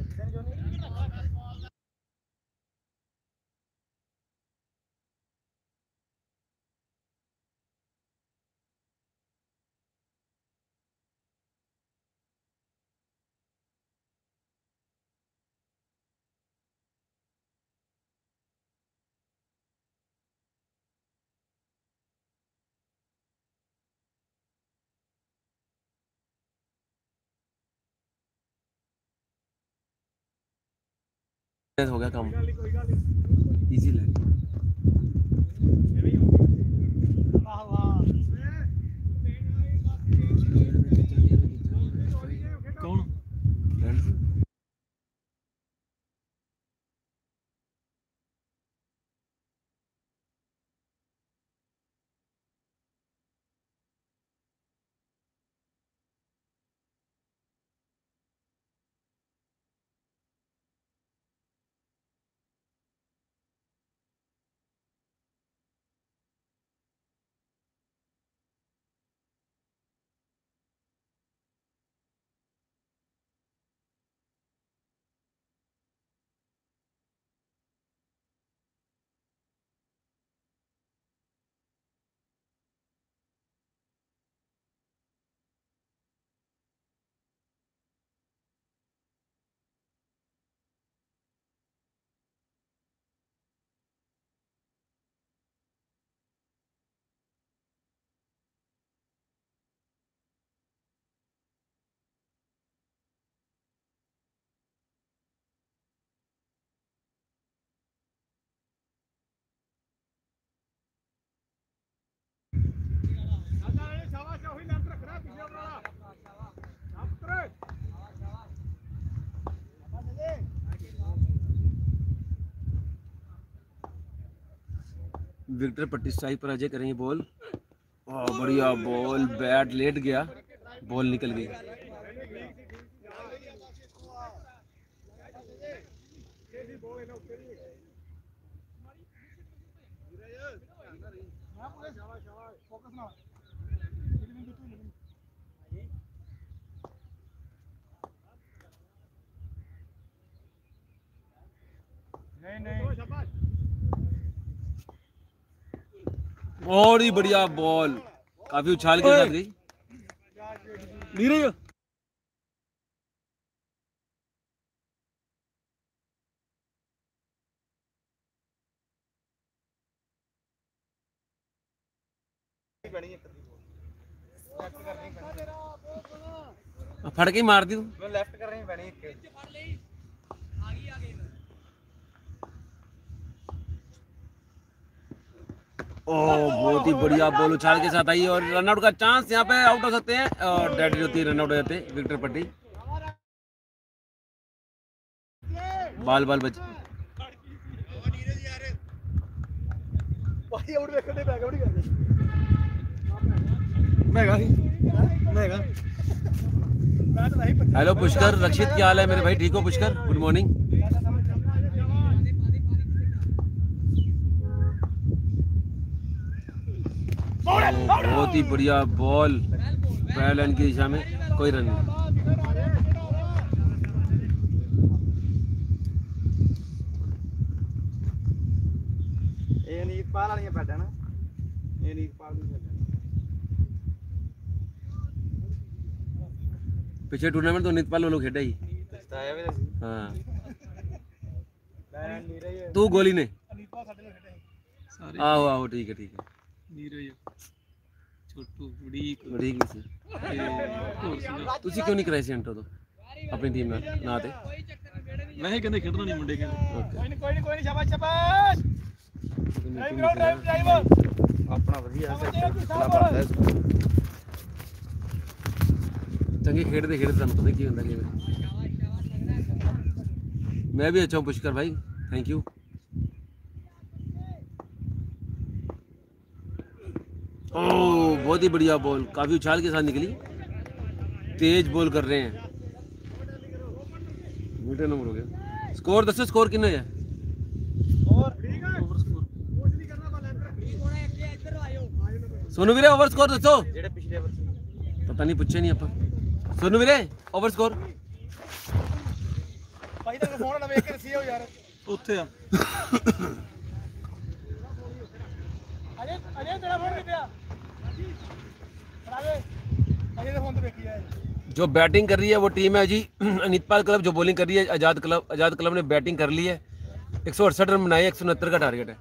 हो गया काम इजी ले। कौन विक्टर पट्टी साई पर अजय करेंगे बॉल। बढ़िया बॉल, बैट लेट गया, बॉल निकल गई। बहुत ही बढ़िया बॉल, काफी उछाल के साथ गई। नीरज फड़ के ही मार दी तू। लेफ्ट करनी पैनी एक बहुत ही बढ़िया बॉल उछाल के साथ आई और रनआउट का चांस, यहाँ पे आउट हो सकते हैं और डेड होती है, रनआउट हो जाते हैं विक्टर पट्टी। बाल बाल बच हेलो पुष्कर, रक्षित क्या हाल है मेरे भाई? ठीक हो पुष्कर? Good morning. बहुत ही बढ़िया बॉल, पैर लाइन की दिशा में, कोई रन नहीं। ये नहीं पार वाली पैडा ना ਇਹ ਨਹੀਂ ਪਾਲ ਨੂੰ पिछले टूर्नामेंट तो नीतपाल वालों खेड़ा ही ਸਤਾਇਆ ਵੀ ਸੀ हाँ ਮੈਂ ਨੀਰੇ ਹੀ तू गोली ने ਅਨੀਪਾ ਸਾਡੇ ਨਾਲ ਖੇਡੇ ਸਾਰੇ आहो आहो ठीक है ਨੀਰਜ ਛੋਟੂ ਬੜੀਕ बड़ी की सी ਤੇ ਹੋਰ ਸੀਗਾ ਤੁਸੀਂ ਕਿਉਂ ਨਹੀਂ ਕਰਾਈ ਸੀ ਇੰਟਰੋ ਤੋਂ ਆਪਣੀ ਟੀਮ ਨਾਲ ਨਾ ਤੇ ਵੈਸੇ ਕਹਿੰਦੇ ਖੇਡਣਾ ਨਹੀਂ ਮੁੰਡੇ ਕਹਿੰਦੇ ਓਕੇ ਕੋਈ ਨਹੀਂ ਸ਼ਾਬਾਸ਼ ਸ਼ਾਬਾਸ਼ ਡਰਾਈਵਰ ਆਪਣਾ ਵਧੀਆ ਸੈਕਟਰ ਬਣਦਾ ਚੰਗੇ ਖੇਡਦੇ ਖੇਡਦੇ ਤੁਹਾਨੂੰ ਪਤਾ ਕੀ ਹੁੰਦਾ ਕਿ मैं भी अच्छा हूँ पुष्कर भाई थैंक यू ओह बहुत ही बढ़िया बॉल काफी उछाल के साथ निकली तेज बॉल कर रहे हैं मीटर नंबर हो गया स्कोर दसो स्कोर कितना है ਓਵਰ ਸਕੋਰ सोनू वीरे ओवर स्कोर दसो ਜਿਹੜੇ ਪਿਛਲੇ ਵਾਰ पता नहीं पूछे नहीं अपन सोनू वीरे ओवर स्कोर ਭਾਈ ਦਾ ਫੋਨ ਨਾ ਵੇਖ ਕੇ ਰਸੀ ਹੋ ਯਾਰ ਉੱਥੇ ਆ ਅਜੇ ਤੇਰਾ ਫੋਨ ਕਿੱਥੇ ਆ ਅਜੇ ਦੇ ਫੋਨ ਤੇ ਵੇਖੀ ਆ जो बैटिंग कर रही है वो टीम है जी अनितपाल क्लब, जो बॉलिंग कर रही है आज़ाद क्लब ने बैटिंग कर ली है। 168 रन बनाए, 169 का टारगेट है।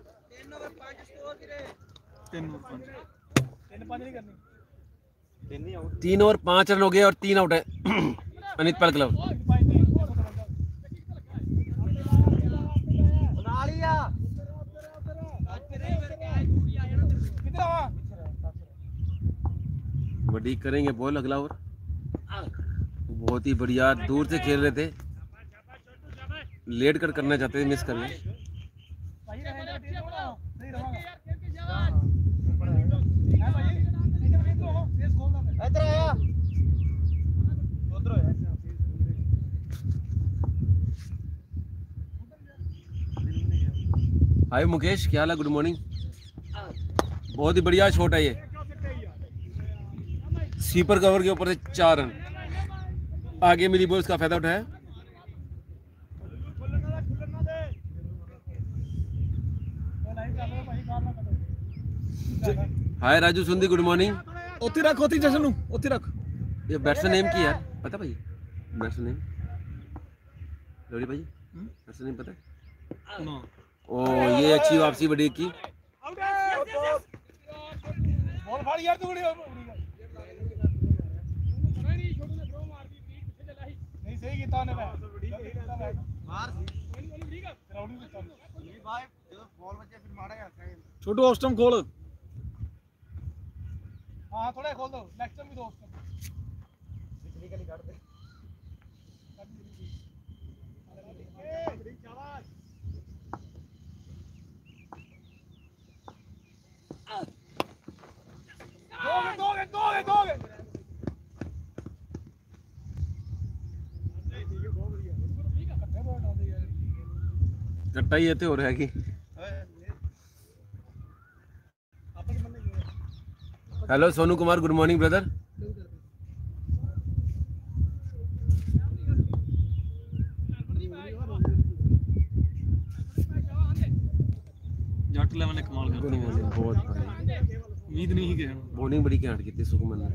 3 ओवर 5 रन हो गए और 3 आउट है अनितपाल क्लब। बड़ी करेंगे बॉल अगला ओवर, बहुत ही बढ़िया, दूर से खेल रहे थे, लेट कर करना चाहते थे, मिस कर गए। हाय मुकेश, क्या हाल है? Good morning. बहुत ही बढ़िया शॉट है ये, स्वीपर कवर के ऊपर से 4 रन। आगे मेरी बॉल का फायदा उठाया। Hi Raju Sundi, good morning. ਉੱਥੇ ਰੱਖ, ਉੱਥੇ ਜਸ਼ਨ ਨੂੰ ਉੱਥੇ ਰੱਖ। ये बैट्समैन नेम की यार पता भाई? बैट्समैन नेम लोरी भाई, बैट्समैन नेम पता है? ਨਾ ओ ये अच्छी वापसी बड़ी की। बॉल फाड़ यार, तू नहीं सही कीता ने बाहर राउंड कीता भाई, ਜਦੋਂ ਬॉल ਵੱਜੇ ਫਿਰ ਮਾੜਾ ਜਿਹਾ ਛੋਟੂ ਆਸਟਮ ਖੋਲ। हां थोड़ा खोल दो, नेक्स्ट टाइम भी दोस्त पिछली गली काट दे। शाबाश, दो गए कट्टा ही है हो रहा है कि hello Sonu Kumar, good morning brother. ਜੱਟ ਲੈਵਲ ਨੇ ਕਮਾਲ ਕਰ ਦਿੱਤਾ, बहुत बढ़िया, ਉਮੀਦ ਨਹੀਂ ਸੀ ਗਿਆ। बॉलिंग बड़ी घैंट की सुखमन ने।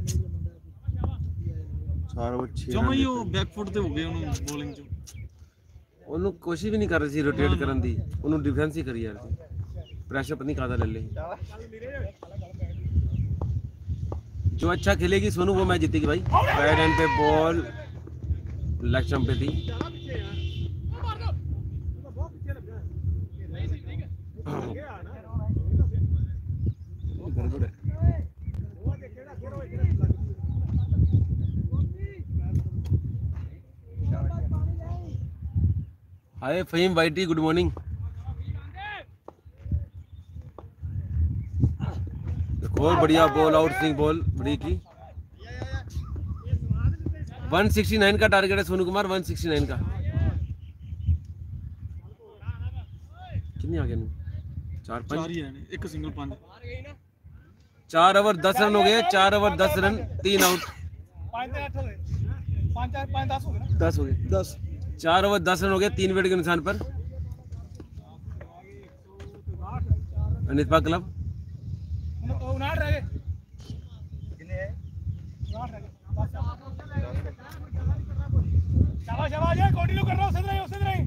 4 ओवर 6 ਜਮਾ ਹੀ ਉਹ ਬੈਕਫੁੱਟ ਤੇ ਹੋ ਗਏ ਉਹਨੂੰ ਬੋਲਿੰਗ ਚ। ਉਹਨੂੰ ਕੋਸ਼ਿਸ਼ ਵੀ ਨਹੀਂ ਕਰ ਰਹੀ ਸੀ ਰੋਟੇਟ ਕਰਨ ਦੀ, ਉਹਨੂੰ ਡਿਫੈਂਸ ਹੀ ਕਰੀ ਯਾਰ ਸੀ, प्रेशर पता नहीं कादा ले ले। जो अच्छा खेलेगी सोनू वो मैच जीतेगी भाई। राइट हैंड पे बॉल लेग स्टंप पे थी। हाय फहीम वाइटी, गुड मॉर्निंग। बहुत बढ़िया बॉल, आउट स्विंग बॉल बड़ी की। 169 का टारगेट है सोनू कुमार, 169 का। कितनी आ गया? 4 ਚਾਰ ਹੀ ਆਏ ਨੇ, ਇੱਕ ਸਿੰਗਲ 5। 4 ओवर 10 रन हो गए, 4 ओवर 10 रन, 3 आउट। 5 10 हो गए, 5 10 हो गए ना, 10 हो गए, 10 4 ओवर 10 रन हो गए, 3 विकेट के नुकसान पर। अनितपाल क्लब 59 रह गए कितने है 59 रह गए शाबाश शाबाश है कंटिन्यू कर रहा हूं उसे नहीं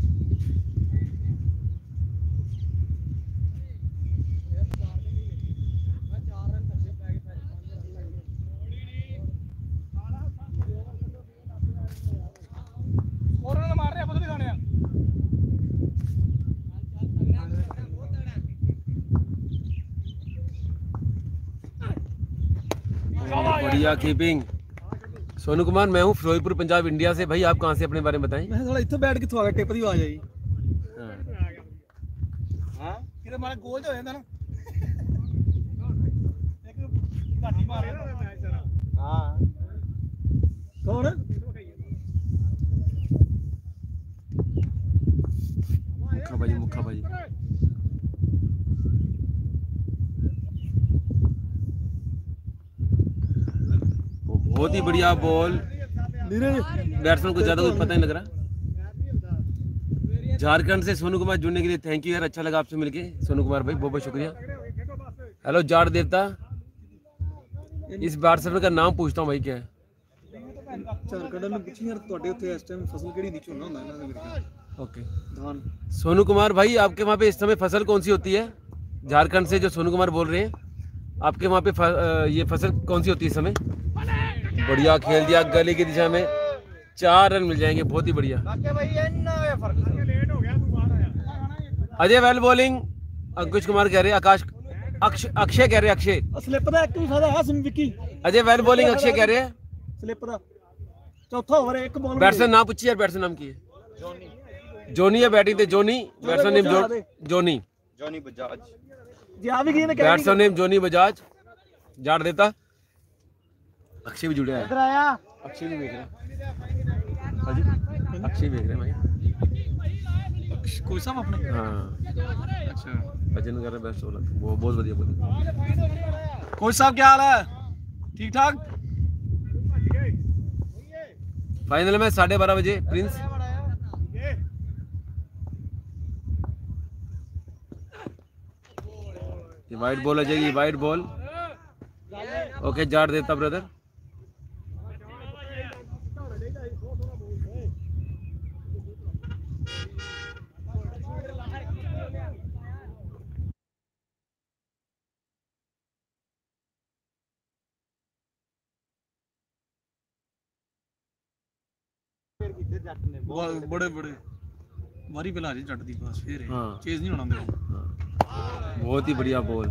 और मार रहे हैं पता नहीं खाने बढ़िया कीपिंग। सोनू कुमार, मैं हूँ फिरोजपुर पंजाब इंडिया से। भाई आप कहाँ से, अपने बारे में बताएं। मैं थोड़ा इत्थे बैठ के आ गया टिप दी आवाज आई हां किते मारा गोल हो जांदा ना एक घाटी मारे हां कौन मुखा भाई बहुत ही बढ़िया बॉल। बैट्समैन को ज्यादा कुछ पता नहीं लग रहा। झारखंड से सोनू कुमार जुड़ने के लिए थैंक यू यार, अच्छा लगा आपसे मिलके सोनू कुमार भाई, बहुत बहुत शुक्रिया। हेलो जाट देवता, इस बैट्समैन का नाम पूछता हूँ भाई, क्या है? झारखंड में पूछी यार ਤੁਹਾਡੇ ਉੱਥੇ ਇਸ ਟਾਈਮ ਫਸਲ ਕਿਹੜੀ ਦੀ ਝੋਨਾ ਹੁੰਦਾ ਇਹਨਾਂ ਦੇ ਵਿੱਚ ओके धान सोनू कुमार भाई, आपके वहाँ पे इस समय फसल कौन सी होती है? झारखंड से जो सोनू कुमार बोल रहे हैं, आपके वहाँ पे ये फसल कौन सी होती है इस समय? बढ़िया खेल दिया, गली की दिशा में 4 रन मिल जाएंगे, बहुत ही बढ़िया। अजय वेल बॉलिंग, अंकुश कुमार कह रहे, आकाश अक्षय कह रहे, अक्षय स्लिप ਦਾ ਇੱਕ ਵੀ ਫਾਇਦਾ ਹੈ ਸਿਮ ਵਿੱਕੀ अजय वेल बॉलिंग अक्षय कह रहे हैं। स्लिप ਦਾ चौथा ओवर एक बॉल बैट्समैन नाम पूछिए यार, बैट्समैन नाम की है? जोनी है बैटिंग थे, Johnny. Batsman name Johnny Bajaj ji आ भी गई ने बैट्समैन नेम जोनी बजाज। जाट देता अक्षय भी जुड़े हैं, इधर आया अक्षय भी देख रहे हैं। हाँ जी, अक्षय देख रहे हैं भाई। कोई साहब अपने हाँ अच्छा भजन कर रहे, बेस्ट बोला वो, बहुत बढ़िया बोली। कोच साहब क्या हाल है? ठीक ठाक। फाइनल में 12:30 बजे प्रिंस। ये वाइट बॉल आ जाएगी, वाइट बॉल। ओके जाट देता ब्रदर। बड़े बड़े वारी पिला जी जट दी बस फिर हाँ। चेज नहीं होना मेरे बहुत ही बढ़िया बॉल।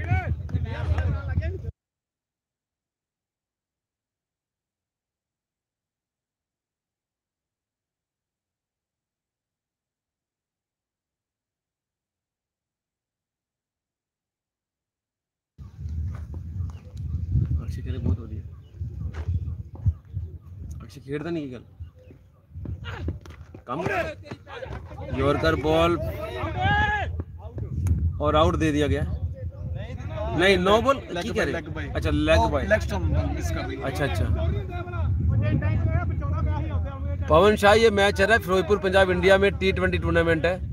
अक्षय खेले बहुत बढ़िया। अक्षय खेलता नहीं गल कम यॉर्कर बॉल और आउट दे दिया गया। नहीं नो बॉल की कह रहे? अच्छा लेग बाय, अच्छा अच्छा। पवन शाह, ये मैच है फिरोजपुर पंजाब इंडिया में T20 टूर्नामेंट है।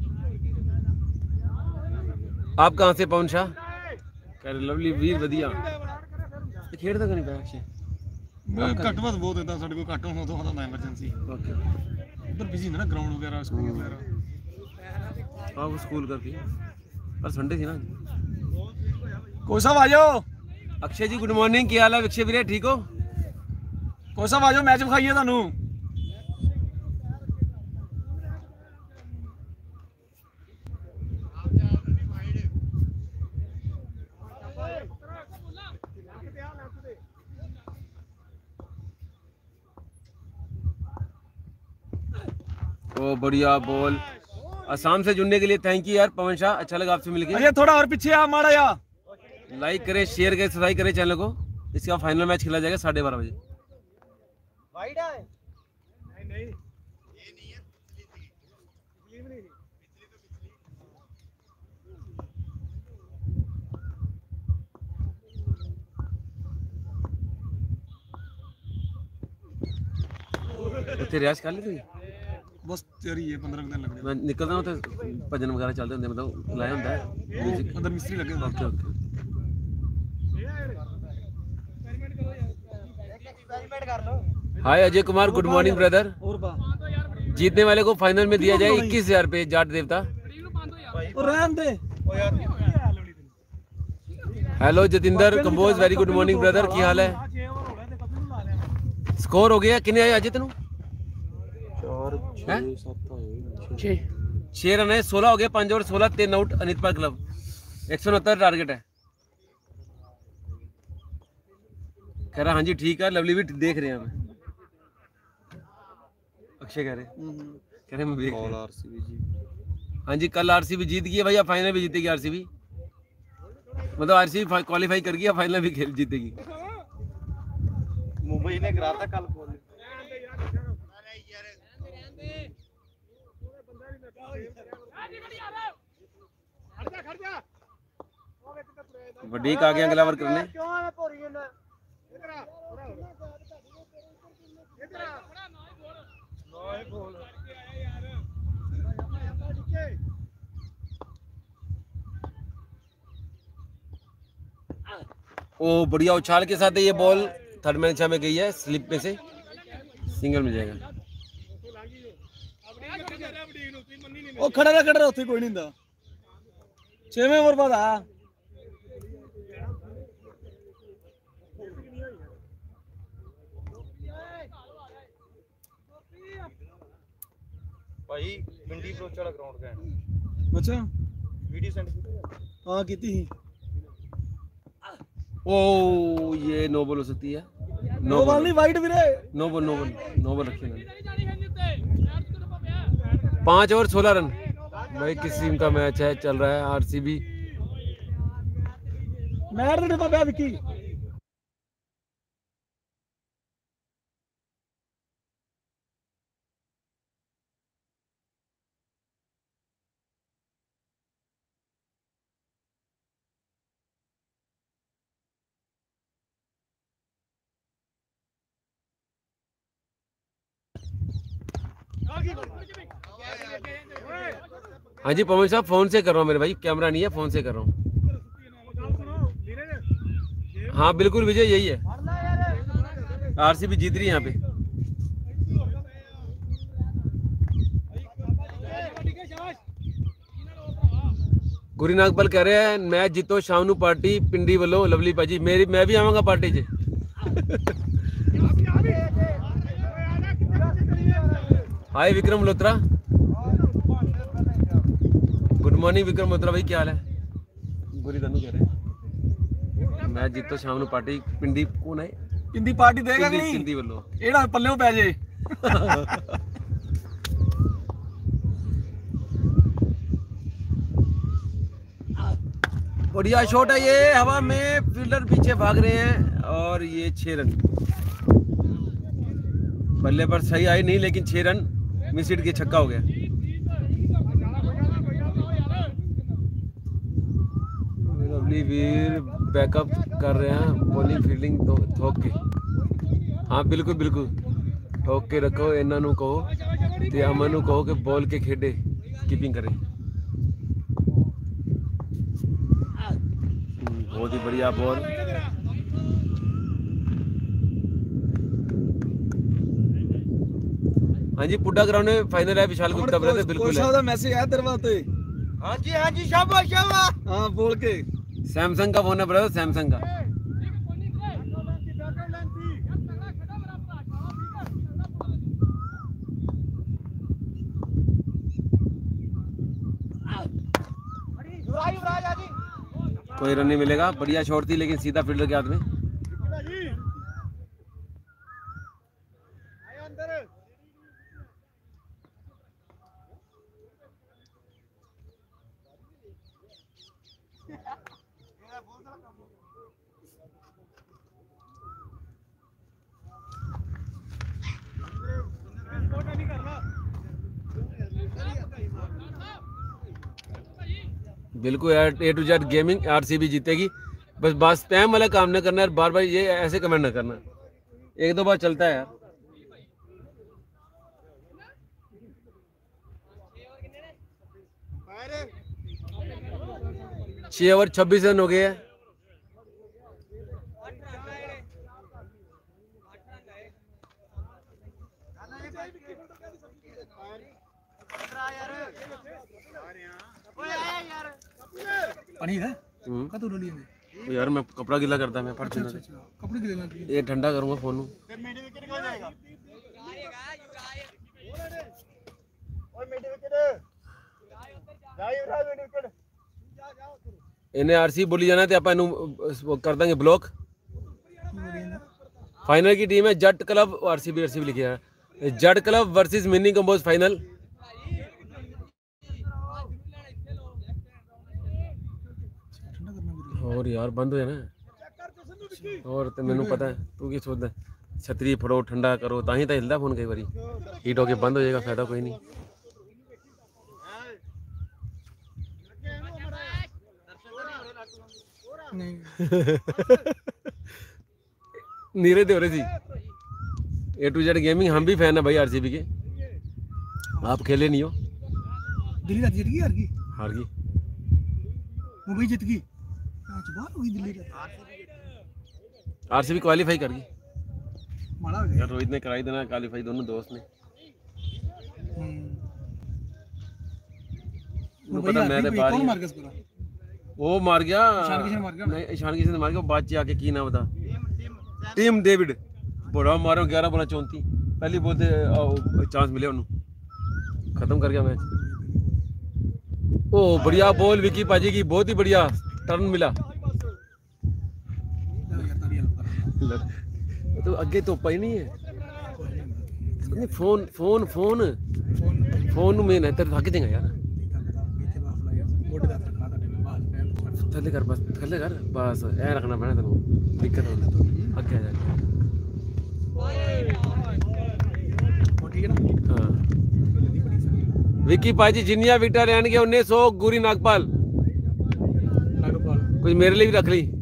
आप कहाँ से पवन शाह? कह रहे लवली वीर वधिया खेलता नहीं पाया अक्षय। घट बस बहुत इतना साडे को घट होना तो होता एमरजेंसी ओके उधर बिजी ना ग्राउंड वगैरह स्कूल वगैरह। हाँ वो स्कूल करके, पर संडे थी ना। कोच साहब आ जाओ। अक्षय जी गुड मॉर्निंग, क्या हाल है अक्षय वीरे, ठीक हो? कोच साहब आ जाओ, मैच विखाइए थानू। ओ बढ़िया बॉल। असम से जुड़ने के लिए थैंक यू यार पवन शाह, अच्छा लगा आपसे मिलके। अरे थोड़ा और पीछे आ माड़ा या लाइक करें, शेयर करें, सब्सक्राइब करें चैनल को। इसका फाइनल मैच खेला जाएगा 12:30 बजे। वाइड है नहीं नहीं ये नहीं है ਉੱਥੇ ਰਿਆਜ਼ ਕਰ ਲਈ ਤੁਸੀਂ? बस तैयारी है 15 दिन लगने। ਮੈਂ ਨਿਕਲਦਾ ਹਾਂ ਤੇ ਭਜਨ ਵਗੈਰਾ ਚੱਲਦੇ ਹੁੰਦੇ, ਮਤਲਬ ਲਾਇਆ ਹੁੰਦਾ ਹੈ ਮਿਊਜ਼ਿਕ। अंदर मिस्त्री लगे okay okay. Hi Ajay Kumar, good morning brother. और बा जीतने वाले को फाइनल में दिया जाए 21,000 रुपये जाट देवता। और रहन दे ओ यार hello Jatinder Kamboj, very good morning brother, की हाल है? स्कोर हो गया कितने आए अजय तेनू? 6 रन है, 16 हो गया, 5 ओवर 16, 3 आउट। अनितपाल क्लब 169 टारगेट है। कह रहा हाँ जी ठीक है, लवली भी देख रहे हैं हमें। अक्षय कह रहे मैं देख रहा हूं। हाँ जी कल आरसीबी जीत गई है भैया, फाइनल भी जीतेगी आरसीबी। मतलब आरसीबी क्वालिफाई कर गया, फाइनल भी खेल जीतेगी। मुंबई ने करा था कल को। वडीक आ गया अगला ओवर करने। ओ बढ़िया उछाल के साथ है ये बॉल, थर्ड मैन में गई है, स्लिप में से सिंगल मिल जाएगा। ओ खड़ा रहा उत्थे कोई नहीं हुंदा। 6वें ओवर बाद आ भाई पिंडी अप्रोच वाला ग्राउंड का है। अच्छा वीडियो सेंड की हां कीती ही। ओ ये नो बॉल हो सकती है। नो बॉल नहीं वाइड वीरे। नो बॉल रखिए ना। 5 ओवर 16 रन। भाई किस टीम का मैच है, चल रहा है आरसीबी। मैच दे डिब्बा पिया विक्की। हाँ जी पवन साहब फोन से कर रहा हूँ मेरे भाई, कैमरा नहीं है, फोन से कर रहा हूँ। हाँ बिल्कुल विजय यही है, आरसीबी जीत रही है यहाँ पे। गुरी नागपाल कह रहे हैं मैच जीतो शाम नू पार्टी पिंडी वालों। लवली भाजी मेरी, मैं भी आवांगा पार्टी च। Hi Vikram Malhotra, good morning Vikram Malhotra भाई, क्या हाल है? गुरी तनु कह रहे हैं मैच जीतो शाम नू पार्टी पिंडी। कौन है पिंडी पार्टी देगा कि नहीं? पिंडी वालों एड़ा पल्लेों पै जे। बढ़िया शॉट है ये, हवा में फील्डर पीछे भाग रहे हैं और ये 6 रन। बल्ले पर सही आई नहीं लेकिन 6 रन मिस हिट के छक्का हो गया। लवली वीर बैकअप कर रहे हैं, बॉलिंग फील्डिंग ठोक के। हाँ बिल्कुल बिल्कुल ठोक के रखो, इन्हों नू कहो ते अमन नू कहो कि बॉल के खेडे कीपिंग करें। बहुत ही बढ़िया बॉल। हाँ जी पुड्डा ग्राउंड में फाइनल है, विशाल गुप्ता ब्रदर बिल्कुल है। कोई मैसेज आया तेरे वास्ते? हां जी शाबाश शाबाश। हां बोल के। सैमसंग का फोन है ब्रदर, सैमसंग का। कोई रन नहीं मिलेगा, बढ़िया शॉट थी लेकिन सीधा फील्डर के हाथ में। बिल्कुल यार, A to Z gaming RCB जीतेगी। बस बात स्पैम वाला काम न करना यार, बार बार ये ऐसे कमेंट न करना, एक दो बार चलता है यार। 6 ओवर 26 रन हो गए हैं। पानी है का तो डोली है यार मैं कपड़ा गीला करता मैं फट अच्छा कपड़े की लेना ये ठंडा करूंगा फोन फिर मीडियम विकेट कौन जाएगा ओए मीडियम विकेट जाओ युवराज मीडियम विकेट इन्हें आरसी बोली जाना ते ਆਪਾਂ ਇਹਨੂੰ कर देंगे ब्लॉक फाइनल की टीम है जट क्लब आरसीबी लिखा है Jat club versus mini Kamboj final और यार बंद हो जाना और तो मैंने पता है तू की सोचता छतरी फड़ो ठंडा करो ताही तो हिलता फोन कई बारी हीट होके बंद हो जाएगा फायदा कोई नहीं नीरे दे हो रही थी A to Z गेमिंग हम भी फैन है भाई आरसीबी के आप खेले नहीं हो दिल्ली रात जीत गई हार गई मुंबई जीत गई आज बाहर हुई दिल्ली रात आरसीबी क्वालीफाई कर गई मारा हो गया यार रोहित ने कराई देना क्वालीफाई दोनों दोस्त ने मुंबई पता मैं तो बाहर कौन ही मार गया इसको वो मार गया ईशान किशन मार गया नहीं ईशान किशन ने मार गया बाद च आके की ना बता टीम डेविड बड़ा मारो 11 बोला 34 पहली बोलते चांस मिले उन्होंने खत्म कर गया मैच ओ बढ़िया बॉल विकी पाजी की बहुत ही बढ़िया टर्न मिला तो आगे तो पाई नहीं है फोन फोन फोन फोन में नहीं तो थक जाएगा यार थले कर बस ऐ रखना पैना तेन दिक्कत हो अगे आ जाए हाँ विकी पाजी जिन्निया विकेट लैन गया 1900 गुरी नागपाल कुछ मेरे लिए भी रख ली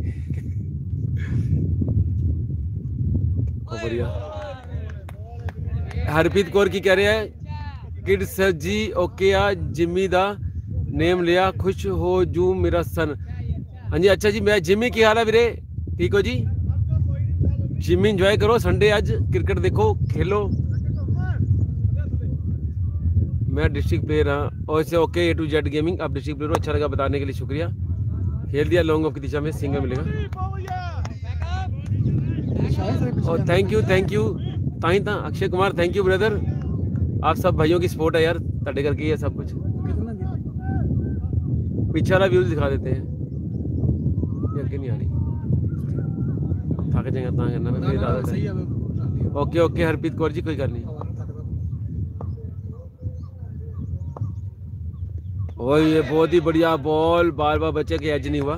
बढ़िया हरप्रीत कौर की कह रहे हैं किड सर जी ओके आ जिम्मी दा नेम लिया खुश हो जू मेरा सन हाँ जी अच्छा जी मैं जिम्मी की हाल है वीरे ठीक हो जी जिम्मी इंजॉय करो संडे आज क्रिकेट देखो खेलो मैं डिस्ट्रिक्ट प्लेयर हाँ और इसे okay A to Z gaming आप डिस्ट्रिक्ट प्लेयर हो अच्छा लगा बताने के लिए शुक्रिया खेल दिया लॉन्ग ऑफ की दिशा में सिंगल मिलेगा और थैंक यू ताही ता Akshay Kumar thank you brother आप सब भाइयों की सपोर्ट है यार तड़े करके ये सब कुछ पीछे वाला व्यूज दिखा देते हैं ये आगे नहीं आ रही थक जाएगा ता करना मैं मेरी आदत है ओके हरप्रीत कौर जी कोई गल नहीं और ये बहुत ही बढ़िया बॉल बार बच्चे के एज नहीं हुआ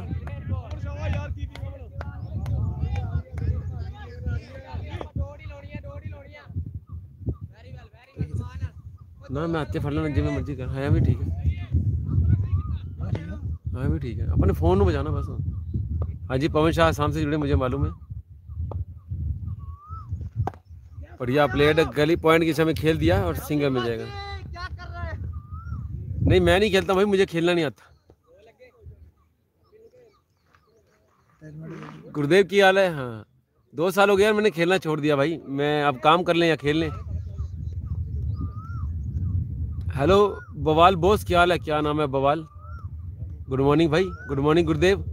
ना मैं आते फड़ लेना जिम्मे मर्जी कर हाँ भी ठीक है हाँ भी ठीक है अपने फोन में बजाना बस हाँ जी पवन शाह आसाम से जुड़े मुझे मालूम है बढ़िया प्लेयर गली पॉइंट के समय खेल दिया और सिंगल मिल जाएगा नहीं मैं नहीं खेलता भाई मुझे खेलना नहीं आता गुरुदेव की हाल है हाँ 2 साल हो गया यार मैंने खेलना छोड़ दिया भाई मैं अब काम कर लें या खेल लें हेलो बवाल बॉस क्या हाल है क्या नाम है बवाल गुड मॉर्निंग भाई गुड मॉर्निंग गुरुदेव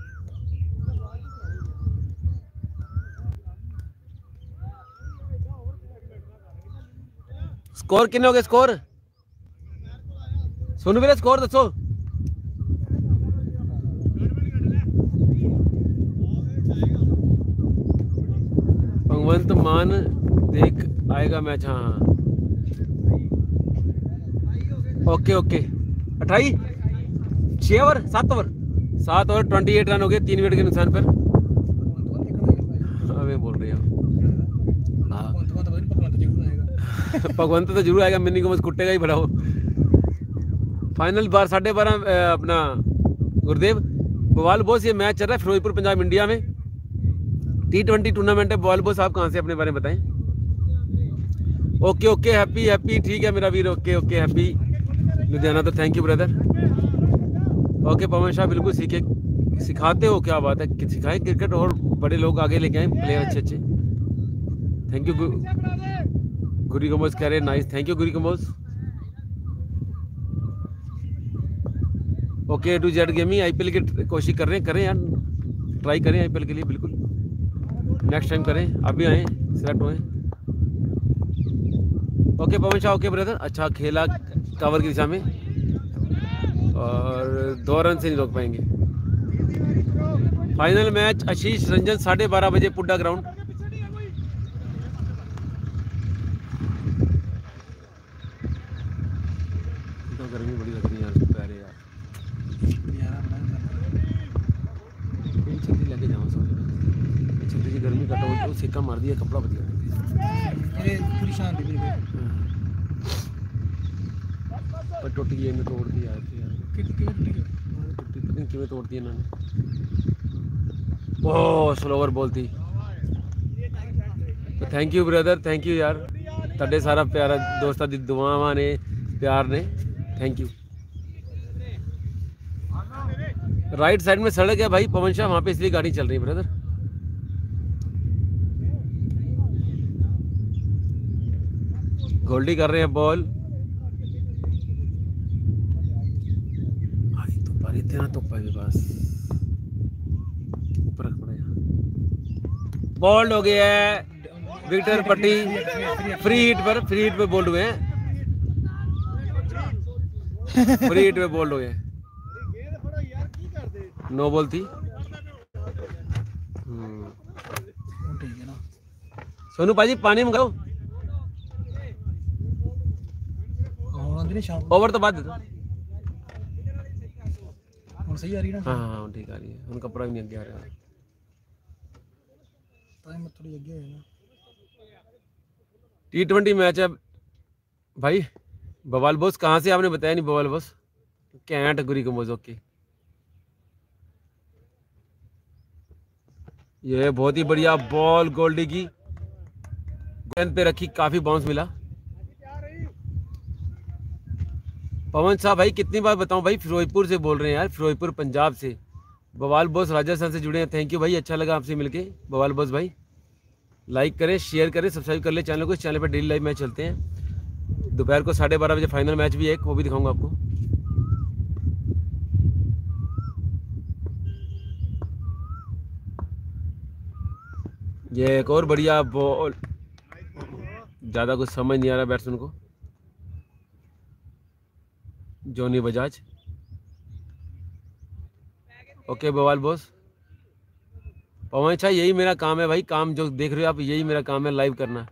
स्कोर कितने हो गए स्कोर सुन मेरा स्कोर दसो भगवंत मान देख आएगा मैच हाँ ओके 28 6 ओवर 7 ओवर 28 रन हो गए 3 विकेट के नुकसान पर हाँ मैं बोल रही हूँ भगवंत तो जरूर आएगा मिनी को बस कुट्टेगा ही बड़ा हो फाइनल 12:30 अपना गुरुदेव बवाल बॉस ये मैच चल रहा है फिरोजपुर पंजाब इंडिया में T20 टूर्नामेंट है बवाल बॉस आप कहाँ से अपने बारे में बताएं ओके हैप्पी ठीक है मेरा वीर ओके हैप्पी लुधियाना तो thank you brother okay Pawan Shah बिल्कुल सिखाते हो क्या बात है सिखाएं क्रिकेट और बड़े लोग आगे लेके आए प्लेयर अच्छे थैंक यू गुरी कम्बोज कह रहे nice thank you Guri Kamboj okay to Z gaming IPL की कोशिश कर रहे हैं, करें यार, ट्राई करें आईपीएल के लिए, बिल्कुल नेक्स्ट टाइम करें, अभी आए सिलेक्ट हुए। Okay Pawan Shah, okay brother, अच्छा खेला कवर की दिशा में और 2 रन से नहीं रोक पाएंगे। फाइनल मैच आशीष रंजन 12:30 बजे पुड्डा ग्राउंड। तो गर्मी बड़ी लग रही है यार, प्यारे यार, छतरी लेके जाऊँ, छतरी से गर्मी कटा हो तो सिक्का मार दिया, कपड़ा बदल पूरी शांति पर टूट गई, इन्हें तोड़ दिया टूटी, पता नहीं क्यों तोड़ दी इन्होंने। ओह स्लोवर बॉल थी। तो thank you brother, thank you यार, ਤੁਹਾਡੇ सारा प्यारा दोस्तों की दुआवां ने, प्यार ने, थैंक यू। राइट साइड में सड़क है भाई पवन शाह, वहाँ पे इसलिए गाड़ी चल रही है ब्रदर। गोल्डी कर रहे हैं बॉल, इतना तो पाए बस ऊपर रख पड़ेगा। बॉल्ड हो गया है विक्टर पट्टी, फ्री हिट पे बोल्ड हुए हैं, फ्री हिट पे बोल्ड हुए हैं, नो बॉल थी। सोनू पाजी पानी मंगाओ, ओवर तो बाद दे दो। सही आ रही ना? हाँ ठीक आ रही है, उनका कपड़ा भी नहीं आगे आ रहा है, टाइम थोड़ी आगे है ना। T20 मैच है भाई। बवाल बॉस कहाँ से आपने बताया नहीं? बवाल बॉस कैंट गुरी को मोजो की, ये बहुत ही बढ़िया बॉल गोल्डी की गेंद पे रखी, काफी बाउंस मिला। पवन साहब भाई कितनी बार बताऊं भाई, फिरोजपुर से बोल रहे हैं यार, फिरोजपुर पंजाब से। बवाल बॉस राजस्थान से जुड़े हैं, थैंक यू भाई, अच्छा लगा आपसे मिलके बवाल बॉस भाई। लाइक करें, शेयर करें, सब्सक्राइब कर ले चैनल को। इस चैनल पर डेली लाइव मैच चलते हैं। दोपहर को 12:30 बजे फाइनल मैच भी है, वो भी दिखाऊंगा आपको। ये एक और बढ़िया बॉल, ज़्यादा कुछ समझ नहीं आ रहा बैट्समैन को, जॉनी बजाज। ओके बवाल बॉस, पवन शाह यही मेरा काम है भाई, काम जो देख रहे हो आप, यही मेरा काम है, लाइव करना।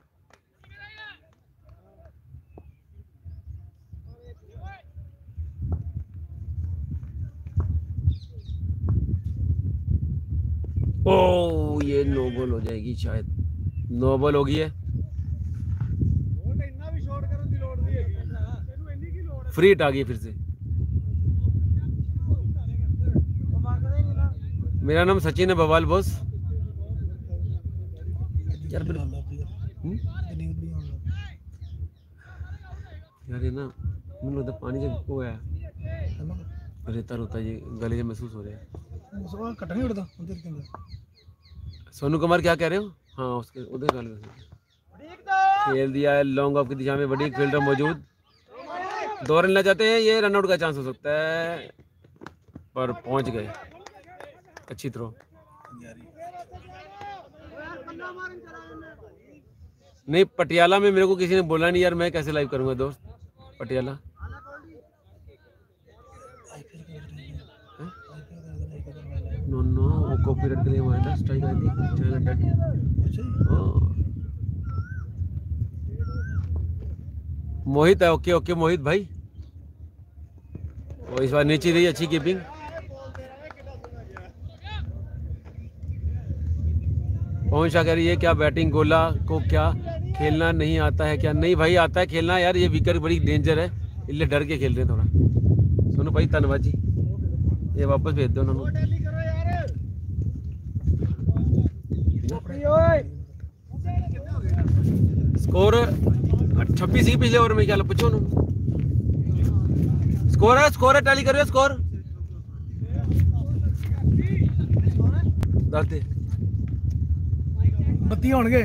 ओ ये नो बॉल हो जाएगी शायद, नो बॉल हो गई है। फ्री हिट आ गई फिर से। मेरा नाम सचिन है बवाल बॉस यार। यार ये ना मुझे लगता पानी जब वो है रेता रोता ये गले से महसूस हो रहा है। कट नहीं उड़ता सोनू कुमार क्या कह रहे हो? हाँ उसके उधर गल खेल दिया है, लॉन्ग ऑफ की दिशा में बड़ी फील्डर मौजूद, 2 रन ले जाते हैं, ये रनआउट का चांस हो सकता है, पर पहुंच गए। अच्छी थ्रो नहीं। पटियाला में मेरे को किसी ने बोला नहीं यार, मैं कैसे लाइव करूंगा दोस्त पटियाला। नो नो वो कॉपीराइट के लिए हमारे स्ट्राइक आई थी, चैनल डेड। मोहित है, ओके ओके मोहित भाई, वो इस बार नीचे रही, अच्छी कीपिंग। पवन शाह कह रही है क्या बैटिंग गोला को क्या खेलना नहीं आता है क्या? नहीं भाई आता है खेलना यार, ये विकेट बड़ी डेंजर है, इसलिए डर के खेल रहे हैं थोड़ा। सोनू भाई धन्यवाद जी, ये वापस भेज दो उन्होंने। स्कोर 26 ही पिछले ओवर में, क्या पूछो ना स्कोर है टैली करो स्कोर दस दे 32 होंगे,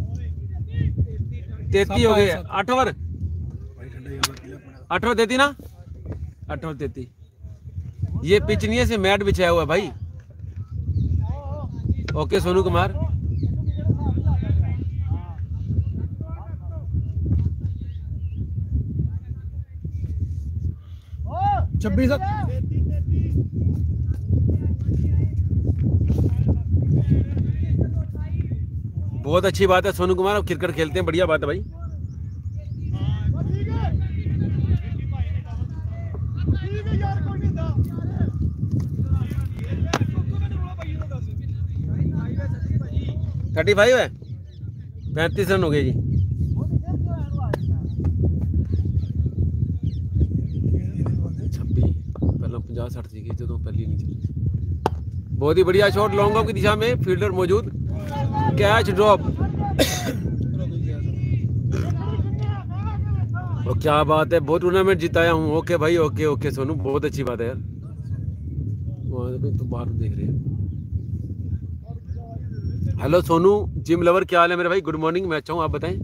33 हो गए। 8 ओवर 8 ओवर 33 ना, 8 ओवर 33 ये पिच नहीं है, से मैट बिछाया हुआ है भाई। ओके सोनू कुमार। छब्बीस बहुत अच्छी बात है सोनू कुमार, आप क्रिकेट खेलते हैं, बढ़िया बात है भाई। थर्टी 35 है, 35 रन हो गए जी। पहला 50-60 थी जो तो पहली नहीं चली। बहुत ही बढ़िया शॉट लॉन्ग ऑफ की दिशा में, फील्डर मौजूद, कैच ड्रॉप। और क्या बात है, बहुत टूर्नामेंट जिताया हूँ। ओके भाई, ओके ओके सोनू, बहुत अच्छी बात है यार। तो बाहर देख रहे हैं। हेलो सोनू जिम लवर, क्या हाल है मेरे भाई? गुड मॉर्निंग, मैं अच्छा हूँ, आप बताएं।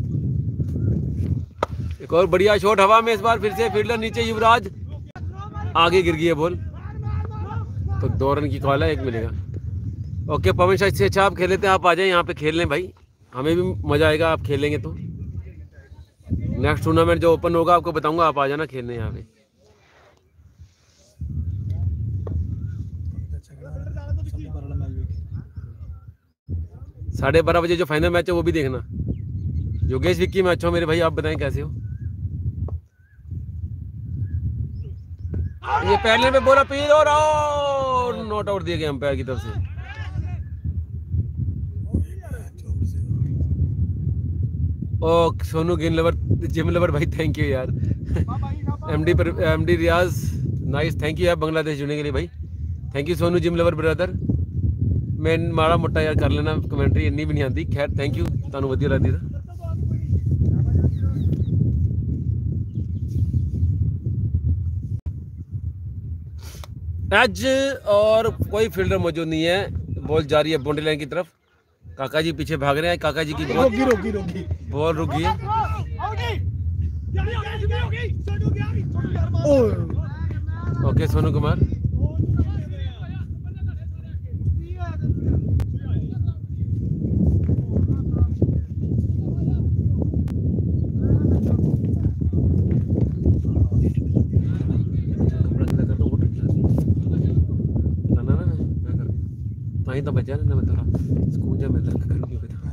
एक और बढ़िया शॉट हवा में, इस बार फिर से फील्डर नीचे, युवराज आगे गिर गई है बॉल, तो 2 रन की कॉल है, 1 मिलेगा। ओके पवन शाह, इससे अच्छा आप खेल लेते हैं, आप आ जाएं यहाँ पे खेल लें भाई, हमें भी मजा आएगा आप खेलेंगे तो। नेक्स्ट टूर्नामेंट जो ओपन होगा आपको बताऊंगा, आप आ जाना खेलने यहाँ पे। साढ़े 12 बजे जो फाइनल मैच है वो भी देखना। योगेश विक्की, मैं अच्छा हूँ मेरे भाई, आप बताएं कैसे हो? ये पहले पे बोला अपील और नॉट आउट दिया गया अंपायर की तरफ से। ओ Sonu game lover, gym lover भाई, थैंक यू यार। MD Riyaz, nice, thank you यार बांग्लादेश जुड़ने के लिए भाई, thank you Sonu gym lover brother. मैं माड़ा मोटा यार कर लेना कमेंट्री, इन्नी भी नहीं आती, खैर थैंक यू, तुहानू वधिया लगदी था। एज और कोई फील्डर मौजूद नहीं है, बॉल जा रही है बाउंड्री लाइन की तरफ। काका जी पीछे भाग रहे हैं, काका जी की बॉल रुक गई है। ओके सोनू कुमार, तो बचा ना मैं थोड़ा स्कूल जा मिलता करूँ क्यों कहता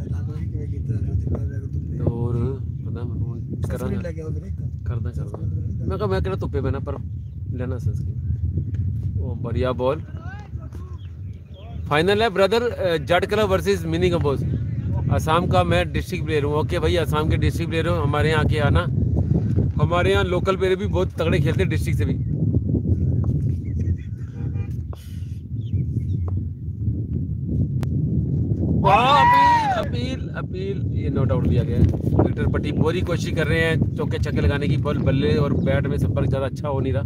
और पता मैं करना मैं कहा मैं कहना धुप्पे पैना पर लेना सनस्क्रीन। ओ बढ़िया बॉल, फाइनल है brother, Jat club versus mini Kamboj. Assam का मैं डिस्ट्रिक्ट प्लेयर हूँ। ओके भाई, असम के डिस्ट्रिक्ट प्लेयर हूँ, हमारे यहाँ आके आना। हमारे यहाँ लोकल प्लेयर भी बहुत तगड़े खेलते हैं डिस्ट्रिक्ट से भी। अपील अपील, ये नॉट आउट दिया गया है। विक्टर पट्टी पूरी कोशिश कर रहे हैं चौके छक्के लगाने की, बॉल बल्ले और बैट में संपर्क ज़्यादा अच्छा हो नहीं रहा।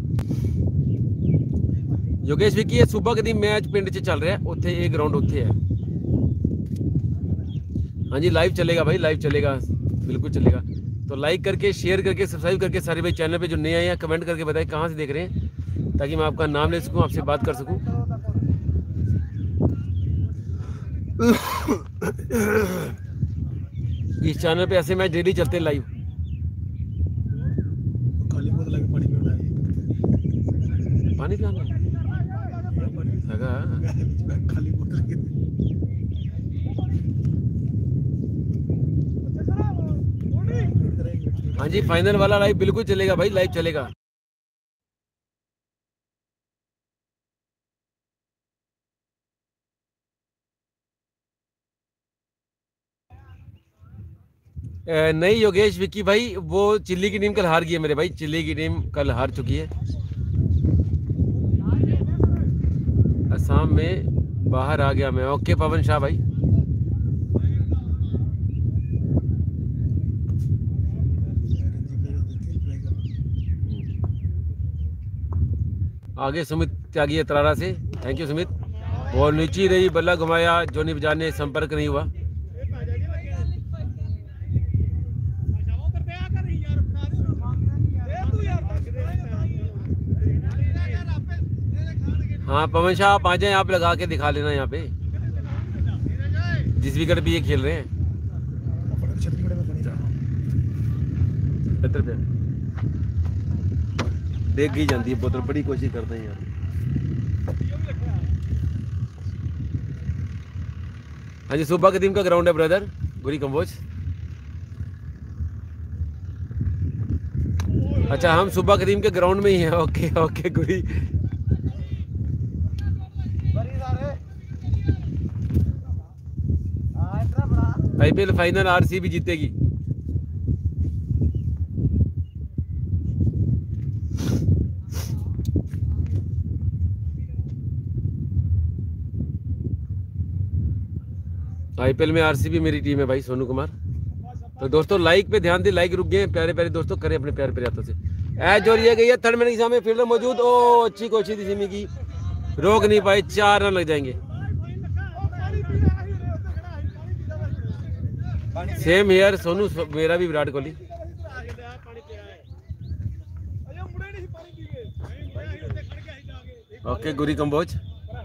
योगेश विक्की, ये सुबह के दिन मैच पिंड च चल रहा है, उत्थे एक ग्राउंड उत्थे है। हाँ जी लाइव चलेगा भाई, लाइव चलेगा, बिल्कुल चलेगा। तो लाइक करके, शेयर करके, सब्सक्राइब करके सारे भाई चैनल पे जो नए आए हैं कमेंट करके बताएं कहाँ से देख रहे हैं, ताकि मैं आपका नाम ले सकूँ, आपसे बात कर सकूँ। इस चैनल पे ऐसे मैच डेली चलते हैं लाइव। पानी पिलाना हाँ जी, फाइनल वाला लाइव बिल्कुल चलेगा भाई, लाइव चलेगा। नहीं योगेश विक्की भाई, वो चिल्ली की टीम कल हार गई है मेरे भाई, चिल्ली की टीम कल हार चुकी है। असम में बाहर आ गया मैं। ओके पवन शाह भाई, आगे सुमित त्यागी है तरारा से, थैंक यू सुमित। बॉल नीचे रही, बल्ला घुमाया, जोनी बाजार ने संपर्क नहीं हुआ। हाँ पवन शाह आप आ जाए, आप लगा के दिखा लेना यहाँ पे जिस विकेट पे ये खेल रहे हैं। इधर पे देख गई जाती है बोतल, बड़ी कोशिश करते हैं यार। हाँ जी सुबह कदीम का ग्राउंड है ब्रदर, गुरी कंबोज। अच्छा हम सुबह कदीम के ग्राउंड में ही हैं। Okay okay Guri. IPL final RCB जीतेगी। आईपीएल में आरसीबी मेरी टीम है भाई, सोनू कुमार। तो दोस्तों लाइक पे ध्यान दे, लाइक रुक गए प्यारे प्यारे दोस्तों, करें अपने प्यारे प्यारे हाथों से। एज और ये गई है थर्ड मैन के सामने, फील्डर मौजूद। ओ अच्छी कोशिश थी सिमी की, रोक नहीं पाए, 4 रन लग जाएंगे। सेम हियर सोनू, मेरा भी विराट कोहली। ओके गुरी कंबोज।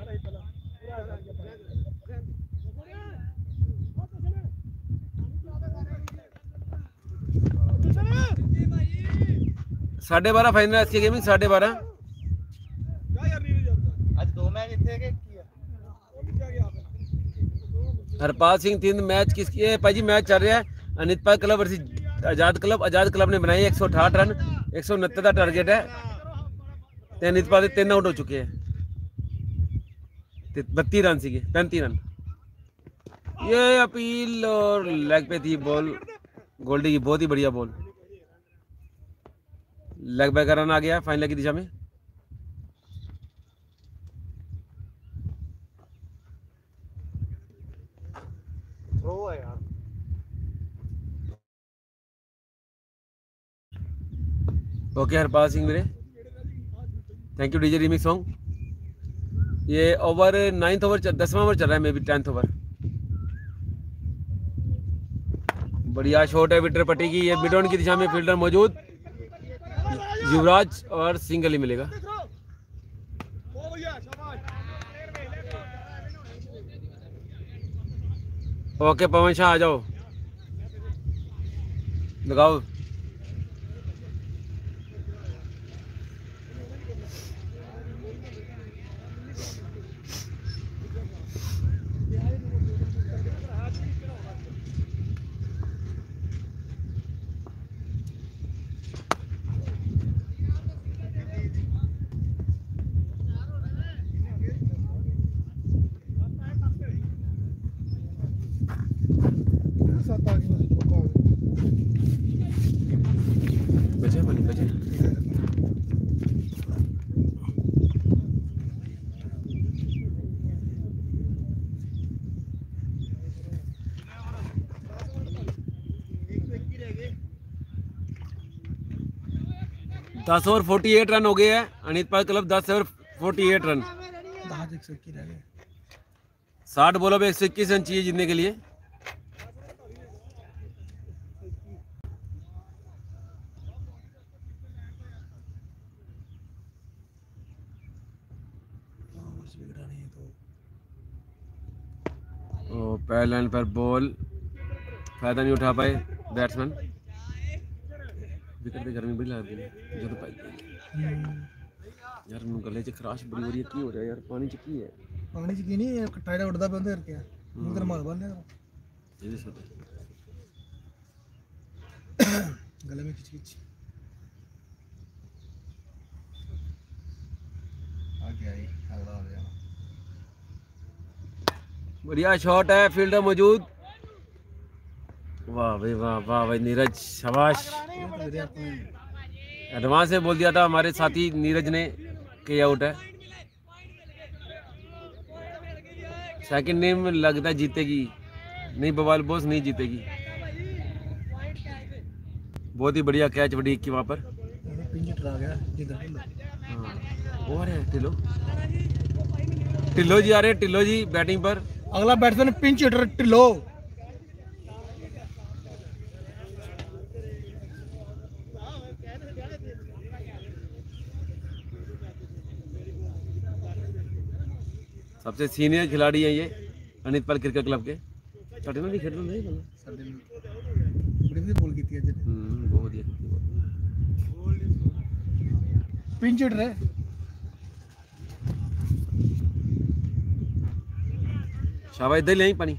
साढ़े 12 फाइनल ऐसी गेमिंग, 12:30। ਅੱਜ 2 ਮੈਚ ਇੱਥੇ ਹੈਗੇ ਕੀ ਆ हरपाल सिंह 3 मैच किसकी है भाई जी? मैच चल रहा है Anitpal club versus Azad club. Azad club ने बनाई 168 रन, 169 का टारगेट है। ते अनितपाल के 3 आउट हो चुके हैं, 32 रन सी, 35 रन। ये अपील और लेग पे थी बॉल गोल्डी की, बहुत ही बढ़िया बॉल। लेग बैक रन आ गया फाइनल की दिशा में। थ्रो है यार। ओके हरपाल सिंह मेरे, thank you DJ remix song. ये ओवर 9th ओवर 10वां ओवर चल रहा है, मे बी 10th ओवर। बढ़िया शॉट है विटर पट्टी की, ये मिड ऑन की दिशा में फील्डर मौजूद, युवराज और सिंगल ही मिलेगा। ओके पवन शाह आ जाओ, लगाओ। बचे पानी बचे। दस ओवर 48 रन हो गए हैं। अनितपाल क्लब 10 ओवर 48 रन, 60 बॉलों पे 121 रन चाहिए जीतने के लिए। पहले लाइन पर बॉल, फायदा नहीं उठा पाए बैट्समैन। विकेट पे गर्मी बड़ी लगती है जब पाई यार, गले च खराश बड़ी हो रही है। की हो रहा है यार? पानी च की है? पानी च की नहीं टाइडा उड़दा पे उधर क्या उधर मार बन ये भी सब गले में खिच खिच आ गया ये अगला हो गया। बढ़िया शॉट है, फील्डर मौजूद। वाह भाई वाह, वाह भाई नीरज, शाबाश। एडवांस में बोल दिया था हमारे साथी नीरज ने कि आउट है। सेकंड नेम लगता है जीतेगी, नहीं बवाल बॉस नहीं जीतेगी। बहुत ही बढ़िया कैच बड़ी की वहां पर। पिंच आ गया हाँ और है टिल्लो, टिल्लो जी आ रहे हैं, टिल्लो जी बैटिंग पर। अगला बैट्समैन पिंच हिटर टिल्लो। सबसे सीनियर खिलाड़ी हैं ये अनित पाल क्रिकेट क्लब के। ਸਾਡੇ ਨਾਲ ਵੀ ਖੇਡਣ ਨਹੀਂ ਬੋਲ ਸਾਡੇ ਬੜੀ ਵਧੀਆ ਬੋਲ ਕੀਤੀ ਅੱਜ ਬਹੁਤ ਵਧੀਆ ਕੀਤੀ ਪਿੰਚਡ ਰੇ ਸ਼ਾਬਾਸ਼ ਇੱਧਰ ਲੈ ਆਈ ਪਾਣੀ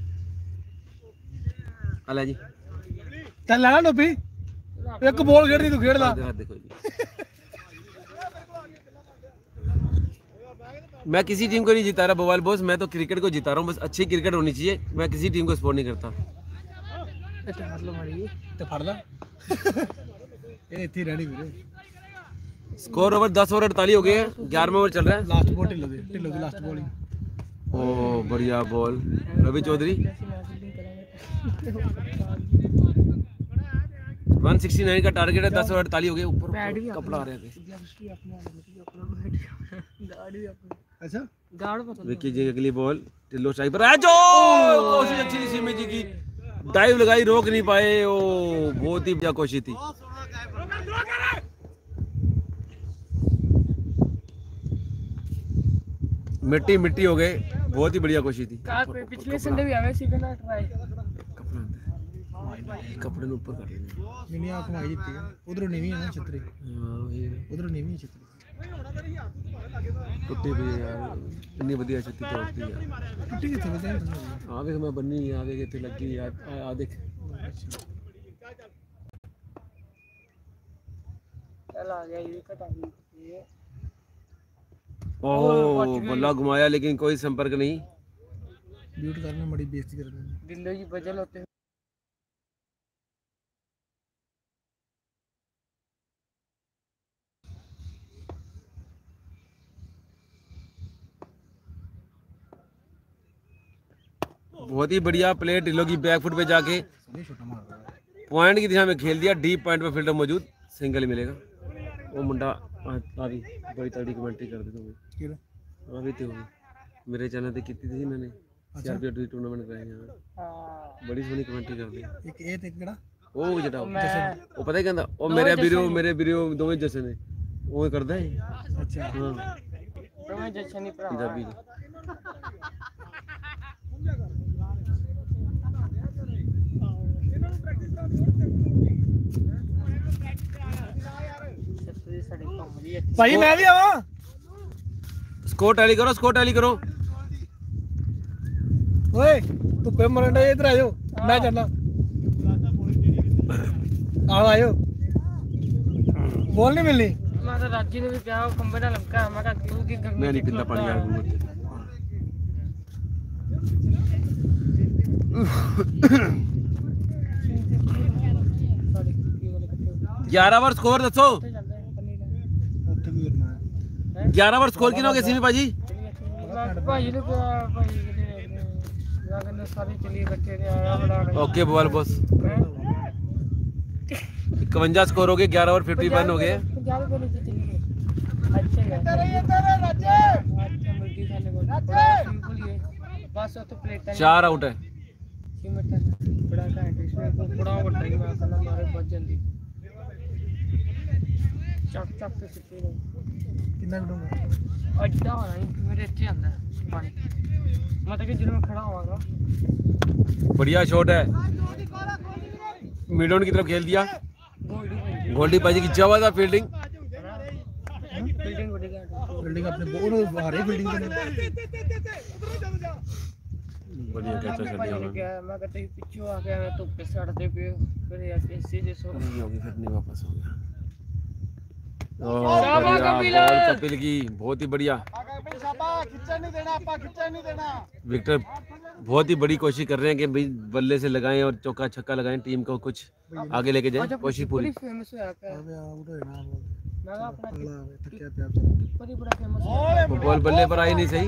ਆ ਲੈ ਜੀ ਚੱਲ ਲੈਣਾ ਨੋਬੀ ਇੱਕ ਬੋਲ ਖੇਡਦੀ ਤੂੰ ਖੇਡ ਲਾ देखो जी मैं किसी टीम को नहीं जिता रहा बवाल बॉस, मैं तो क्रिकेट को जिता रहा हूँ। बस अच्छी क्रिकेट होनी चाहिए, मैं किसी टीम को सपोर्ट नहीं करता। ਤੇ ਫੜ ਲੈ ਇਹ ਇੱਥੇ ਹੀ ਰਹਿਣੀ ਵੀਰੇ स्कोर ओवर 10 ओवर 48 हो गए हैं, 11वां ओवर चल रहा है। ਲਾਸਟ ਬੋਲ ਢਿੱਲੋਂ ਦੀ ਲਾਸਟ ਬੋਲ ਹੀ ओ बढ़िया बॉल रवि चौधरी 169 का टारगेट है, 10 ओवर 48 हो गए। ऊपर कपड़ा आ रहा है अच्छा विक्की जी अगली बॉल टिल्लो स्ट्राइक पर है जो कोशिश अच्छी थी सीमे जी की, डाइव लगाई रोक नहीं पाए। ओ बहुत ही बढ़िया कोशिश थी। मिट्टी मिट्टी हो गए, बहुत ही बढ़िया कोशिश थी। पिछले संडे भी आवे सी ना ट्राई कपड़े ने ऊपर कर लेने ਨਹੀਂ ਆ ਕਮਾਈ ਦਿੱਤੀ ਉਧਰੋਂ ਨੀਵੀਂ ਹੈ ਨਾ ਛਤਰੀ ਉਧਰੋਂ ਨੀਵੀਂ ਛਤਰੀ टुट्टी भी यार इतनी बढ़िया छत्ती तोड़ती यार। ਟੁੱਟੀ ਕਿੱਥੇ ਵਜੇ हाँ देख मैं बन्नी आगे के थे लगी यार आ देख चल आ गया ये कटा ये ओ बल्ला घुमाया लेकिन कोई संपर्क नहीं। म्यूट करना बड़ी बेइज्जती कर रहे हैं दिल्ली की बजल होते हैं। बहुत ही बढ़िया प्ले टिल्लो की बैकफुट पे जाके पॉइंट की दिशा में खेल दिया। डीप पॉइंट पे फील्डर मौजूद, सिंगल ही मिलेगा। वो मुंडा अभी बड़ी तगड़ी कमेंट्री कर दी तुम्हें अभी तो मेरे चैनल पे की थी इन्होंने सीआरपीएफ टूर्नामेंट कराए यहाँ बड़ी सोहनी कमेंट्री कर दी। एक ए ते केड़ा ਉਹ ਜਿਹੜਾ ਉਹ ਪਤਾ ਕੀ ਕਹਿੰਦਾ ਉਹ ਮੇਰੇ ਵੀਰੋ ਦੋਵੇਂ ਜਸ਼ਨ ਨੇ ਉਹ ਕਰਦਾ ਹੈ। अच्छा ਹਾਂ ਦੋਵੇਂ ਜਸ਼ਨ ਹੀ ਭਰਾ ਪੰਜਾਬੀ ਸਾਡੀ ਘੁੰਮਦੀ ਹੈ भाई मैं भी आवा स्कोर टैली करो, स्कोर टैली करो। ओए तू पे मरंडा इधर आयो मैं चलना आओ आयो बॉल नहीं मिलनी ਮੈਂ ਤਾਂ ਰਾਜੀ ਨੂੰ ਵੀ ਕਿਹਾ ਉਹ ਖੰਬੇ ਨਾਲ ਲਮਕਾ ਮੈਂ ਕਿਹਾ ਤੂੰ ਕੀ ਗੰਗੀ मैं नहीं पीता पानी यार घूमते 11 ओवर स्कोर दसो। ਉੱਥੇ ਵੀ ਕਰਨਾ ਹੈ 11 ओवर स्कोर किन हो गए सिमी भाजी? ਭਾਈ ਨੂੰ ਕਿਹਾ ਭਾਈ ਕਿਤੇ ਜਾ ਕੇ ਸਾਰੇ ਚਲੀ ਇਕੱਠੇ ਤੇ ਆਇਆ ਬੜਾ ओके बॉल बॉस 51 स्कोर हो गए, 11 ओवर 51 हो गए। पंजाब को नीचे चली गई अच्छे है राजे मुर्गी खाने को बड़ा सिंपल ही है बस तो प्लेट 4 आउट है। सीमेंट बड़ा घाट इसमें को बड़ा बड़ा ही मार करना मारे बच जल्दी चप चप पे सिੱਟੀ रहे ਕਿੰਨਾ ਘਟੂਗਾ ਅੱਡਾ ਹੋਣਾ ਹੀ ਮੇਰੇ ਇੱਥੇ ਆਂਦਾ ਪਾਣੀ मतलब कि ਜਦੋਂ मैं खड़ा होवागा बढ़िया शॉट है, मिडन की तरफ खेल दिया। गोल्डी पाजी की जबरदस्त फील्डिंग। बिल्डिंग बड़ी घाट बिल्डिंग अपने बोल हारे बिल्डिंग के बढ़िया कैच कर दिया उन्होंने। क्या मैं कहते ही पीछे आ गया मैं तो पे सड़ते पे फिर यार कैसे जैसो नहीं होगी फिर नहीं वापस हो गया। शाबाश कपिल। कपिल की बहुत ही बढ़िया खिच्चा नहीं देना आपा खिच्चा नहीं देना विकेट बहुत ही बड़ी कोशिश कर रहे हैं कि भाई बल्ले से लगाएं और चौका छक्का लगाएं, टीम को कुछ आगे लेके जाएं। कोशिश पूरी। फेमस हुआ क्या अबे आउट होए ना मैं कहा अपना अल्लाह थकिया पे आप बड़ी बड़ा फेमस वो बॉल बल्ले पर आई नहीं सही।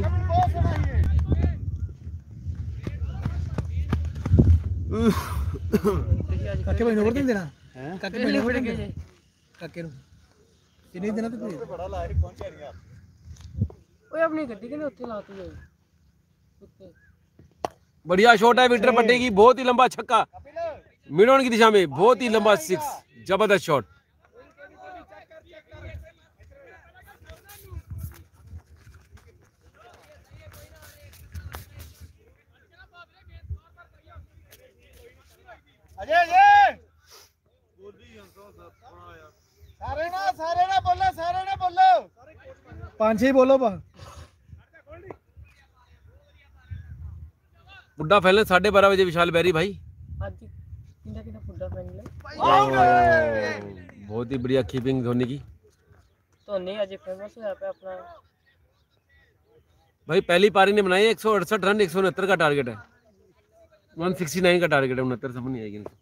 काके भाई नंबर नहीं देना हैं? काके भाई नंबर नहीं देना काके नु ये नहीं देना तो फिर बड़ा लाहौर पहुंच गया ओए अपनी गड्डी के ने उत्ते लाती है उत्ते बढ़िया शॉट है विक्टर पट्टे की, बहुत ही लंबा छक्का मिडन की दिशा में, बहुत ही लंबा 6 जबरदस्त शॉट। अजय अजय सारे ना बोलो 5-6 बोलो बा बुड्ढा फैलन 12:30 बजे विशाल बैरी भाई। बहुत ही बढ़िया कीपिंग धोनी की। धोनी अज फेमस होया पे अपना भाई पहली पारी ने बनाई 168 रन 169 का टारगेट है, 169 का टारगेट है, 69 समझ नहीं आएगी इनको।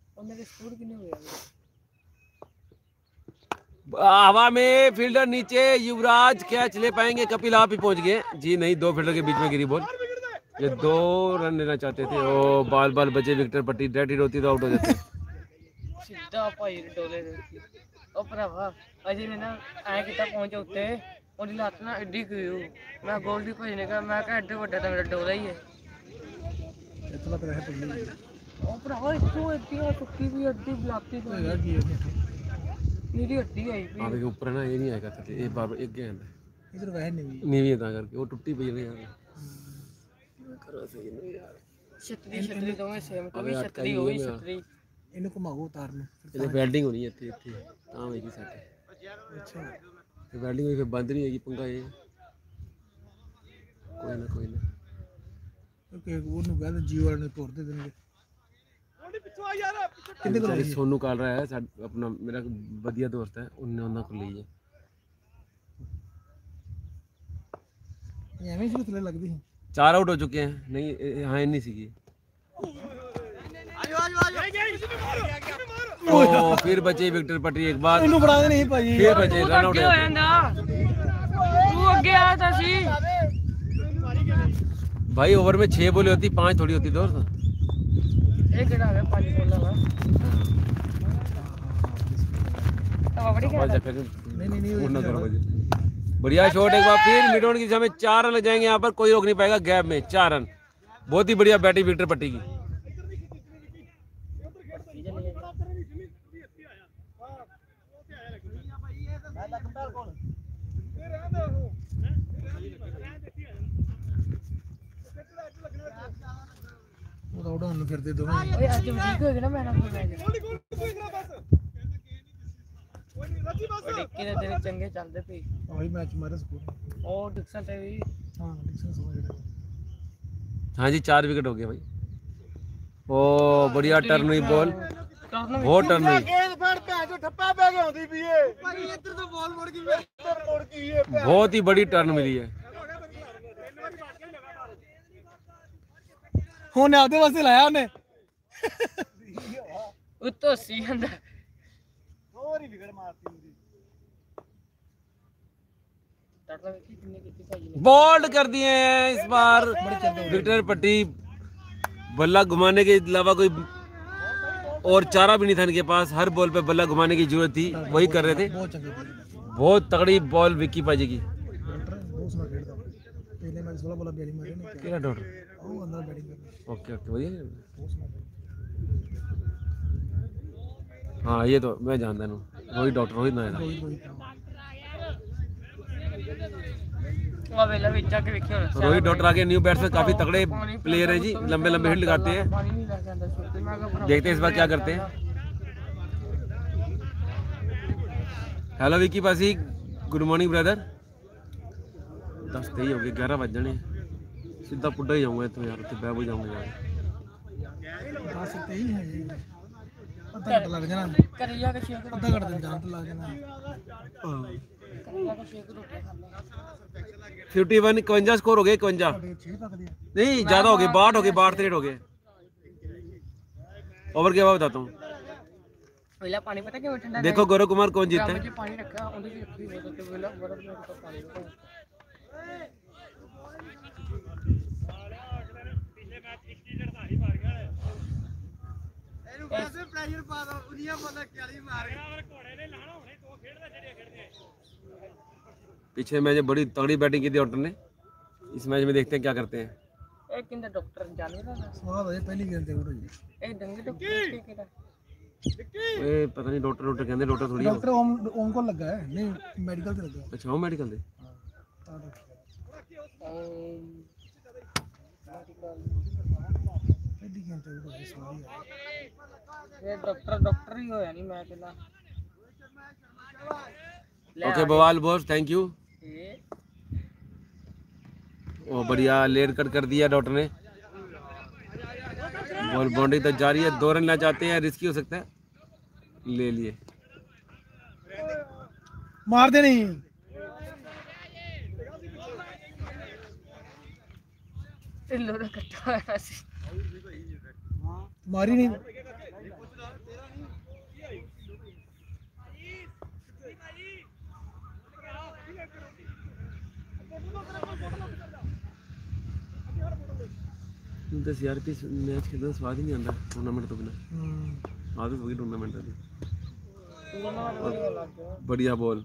हवा में फील्डर नीचे, युवराज कैच ले पाएंगे, कपिल आप ही पहुंच गए जी नहीं, 2 फील्डर के बीच में गिरी बॉल, ये 2 रन लेना चाहते थे। ओ बाल बचे विकेट पट्टी, डेड हिट होती तो आउट हो जाते। सीधा भाई डोले ओ भरावा अजय ने ना ऐ किता पहुंच उत्ते ओदी लत ना एडी गई मैं गोल दी भजने का मैं कहा एडे ਵੱਡਾ ਤਾਂ ਮੇਰਾ डोला ही है इतना तो रहे पल्ली ओ भरावा इतों एडी टुक्की भी एडी ब्लाती तो यार की है मेरी हड्डी आई भी आगे ऊपर है ना, ये नहीं आएगा तो ये बार एक गया इधर वह नहीं नीवी है ता करके वो टुट्टी पई है यार। करो सही नहीं यार, छतरी दोवें सेम तो भी छतरी होई छतरी इनको घुमाओ उतारने ये वेल्डिंग होनी है ਇੱਥੇ ਤਾਂ ਹੋਏਗੀ ਸੈਟ। अच्छा ਤੇ ਵੈਲਡਿੰਗ ਹੋਈ ਫਿਰ ਬੰਦ ਨਹੀਂ ਹੋਏਗੀ ਪੰਗਾ ਇਹ। ਕੋਈ ਨਾ ओके ਉਹਨੂੰ ਕਹਿੰਦੇ ਜੀਓ ਵਾਲੇ ਨੂੰ ਤੋੜ ਦੇ ਦੇਣਗੇ ਪਿੱਛੋਂ ਆ ਯਾਰ ਕਿੰਨੇ ਕੋਲ ਇਹ ਸੋਨੂ ਕਾਲ ਰਹਾ ਹੈ ਆਪਣਾ ਮੇਰਾ ਵਧੀਆ ਦੋਸਤ ਹੈ, ਉਹਨੇ ਉਹਨਾਂ ਕੋਲ ਲਈ ਹੈ। ਐਵੇਂ ਹੀ ਥੱਲੇ ਲੱਗਦੀ ਸੀ 4 आउट हो चुके हैं, नहीं हाँ नहीं सीखी। ओ फिर बचे विक्टर पटरी एक बार, ਇਹਨੂੰ ਫੜਾ ਦੇ ਨਹੀਂ ਭਾਜੀ फिर बचे रन आउट। ਹੋ ਜਾਂਦਾ ਤੂੰ ਅੱਗੇ ਆਇਆ ਤਾਂ ਸੀ भाई ओवर में 6 बॉलें होती, 5 थोड़ी होती दोस्त। ਇਹ ਕਿਹੜਾ ਹੈ 5 ਬੋਲਾ ਵਾ ਤਾਂ ਬੜੀ बॉल चक्कर नहीं पूर्ण करो मुझे। बढ़िया शॉट एक बार फिर मिड ऑन की दिशा में 4 रन लग जाएंगे यहाँ पर, कोई रोक नहीं पाएगा गैप में 4 रन। बहुत ही बढ़िया बैटिंग विक्टर पट्टी की। ਉਹ ਤਾਂ ਉਡਾਉਣ ਨੂੰ ਫਿਰਦੇ ਦੋਵੇਂ ਓਏ ਅੱਜ ਵੀਕ ਹੋ ਗਿਆ ਨਾ ਮੈਡਮ ਕੋਲ ਮੈਚ ਡਿੱਕੀ ਦੇ ਦਿਨ ਚੰਗੇ ਚੱਲਦੇ ਪਈ ਉਹੀ ਮੈਚ ਮਾਰੇ ਸਕੂਲ ਉਹ ਡਿਕਸਨ ਤੇ ਵੀ ਹਾਂ डिक्शन समझ रहे हाँ जी 4 विकेट हो गए भाई। ओ बढ़िया टर्न हुई बॉल, बहुत टर्न हुई, गेंद फड़ भैन जो ठप्पा पै के आउंदी पई ए भाई इधर तो बॉल मुड़ गई इधर मुड़ गई है बहुत ही बड़ी टर्न मिली है। ਹੁਣ ਆਪਦੇ ਵਾਸਤੇ ਲਾਇਆ ਉਹਨੇ ਉੱਤੋਂ ਸੀ ਜਾਂਦਾ ਹੋਰ ਹੀ ਵਿਗੜ ਮਾਰਤੀ ਹੁੰਦੀ ਟੱਟਾ ਵੇਖੀ ਕਿੰਨੇ ਕੀਤੀ ਭਾਈ ਨੇ बोल्ड कर दिए हैं इस बार विक्टर पट्टी। बल्ला घुमाने के अलावा कोई और चारा भी नहीं था इनके पास, हर बॉल पे बल्ला घुमाने की जरूरत थी, वही कर रहे थे। ਬਹੁਤ ਚੰਗਾ player बहुत तगड़ी बॉल विक्की पाजी की। ਡਾਕਟਰ ਬਹੁਤ ਸੋਹਣਾ ਖੇਡਦਾ ਪਹਿਲੇ ਮੈਚ 16 ਬੋਲਾਂ 42 ਮਾਰੇ ਨੇ केड़ा डॉक्टर ਉਹ ਅੰਦਰ ਬੈਟਿੰਗ ਕਰਦਾ ओके बढ़िया। ਬਹੁਤ ਸੋਹਣਾ हाँ ये तो मैं जानता हूँ, रोहित डॉक्टर रोहित ना है। ਉਹ ਵੇਲਾ ਵਿੱਚ ਆ ਕੇ ਵੇਖਿਓ रोहित डॉक्टर आगे न्यू बैट्समैन काफी तगड़े प्लेयर है जी, लंबे लंबे हिट लगाते हैं। ਪਾਣੀ ਨਹੀਂ ਲੱਗ ਜਾਂਦਾ ਛੋਟੇ ਮੈਂ ਕਿਹਾ देखते हैं इस बार क्या करते हैं। Hello Vicky Pasi, good morning brother. 10 ही हो गए, 11 बज जाने, सीधा पुड्डा ही जाऊंगा तो यार, बह हो जाऊंगा यार। ਬਸ ਤੇ ਹੀ ਹੈ ਜੀ ਅੱਧਾ ਘੰਟਾ ਲੱਗ ਜਾਣਾ ਕਰੀ ਜਾ ਕੇ ਸ਼ੇਕ ਅੱਧਾ ਘੰਟਾ ਤੇ ਜਾਣ ਤੇ ਲੱਗ ਜਾਣਾ ਕਰੀ ਜਾ ਕੇ ਸ਼ੇਕ ਰੋਟੀ ਖਾ ਲੈ 51 51 स्कोर हो गए, 51 6 तक ਦੇ नहीं ज्यादा हो गए, 62 हो गए, 62 63 हो गए। ओवर के बाद बताता हूँ। ਵੇਲਾ ਪਾਣੀ ਪਤਾ ਕਿਵੇਂ ਠੰਡਾ देखो गौरव कुमार कौन जीता ਵਿੱਚ है। ਪਾਣੀ ਰੱਖਿਆ ਉਹਦੇ ਵਿੱਚ ਰੱਖੀ ਬੋਤਲ ਤੇ ਵੇਲਾ ਬਰਫ ਨਾਲ ਤਾਂ ਪਾਣੀ ਰੱਖਿਆ ਇਹਨੂੰ ਕਿਸੇ ਪ੍ਰੈਸ਼ਰ ਪਾ ਦੋ ਉਨੀਆਂ ਬੋਲਾਂ 40 ਮਾਰ ਘੋੜੇ ਨੇ ਲਾਣਾ ਹੁਣੇ 2 ਖੇਡਦਾ ਜਿਹੜੇ ਖੇਡਦੇ पीछे मैच में बड़ी तगड़ी बैटिंग की थी ऑल्टर ने, इस मैच में देखते हैं क्या करते हैं। ਇਹ ਕਿੰਦਾ ਡਾਕਟਰ ਜਾਣੇ ਦਾ ਸਵਾਦ ਹੈ ਪਹਿਲੀ ਗੇਂਦ ਤੇ ਉੜ ਜੀ ਇਹ ਡੰਗੇ ਡਾਕਟਰ ਕਿਹੜਾ ए, पता नहीं डॉक्टर डॉक्टर कहते डॉक्टर थोड़ी ਡਾਕਟਰ ਓਮ ਕੋਲ ਲੱਗਾ ਹੈ ਨਹੀਂ ਮੈਡੀਕਲ ਤੇ ਲੱਗਾ अच्छा हो मेडिकल दे। ਤਾਂ ਡਾਕਟਰ ये डॉक्टर ही होया नहीं मैं कहना ओके बवाल बॉस, थैंक यू। ओ बढ़िया लेट कर दिया डॉक्टर ने। बॉल बाउंड्री तक जा रही है, 2 रन लेना चाहते हैं, रिस्की हो सकता है, ले लिए। मार दे नहीं मारी नहीं दस यार पीस मैच खेलने का स्वाद ही नहीं आता टूर्नामेंट तो बिना आदत होगी टूर्नामेंट की। बढ़िया बॉल,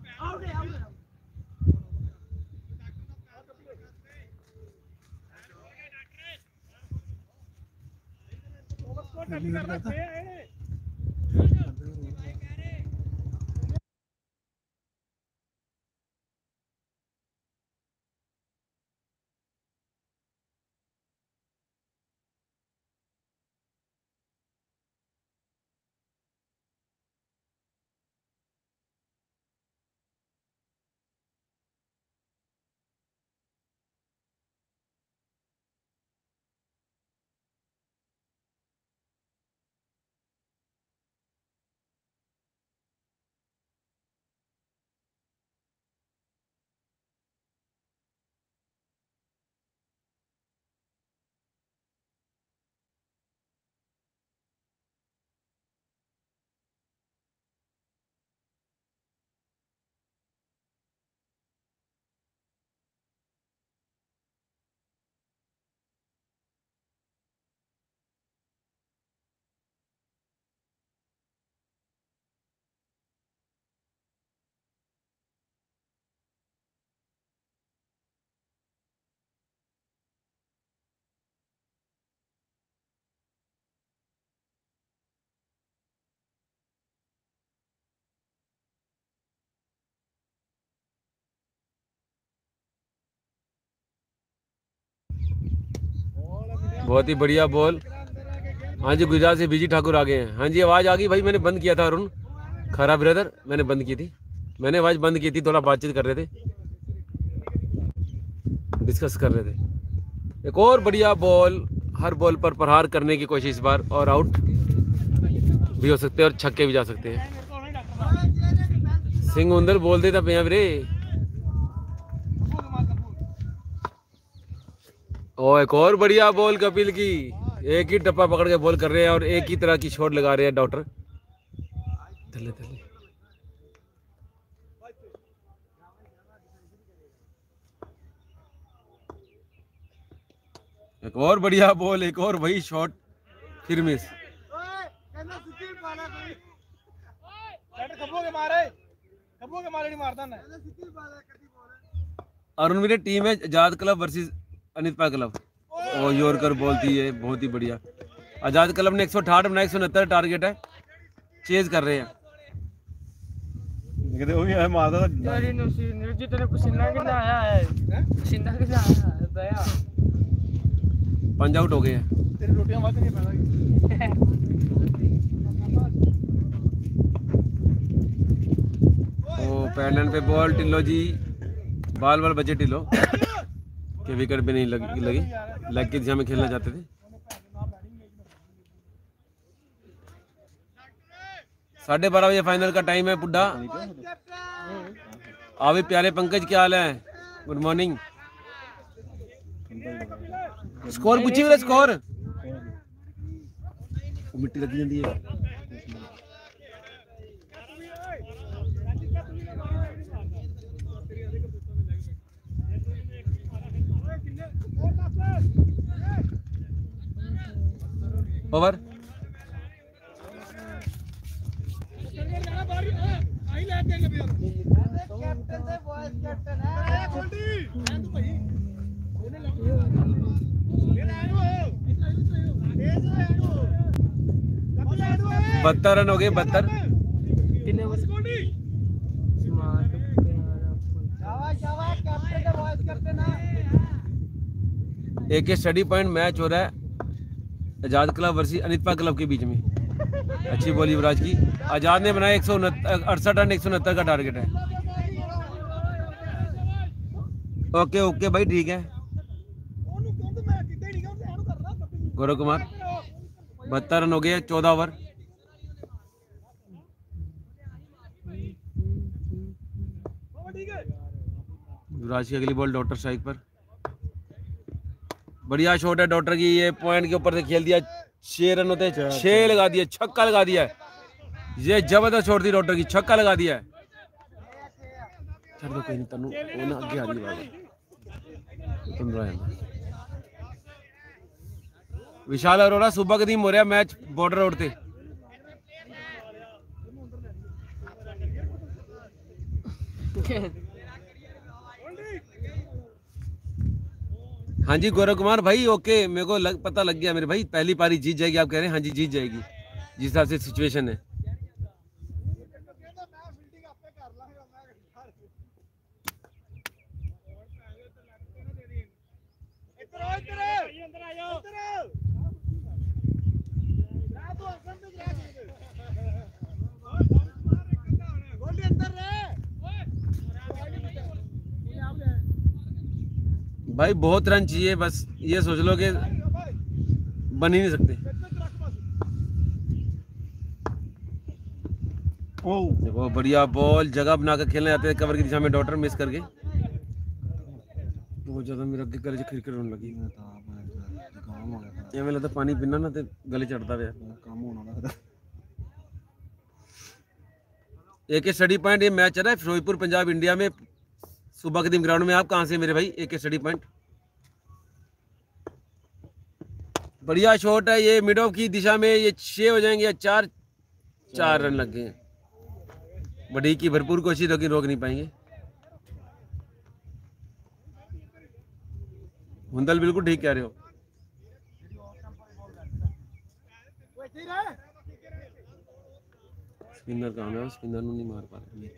बहुत ही बढ़िया बॉल। हाँ जी गुजरात से बीजी ठाकुर आ गए हैं। हाँ जी आवाज़ आ गई भाई, मैंने बंद किया था अरुण खरा ब्रदर, मैंने बंद की थी, मैंने आवाज़ बंद की थी, थोड़ा बातचीत कर रहे थे, डिस्कस कर रहे थे। एक और बढ़िया बॉल, हर बॉल पर प्रहार करने की कोशिश इस बार, और आउट भी हो सकते हैं और छक्के भी जा सकते हैं। सिंह उंदर बोल देता पे वीरे। और एक और बढ़िया बॉल कपिल की, एक ही टप्पा पकड़ के बॉल कर रहे हैं और एक ही तरह की शॉट लगा रहे हैं डॉक्टर। धले धले एक और बढ़िया बॉल, एक और वही शॉट, फिर मिस। अरुण वीरे टीम है आजाद क्लब वर्सेस अनितपा क्लब। और यॉर्कर बॉल थी ये, बहुत ही बढ़िया। आजाद क्लब ने 168 बनाया, 169 टारगेट है, चेज कर रहे हैं। पंज आउट हो गए हैं। ओ पैडलैंड पे बॉल, टिल्लो जी बाल बचे टिल्लो के विकेट पे नहीं लगी, लेग की दिशा में खेलना चाहते थे। 12:30 बजे फाइनल का टाइम है। पुड्डा आवे प्यारे पंकज, क्या हाल है? Good morning. स्कोर पूछी मेरा स्कोर, मिट्टी लगी जाती है। ओवर बहत्तर रन हो गए, 72। एक स्टडी पॉइंट मैच हो रहा है आजाद क्लब वर्सेस अनितपा क्लब के बीच में। अच्छी बॉल युवराज की। आजाद ने बनाया 168 रन 169 का टारगेट है। ओके ओके भाई ठीक है। गौरव कुमार 72 रन हो गए 14 ओवर। युवराज की अगली बॉल डॉक्टर स्ट्राइक पर। बढ़िया शॉट है डॉक्टर की, ये पॉइंट के ऊपर से खेल दिया। 6 रन होते हैं, 6 लगा दिया, छक्का लगा दिया है। ये जबरदस्त शॉट थी डॉक्टर की, छक्का लगा दिया है। चल दो कहीं तनु वो ना आगे आ रही बात तुम रहे। विशाल अरोड़ा सुबह कदीम हो रहा मैच बॉर्डर रोड पे। हाँ जी गौरव कुमार भाई ओके, मेरे को पता लग गया मेरे भाई, पहली पारी जीत जाएगी आप कह रहे हैं। हाँ जी जीत जाएगी जिस हिसाब से सिचुएशन है। भाई बहुत रन चाहिए, बस ये सोच लो कि बन ही नहीं सकते। देखो बढ़िया बॉल, जगह बनाकर खेलने जाते हैं कवर की दिशा में, डॉटर मिस करके। बहुत ज्यादा मेरा अगे गले च क्रिकेट होने लगी। एवें लगता पानी पीना ना तो गले चढ़ता पे। एक स्टडी पॉइंट ये मैच चल रहा है फिरोजपुर पंजाब इंडिया में सुबह के दिन ग्राउंड में। आप कहाँ से मेरे भाई? एक स्टडी पॉइंट। बढ़िया शॉट है ये मिड ऑफ की दिशा में, ये 6 हो जाएंगे या 4 रन लग गए। बड़ी की भरपूर कोशिश लेकिन रोक नहीं पाएंगे। हुंदल बिल्कुल ठीक कह रहे हो। स्पिनर काम है, स्पिनर नहीं मार पा रहे।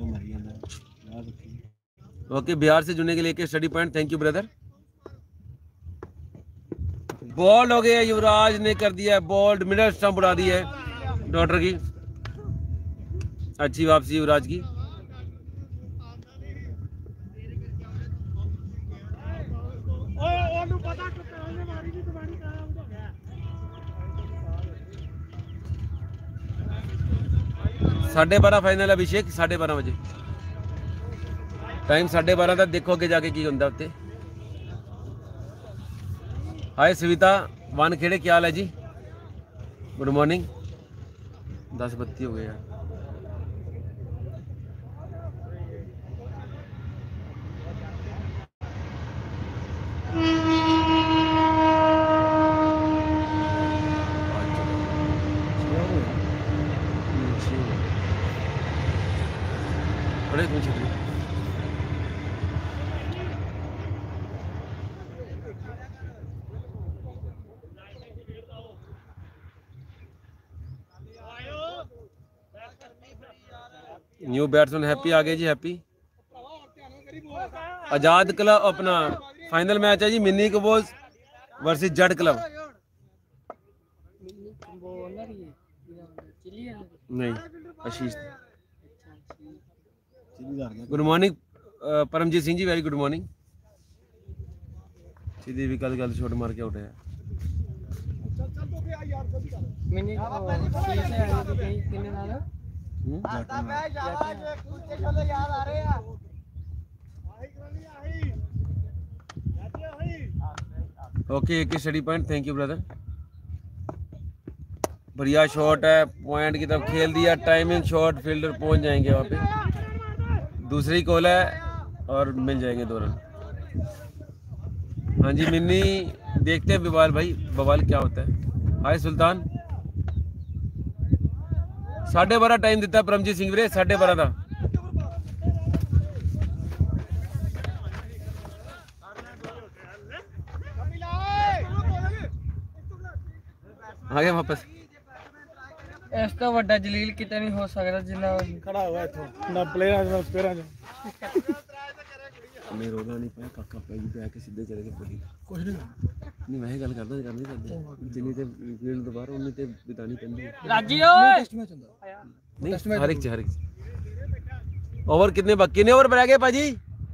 ओके बिहार से जुड़ने के लिए एक study point, thank you brother. Bowled हो गया, युवराज ने कर दिया है बॉल्ड, मिडल स्टंप उड़ा दी है डॉक्टर की। अच्छी वापसी युवराज की। साढ़े 12 फाइनल अभिषेक, 12:30 बजे टाइम, 12:30 तक देखो अगे जाके की होंदा उत्ते। हाय सविता वानखेड़े, क्या हाल है जी? Good morning. 10:32 हो गए यार। बड़े कुछ न्यू बैट्समैन हैप्पी आ गए जी, हैप्पी। आजाद क्लब अपना फाइनल मैच है जी, मिनी कबोज वर्सेस जट क्लब। नहीं Ashish. Good morning Paramjit Singh ji, very good morning. सीधी भी कल छोट मार के उठे। ओके एक study point, thank you brother. बढ़िया शॉट है, पॉइंट की तरफ खेल दिया, टाइमिंग शॉट, फील्डर पहुंच जाएंगे वहाँ पे। दूसरी कॉल है और मिल जाएंगे 2 रन। हाँ जी मिन्नी, देखते हैं बवाल भाई, बवाल क्या होता है। हाय सुल्तान, 12:30 टाइम दिता परमजीत सिंह वीरे, 12:30 का। आ गए वापस। इस तो बड़ा जलील कितने नहीं हो सकता जिन्ना खड़ा हुआ इथों ना प्लेयर ना स्पेयर। मैं रोना नहीं पाया काका पैगी पे आके सीधे चले गए बोली ਕੁਛ ਨਹੀਂ नहीं मैं गल करदा करनी करदे जिन्नी ते फील्ड दोबारा उन्नी ते बितानी पैंदी है ਰਾਜੀ ਓਏ ਟੈਸਟ ਮੈਚ ਹੁੰਦਾ नहीं हर एक ओवर कितने कितने ओवर रह गए पाजी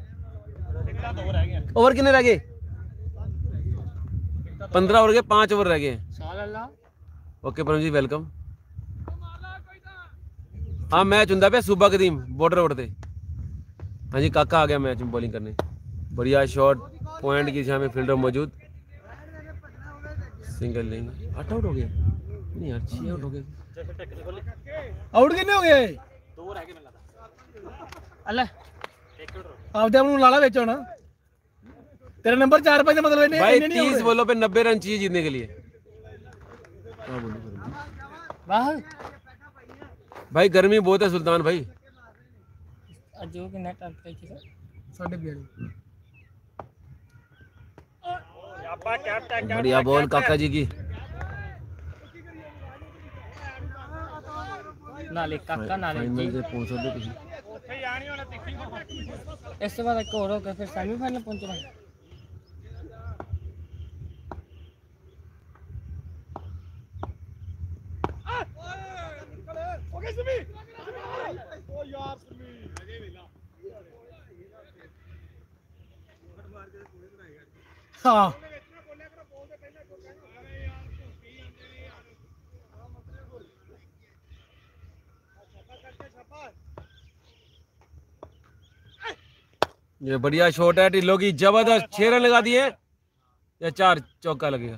ओवर कितने रह गए 15 ओवर गए 5 ओवर रह गए ਸਾਲ ਅੱਲਾ ओके परम जी वेलकम हाँ मैच हुंदा पे सूबा कदीम बॉर्डर रोड ते हाँ जी काका आ गया मैच में बॉलिंग करने बढ़िया शॉट पॉइंट की दिशा में फील्डर मौजूद सिंगल लेंगे 8 आउट हो गया नहीं यार 6 आउट हो गए ਆਊਟ ਕਿੰਨੇ ਹੋ ਗਏ ਅੱਲਾ ਆਪਦੇ ਆਪ ਨੂੰ ਲਾ ਲਾ ਵਿੱਚ ਹੁਣ तेरा नंबर 4-5 का मतलब है भाई 30 बॉलों पे 90 रन चाहिए जीतने के लिए ਵਾਹ भाई गर्मी बहुत है सुल्तान भाई ਅੱਜ ਉਹ ਕਿੰਨਾ ਟੱਪ ਕੇ ਸੀ 42.5 बढ़िया बॉल काका जी की ਨਾਲੇ ਕਾਕਾ ਨਾਲੇ ਜੀ फाइनल से पहुंच सकते तुम ਇਸ ਤੋਂ ਬਾਅਦ ਇੱਕ ਹੋਰ ਹੋ ਗਿਆ ਫਿਰ ਸੈਮੀਫਾਈਨਲ ਪਹੁੰਚਣਾ हाँ ये बढ़िया शॉट है ढिल्लो की जबरदस्त 6 रन लगा दिए या 4 चौका लगेगा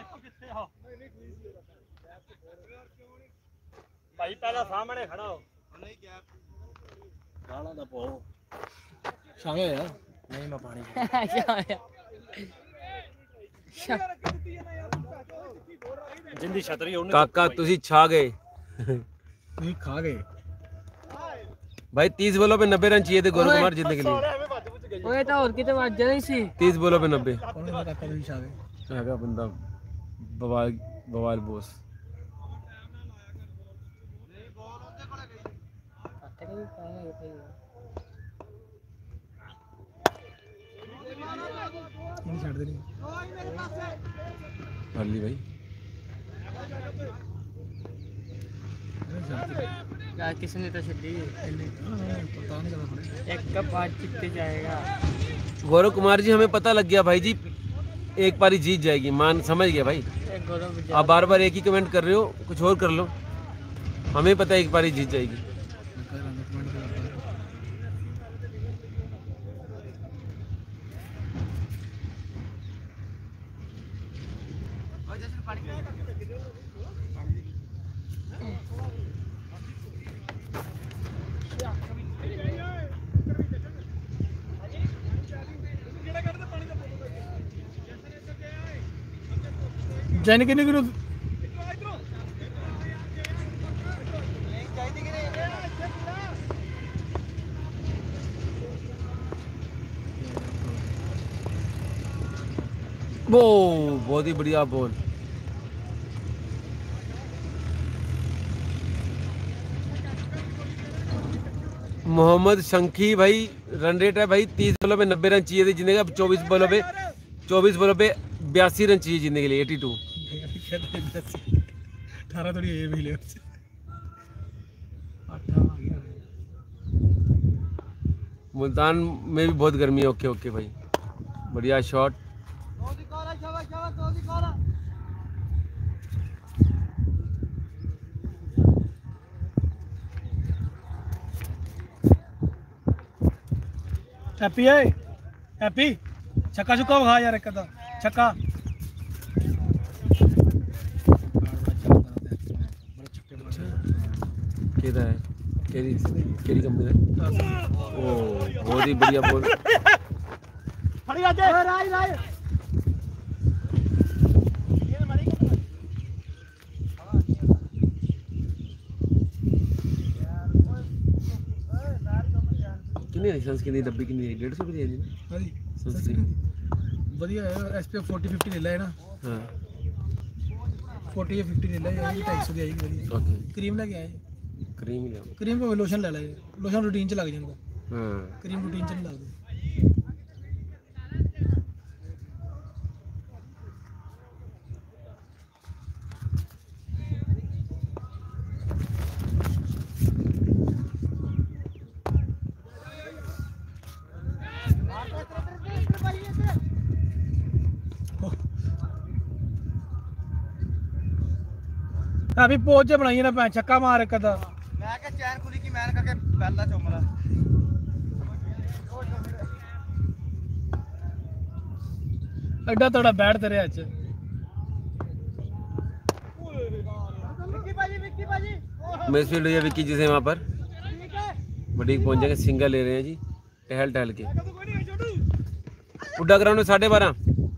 ਭਾਈ ਪਹਿਲਾਂ ਸਾਹਮਣੇ ਖੜਾ ਹੋ गाना दा पाओ शामे यार नहीं मैं पानी ਜਿੰਦੀ ਛਤਰੀ ਉਹਨੇ काका तुसी छा गए नहीं खा गए भाई 30 बॉलों पे 90 रन चाहिए थे गौरव कुमार जीतने के लिए ਓਏ ਤਾਂ ਹੋਰ ਕਿਤੇ ਵੱਜ ਜਾਣਾ ਸੀ 30 बॉलों पे 90 कौन सा काका भी खा गए हैगा बंदा बवाल बवाल बॉस नहीं छाड़ दे नहीं हाली भाई ਯਾਰ ਕਿਸੇ ਨੇ ਤਾਂ ਛੱਡੀ पता नहीं चला पड़े ਇੱਕ ਬਾਅਦ ਜਿੱਤੇ ਜਾਏਗਾ गौरव कुमार जी हमें पता लग गया भाई जी एक पारी जीत जाएगी मान समझ गया भाई ਇਹ ਗੌਰਵ आप बार बार एक ही कमेंट कर रहे हो कुछ और कर लो हमें पता है एक पारी जीत जाएगी जैन किन्नी गुरु वो बहुत ही बढ़िया बॉल मोहम्मद शंखी भाई रन रेट है भाई 30 बॉलों पे 90 रन चाहिए थे जीतने का 24 बॉलों पे 82 रन चाहिए जीतने के लिए 82 18 थोड़ी ये भी ले मुल्तान में भी बहुत गर्मी है ओके ओके भाई बढ़िया शॉट हैप्पी है हैप्पी छक्का छुक्का खा यार एक छक्का केदा है केरी कंपनी है ओ बहुत ही बढ़िया बॉल कितनी है सनस्क्रीन डब्बी कितनी है 150 रुपए दी है हाँ जी सनस्क्रीन बढ़िया है एसपीएफ 40-50 ले ला है ना हां 40 या 50 ले ला ये 250 की आएगी बढ़िया ओके क्रीम लेके आए क्रीम ले आओ क्रीम को लोशन ले ला लोशन रूटीन च लग जाएगा हां क्रीम रूटीन च नहीं लगती भी पोच बनाई ना भैन छक्का मार एक अद्धा मैं क्या चैन कुली की मैन करके पहला चुमला एडा तोड़ा बैठ तेरे अच मिसफील्ड हुई है विक्की जी से वहाँ पर बड़ी पहुँच जाएंगे सिंगल ले रहे हैं जी टहल टहल के उड्डा ग्राउंड में 12:30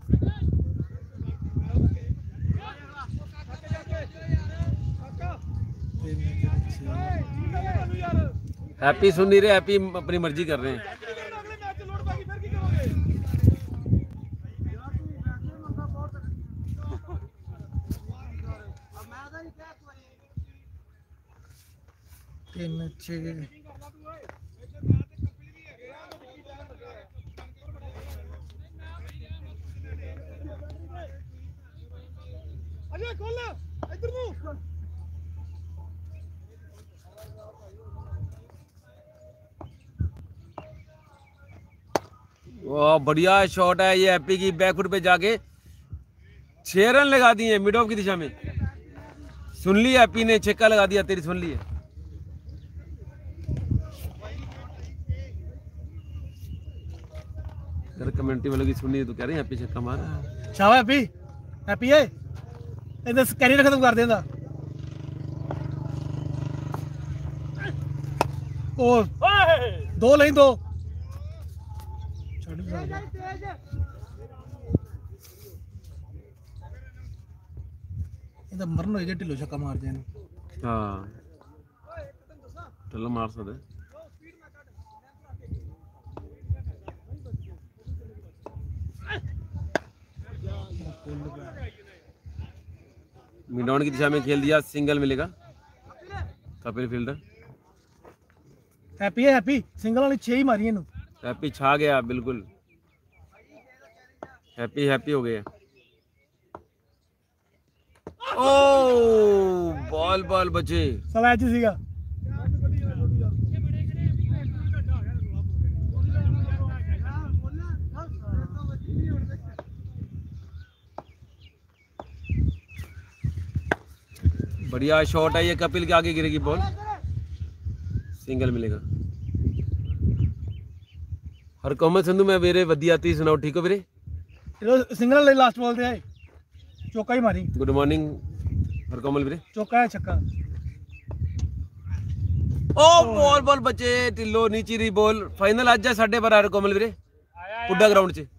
हैप्पी सुन नहीं रहे हैप्पी अपनी मर्जी कर रहे हैं वाह बढ़िया शॉट है ये हैप्पी की बैकफुट पे जाके 6 रन लगा दिए मिड ऑफ की दिशा में सुन ली हैप्पी ने छक्का लगा दिया तेरी सुन ली है अगर कमेंट्री वालों की सुनी तो कह रहे हैं हैप्पी छक्का मारा शाबाश हैप्पी हैप्पी है ਇਹਦਾ ਕੈਰੀਅਰ ਖਤਮ ਕਰ ਦੇਂਦਾ ਉਹ ਦੋ ਨਹੀਂ ਦੋ ਛੱਡ ਇਹਦਾ ਮਰਨ ਹੋ ਗਿਆ ਢਿੱਲੋ ਛੱਕਾ ਮਾਰਦੇ ਨੇ ਹਾਂ ਢਿੱਲੋ ਮਾਰ ਸਕਦੇ मिडॉन की दिशा में खेल दिया सिंगल मिलेगा कपिल फील्डर हैप्पी है हैप्पी सिंगल वाली 6 ही मारी ਇਹਨੂੰ हैप्पी छा गया बिल्कुल हैप्पी हैप्पी हो गया ओ बॉल बॉल बचे साला ਅੱਜ ਸੀਗਾ बढ़िया शॉट है ये कपिल के आगे गिरेगी बॉल सिंगल मिलेगा हरकोमल संधू मैं वीरे वधिया ती सुनाओ ठीक हो वीरे सिंगल वाली लास्ट बॉल ਤੇ ਆਏ ਚੌਕਾ ਹੀ ਮਾਰੀ गुड मॉर्निंग हरकोमल वीरे ਚੌਕਾ ਹੈ ਛੱਕਾ ओ बॉल बॉल बचे टिल्लो नीची रही बॉल फाइनल आज है 12:30 हरकोमल वीरे पुड्डा ग्राउंड च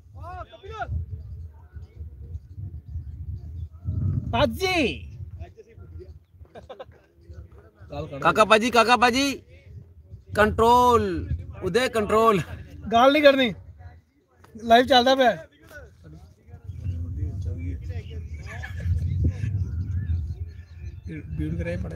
पाजी काका पाजी कंट्रोल उदय कंट्रोल गाल नहीं करनी लाइव चलता पे बीट करे पड़े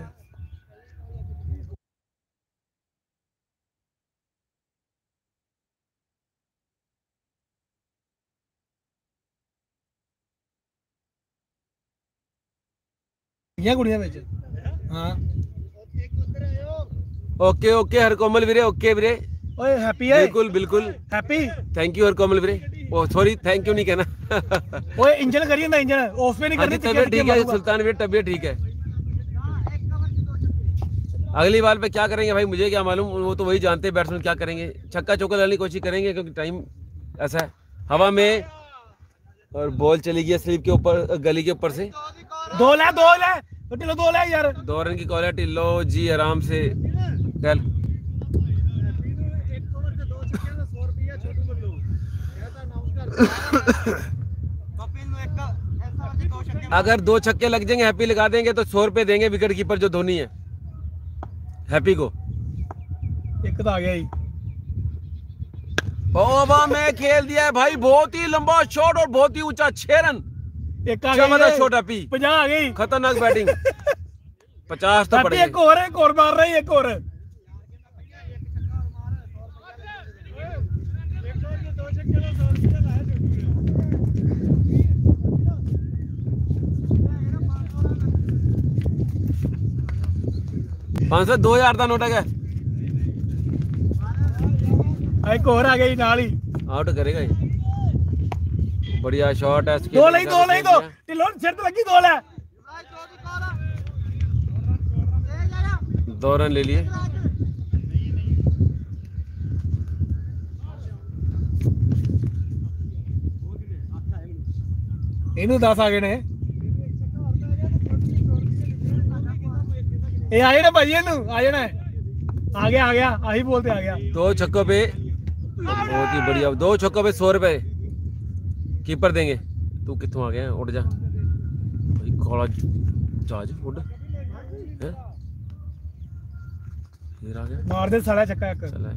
ये कुड़ियां बेच हाँ ओके ओके हरकोमल वीरे ओके वीरे ओए हैप्पी है बिल्कुल बिल्कुल happy thank you Harkomal Veere O sorry thank you नहीं कहना ओए इंजन करिए ना इंजन ऑफ पे नहीं करनी तबीयत ठीक है सुल्तान वीरे तबीयत ठीक है अगली बार पे क्या करेंगे भाई मुझे क्या मालूम वो तो वही जानते हैं बैट्समैन क्या करेंगे छक्का चौका डालने की कोशिश करेंगे क्योंकि टाइम ऐसा है हवा में और बॉल चली गई स्लिप के ऊपर गली के ऊपर से दो ले टिल्लो दो ले यार 2 रन की कॉल है टिल्लो जी आराम से चल अगर 2 छक्के लग जाएंगे हैप्पी लगा देंगे तो 100 रुपए देंगे विकेट कीपर जो धोनी है हैप्पी को एक तो आ गया ही ओवा में खेल दिया है भाई बहुत ही लंबा शॉट और बहुत ही ऊंचा 6 रन एक आ गया शॉट हैप्पी 50 आ गई खतरनाक बैटिंग 50 तो पड़ गए एक और मार रही है एक और 500 ਦਾ ਨੋਟ ਹੈਗਾ एक और आ गई नाल ही आउट करेगा ये बढ़िया शॉट है दो नहीं दो टिल्लो सिर तो लगी दो ले 2 रन ले लिए। इनू 10 आ गए ने ये आए ना भाई इनू आ जाना है आ गया आही बोलते आ गया 2 छक्कों पे बहुत ही बढ़िया 2 छक्कों पे 100 रुपए कीपर देंगे। तू कितों आ गया उड़ जा भाई काला जहाज उड़ हैं फिर आ गया मार दे साला छक्का एक चला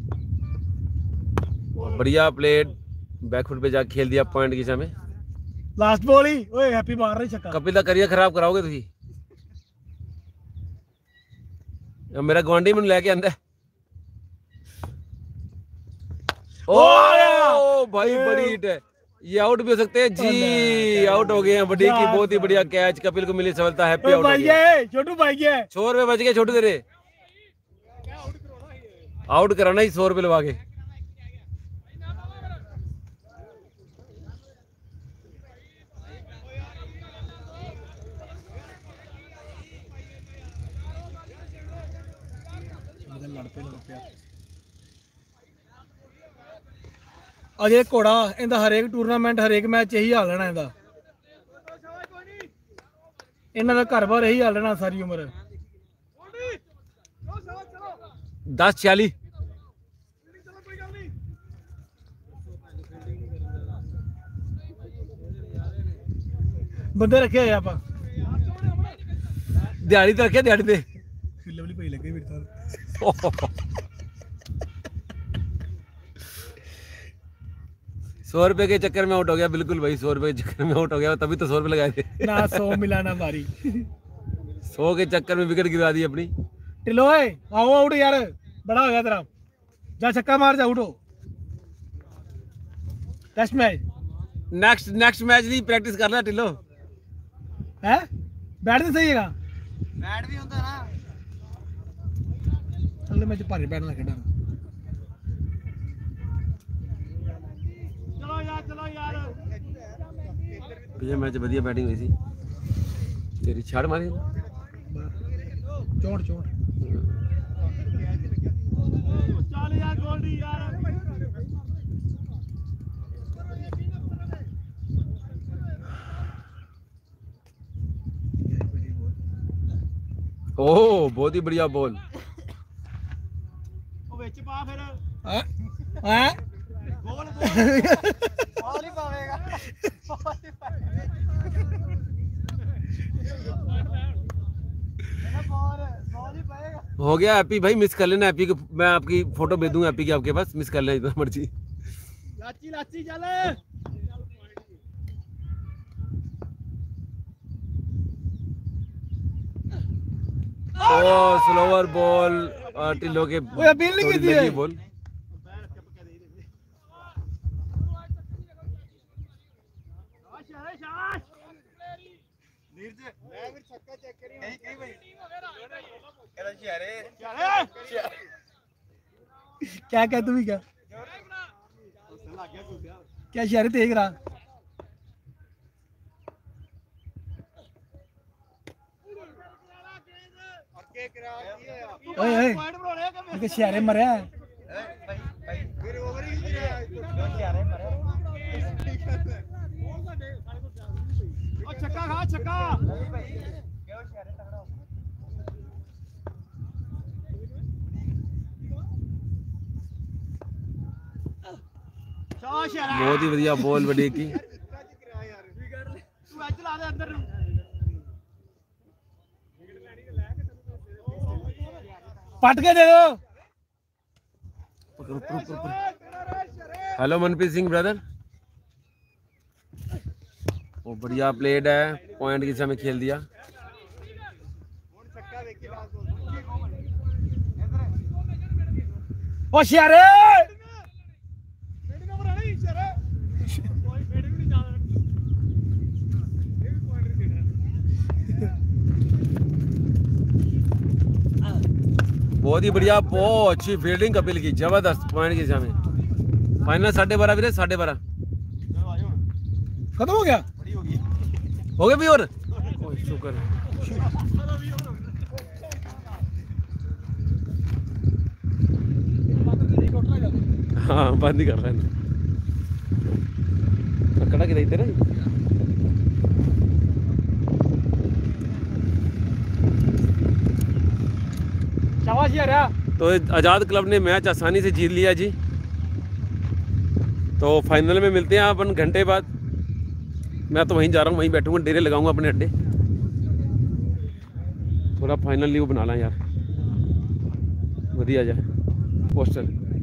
बढ़िया प्लेट बैकफुट पे जाके खेल दिया पॉइंट की में लास्ट बॉल ही ओए हैप्पी मार रही छक्का कपिल का करियर खराब कराओगे तुसी मेरा गवांडी मैंने लेके आंदा ओ भाई बड़ी हिट है ये आउट भी हो सकते हैं जी आउट हो गए हैं बड़ी की बहुत ही बढ़िया कैच कपिल को मिली सफलता हैप्पी आउट भाई है छोटू भाई है 100 रुपए बच गए छोटू तेरे आउट कराना ही 100 रुपए लगा के अजे घोड़ा इंदा हरेक टूरनामेंट हरेक मैच यही हाल रहना इंदा इन्हां दा घर बार यही हाल रहना सारी उम्र 10-46 बंदे रखे आप दिहाड़ी तो रखे दिहाड़ी पे लवली भाई लगे मेरे साथ 100 रुपए के चक्कर में आउट हो गया बिल्कुल भाई 100 रुपए के चक्कर में आउट हो गया तभी तो 100 रुपए लगाए थे ना 100 मिला ना मारी 100 के चक्कर में विकेट गिरा दी अपनी टिलो आओ आउट यार बड़ा हो गया तेरा जा छक्का मार जा उठो टेस्ट मैच नेक्स्ट मैच की प्रैक्टिस कर ले टिलो है बैट तो सही है बैट भी होता ना अगले मैच भारी बैट ना खेड़ा ये मैच बढ़िया बैटिंग हुई थी तेरी छाड़ मारी चोट चल यार गोल्डी यार ओह बहुत ही बढ़िया बॉल विच पा फिर हैं बॉल ही पावेगा हो गया हैप्पी भाई मिस कर लेना हैप्पी को मैं आपकी फोटो भेज दूंगा हैप्पी की आपके पास मिस कर लेना जितना मर्जी लाची चल ओ स्लोवर बॉल टिल्लो के ओए अपील नहीं की थी बॉल क्या तू भी क्या शहर तेज रहा शहरे मरिया छक्का खा छक्का बहुत ही बढ़िया बॉल बड़ी की पट के दे दो हेलो मनप्रीत सिंह ब्रदर वो बढ़िया प्लेड है पॉइंट की समय खेल दिया ओ शहरे बहुत ही बढ़िया बहुत अच्छी फील्डिंग कपिल की जबरदस्त पॉइंट की समय फाइनल 12:30 वीरे 12:30 खत्म हो गया हो गया भी और शुक्र हाँ बंद ही कर रहा है कड़ा कि देते ना शाबाश यार। तो आज़ाद क्लब ने मैच आसानी से जीत लिया जी। तो फाइनल में मिलते हैं अपन घंटे बाद। मैं तो वहीं जा रहा हूँ, वहीं बैठूंगा, डेरे लगाऊंगा अपने अड्डे। थोड़ा फाइनल लीव बना ला यार, बढ़िया जाए पोस्टर।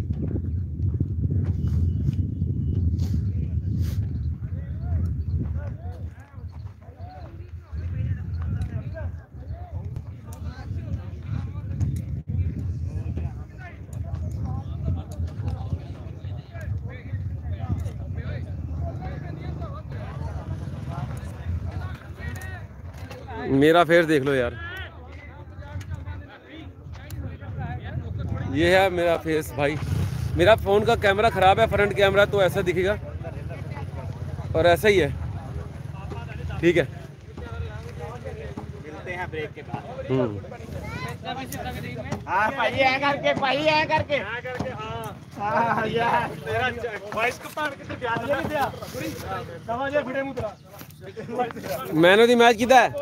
मेरा फेस देख लो यार, ये है मेरा फेस भाई। मेरा फ़ोन का कैमरा ख़राब है, फ्रंट कैमरा, तो ऐसा दिखेगा और ऐसा ही है। ठीक है, मिलते हैं ब्रेक के बाद। हाँ भाई ऐ करके, भाई ऐ करके। हाँ यार तेरा वॉइस को पाड़ के ते प्यार नहीं दिया समझ ले फिटे मुतरा। मैन ऑफ द मैच किधर है?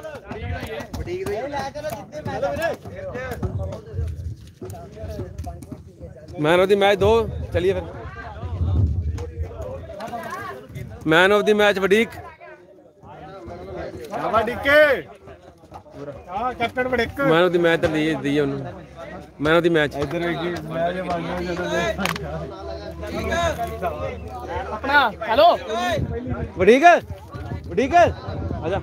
मैन ऑफ द मैच दो, चलिए फिर। मैन ऑफ द मैच वडीक। हां कैप्टन बड़ेक। मैन ऑफ द मैच तो दिए उन्होंने। मैन ऑफ द मैच इधर अपना हेलो वडीक वडीक आजा।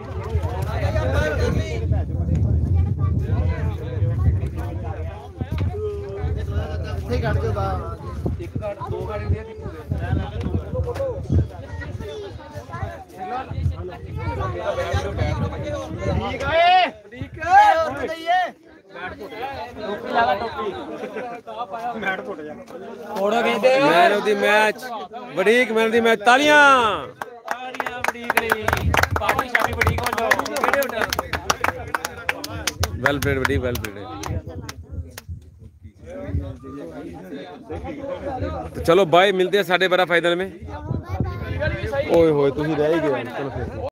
मैन ऑफ द मैच वडीक, मैन ऑफ द मैच। तालियां। वेल प्लेड वडीक, वेल प्लेड। तो चलो बाय, मिलते हैं 12:30 फाइनल में। ओए होए तुम रह ही गए। चलो फिर।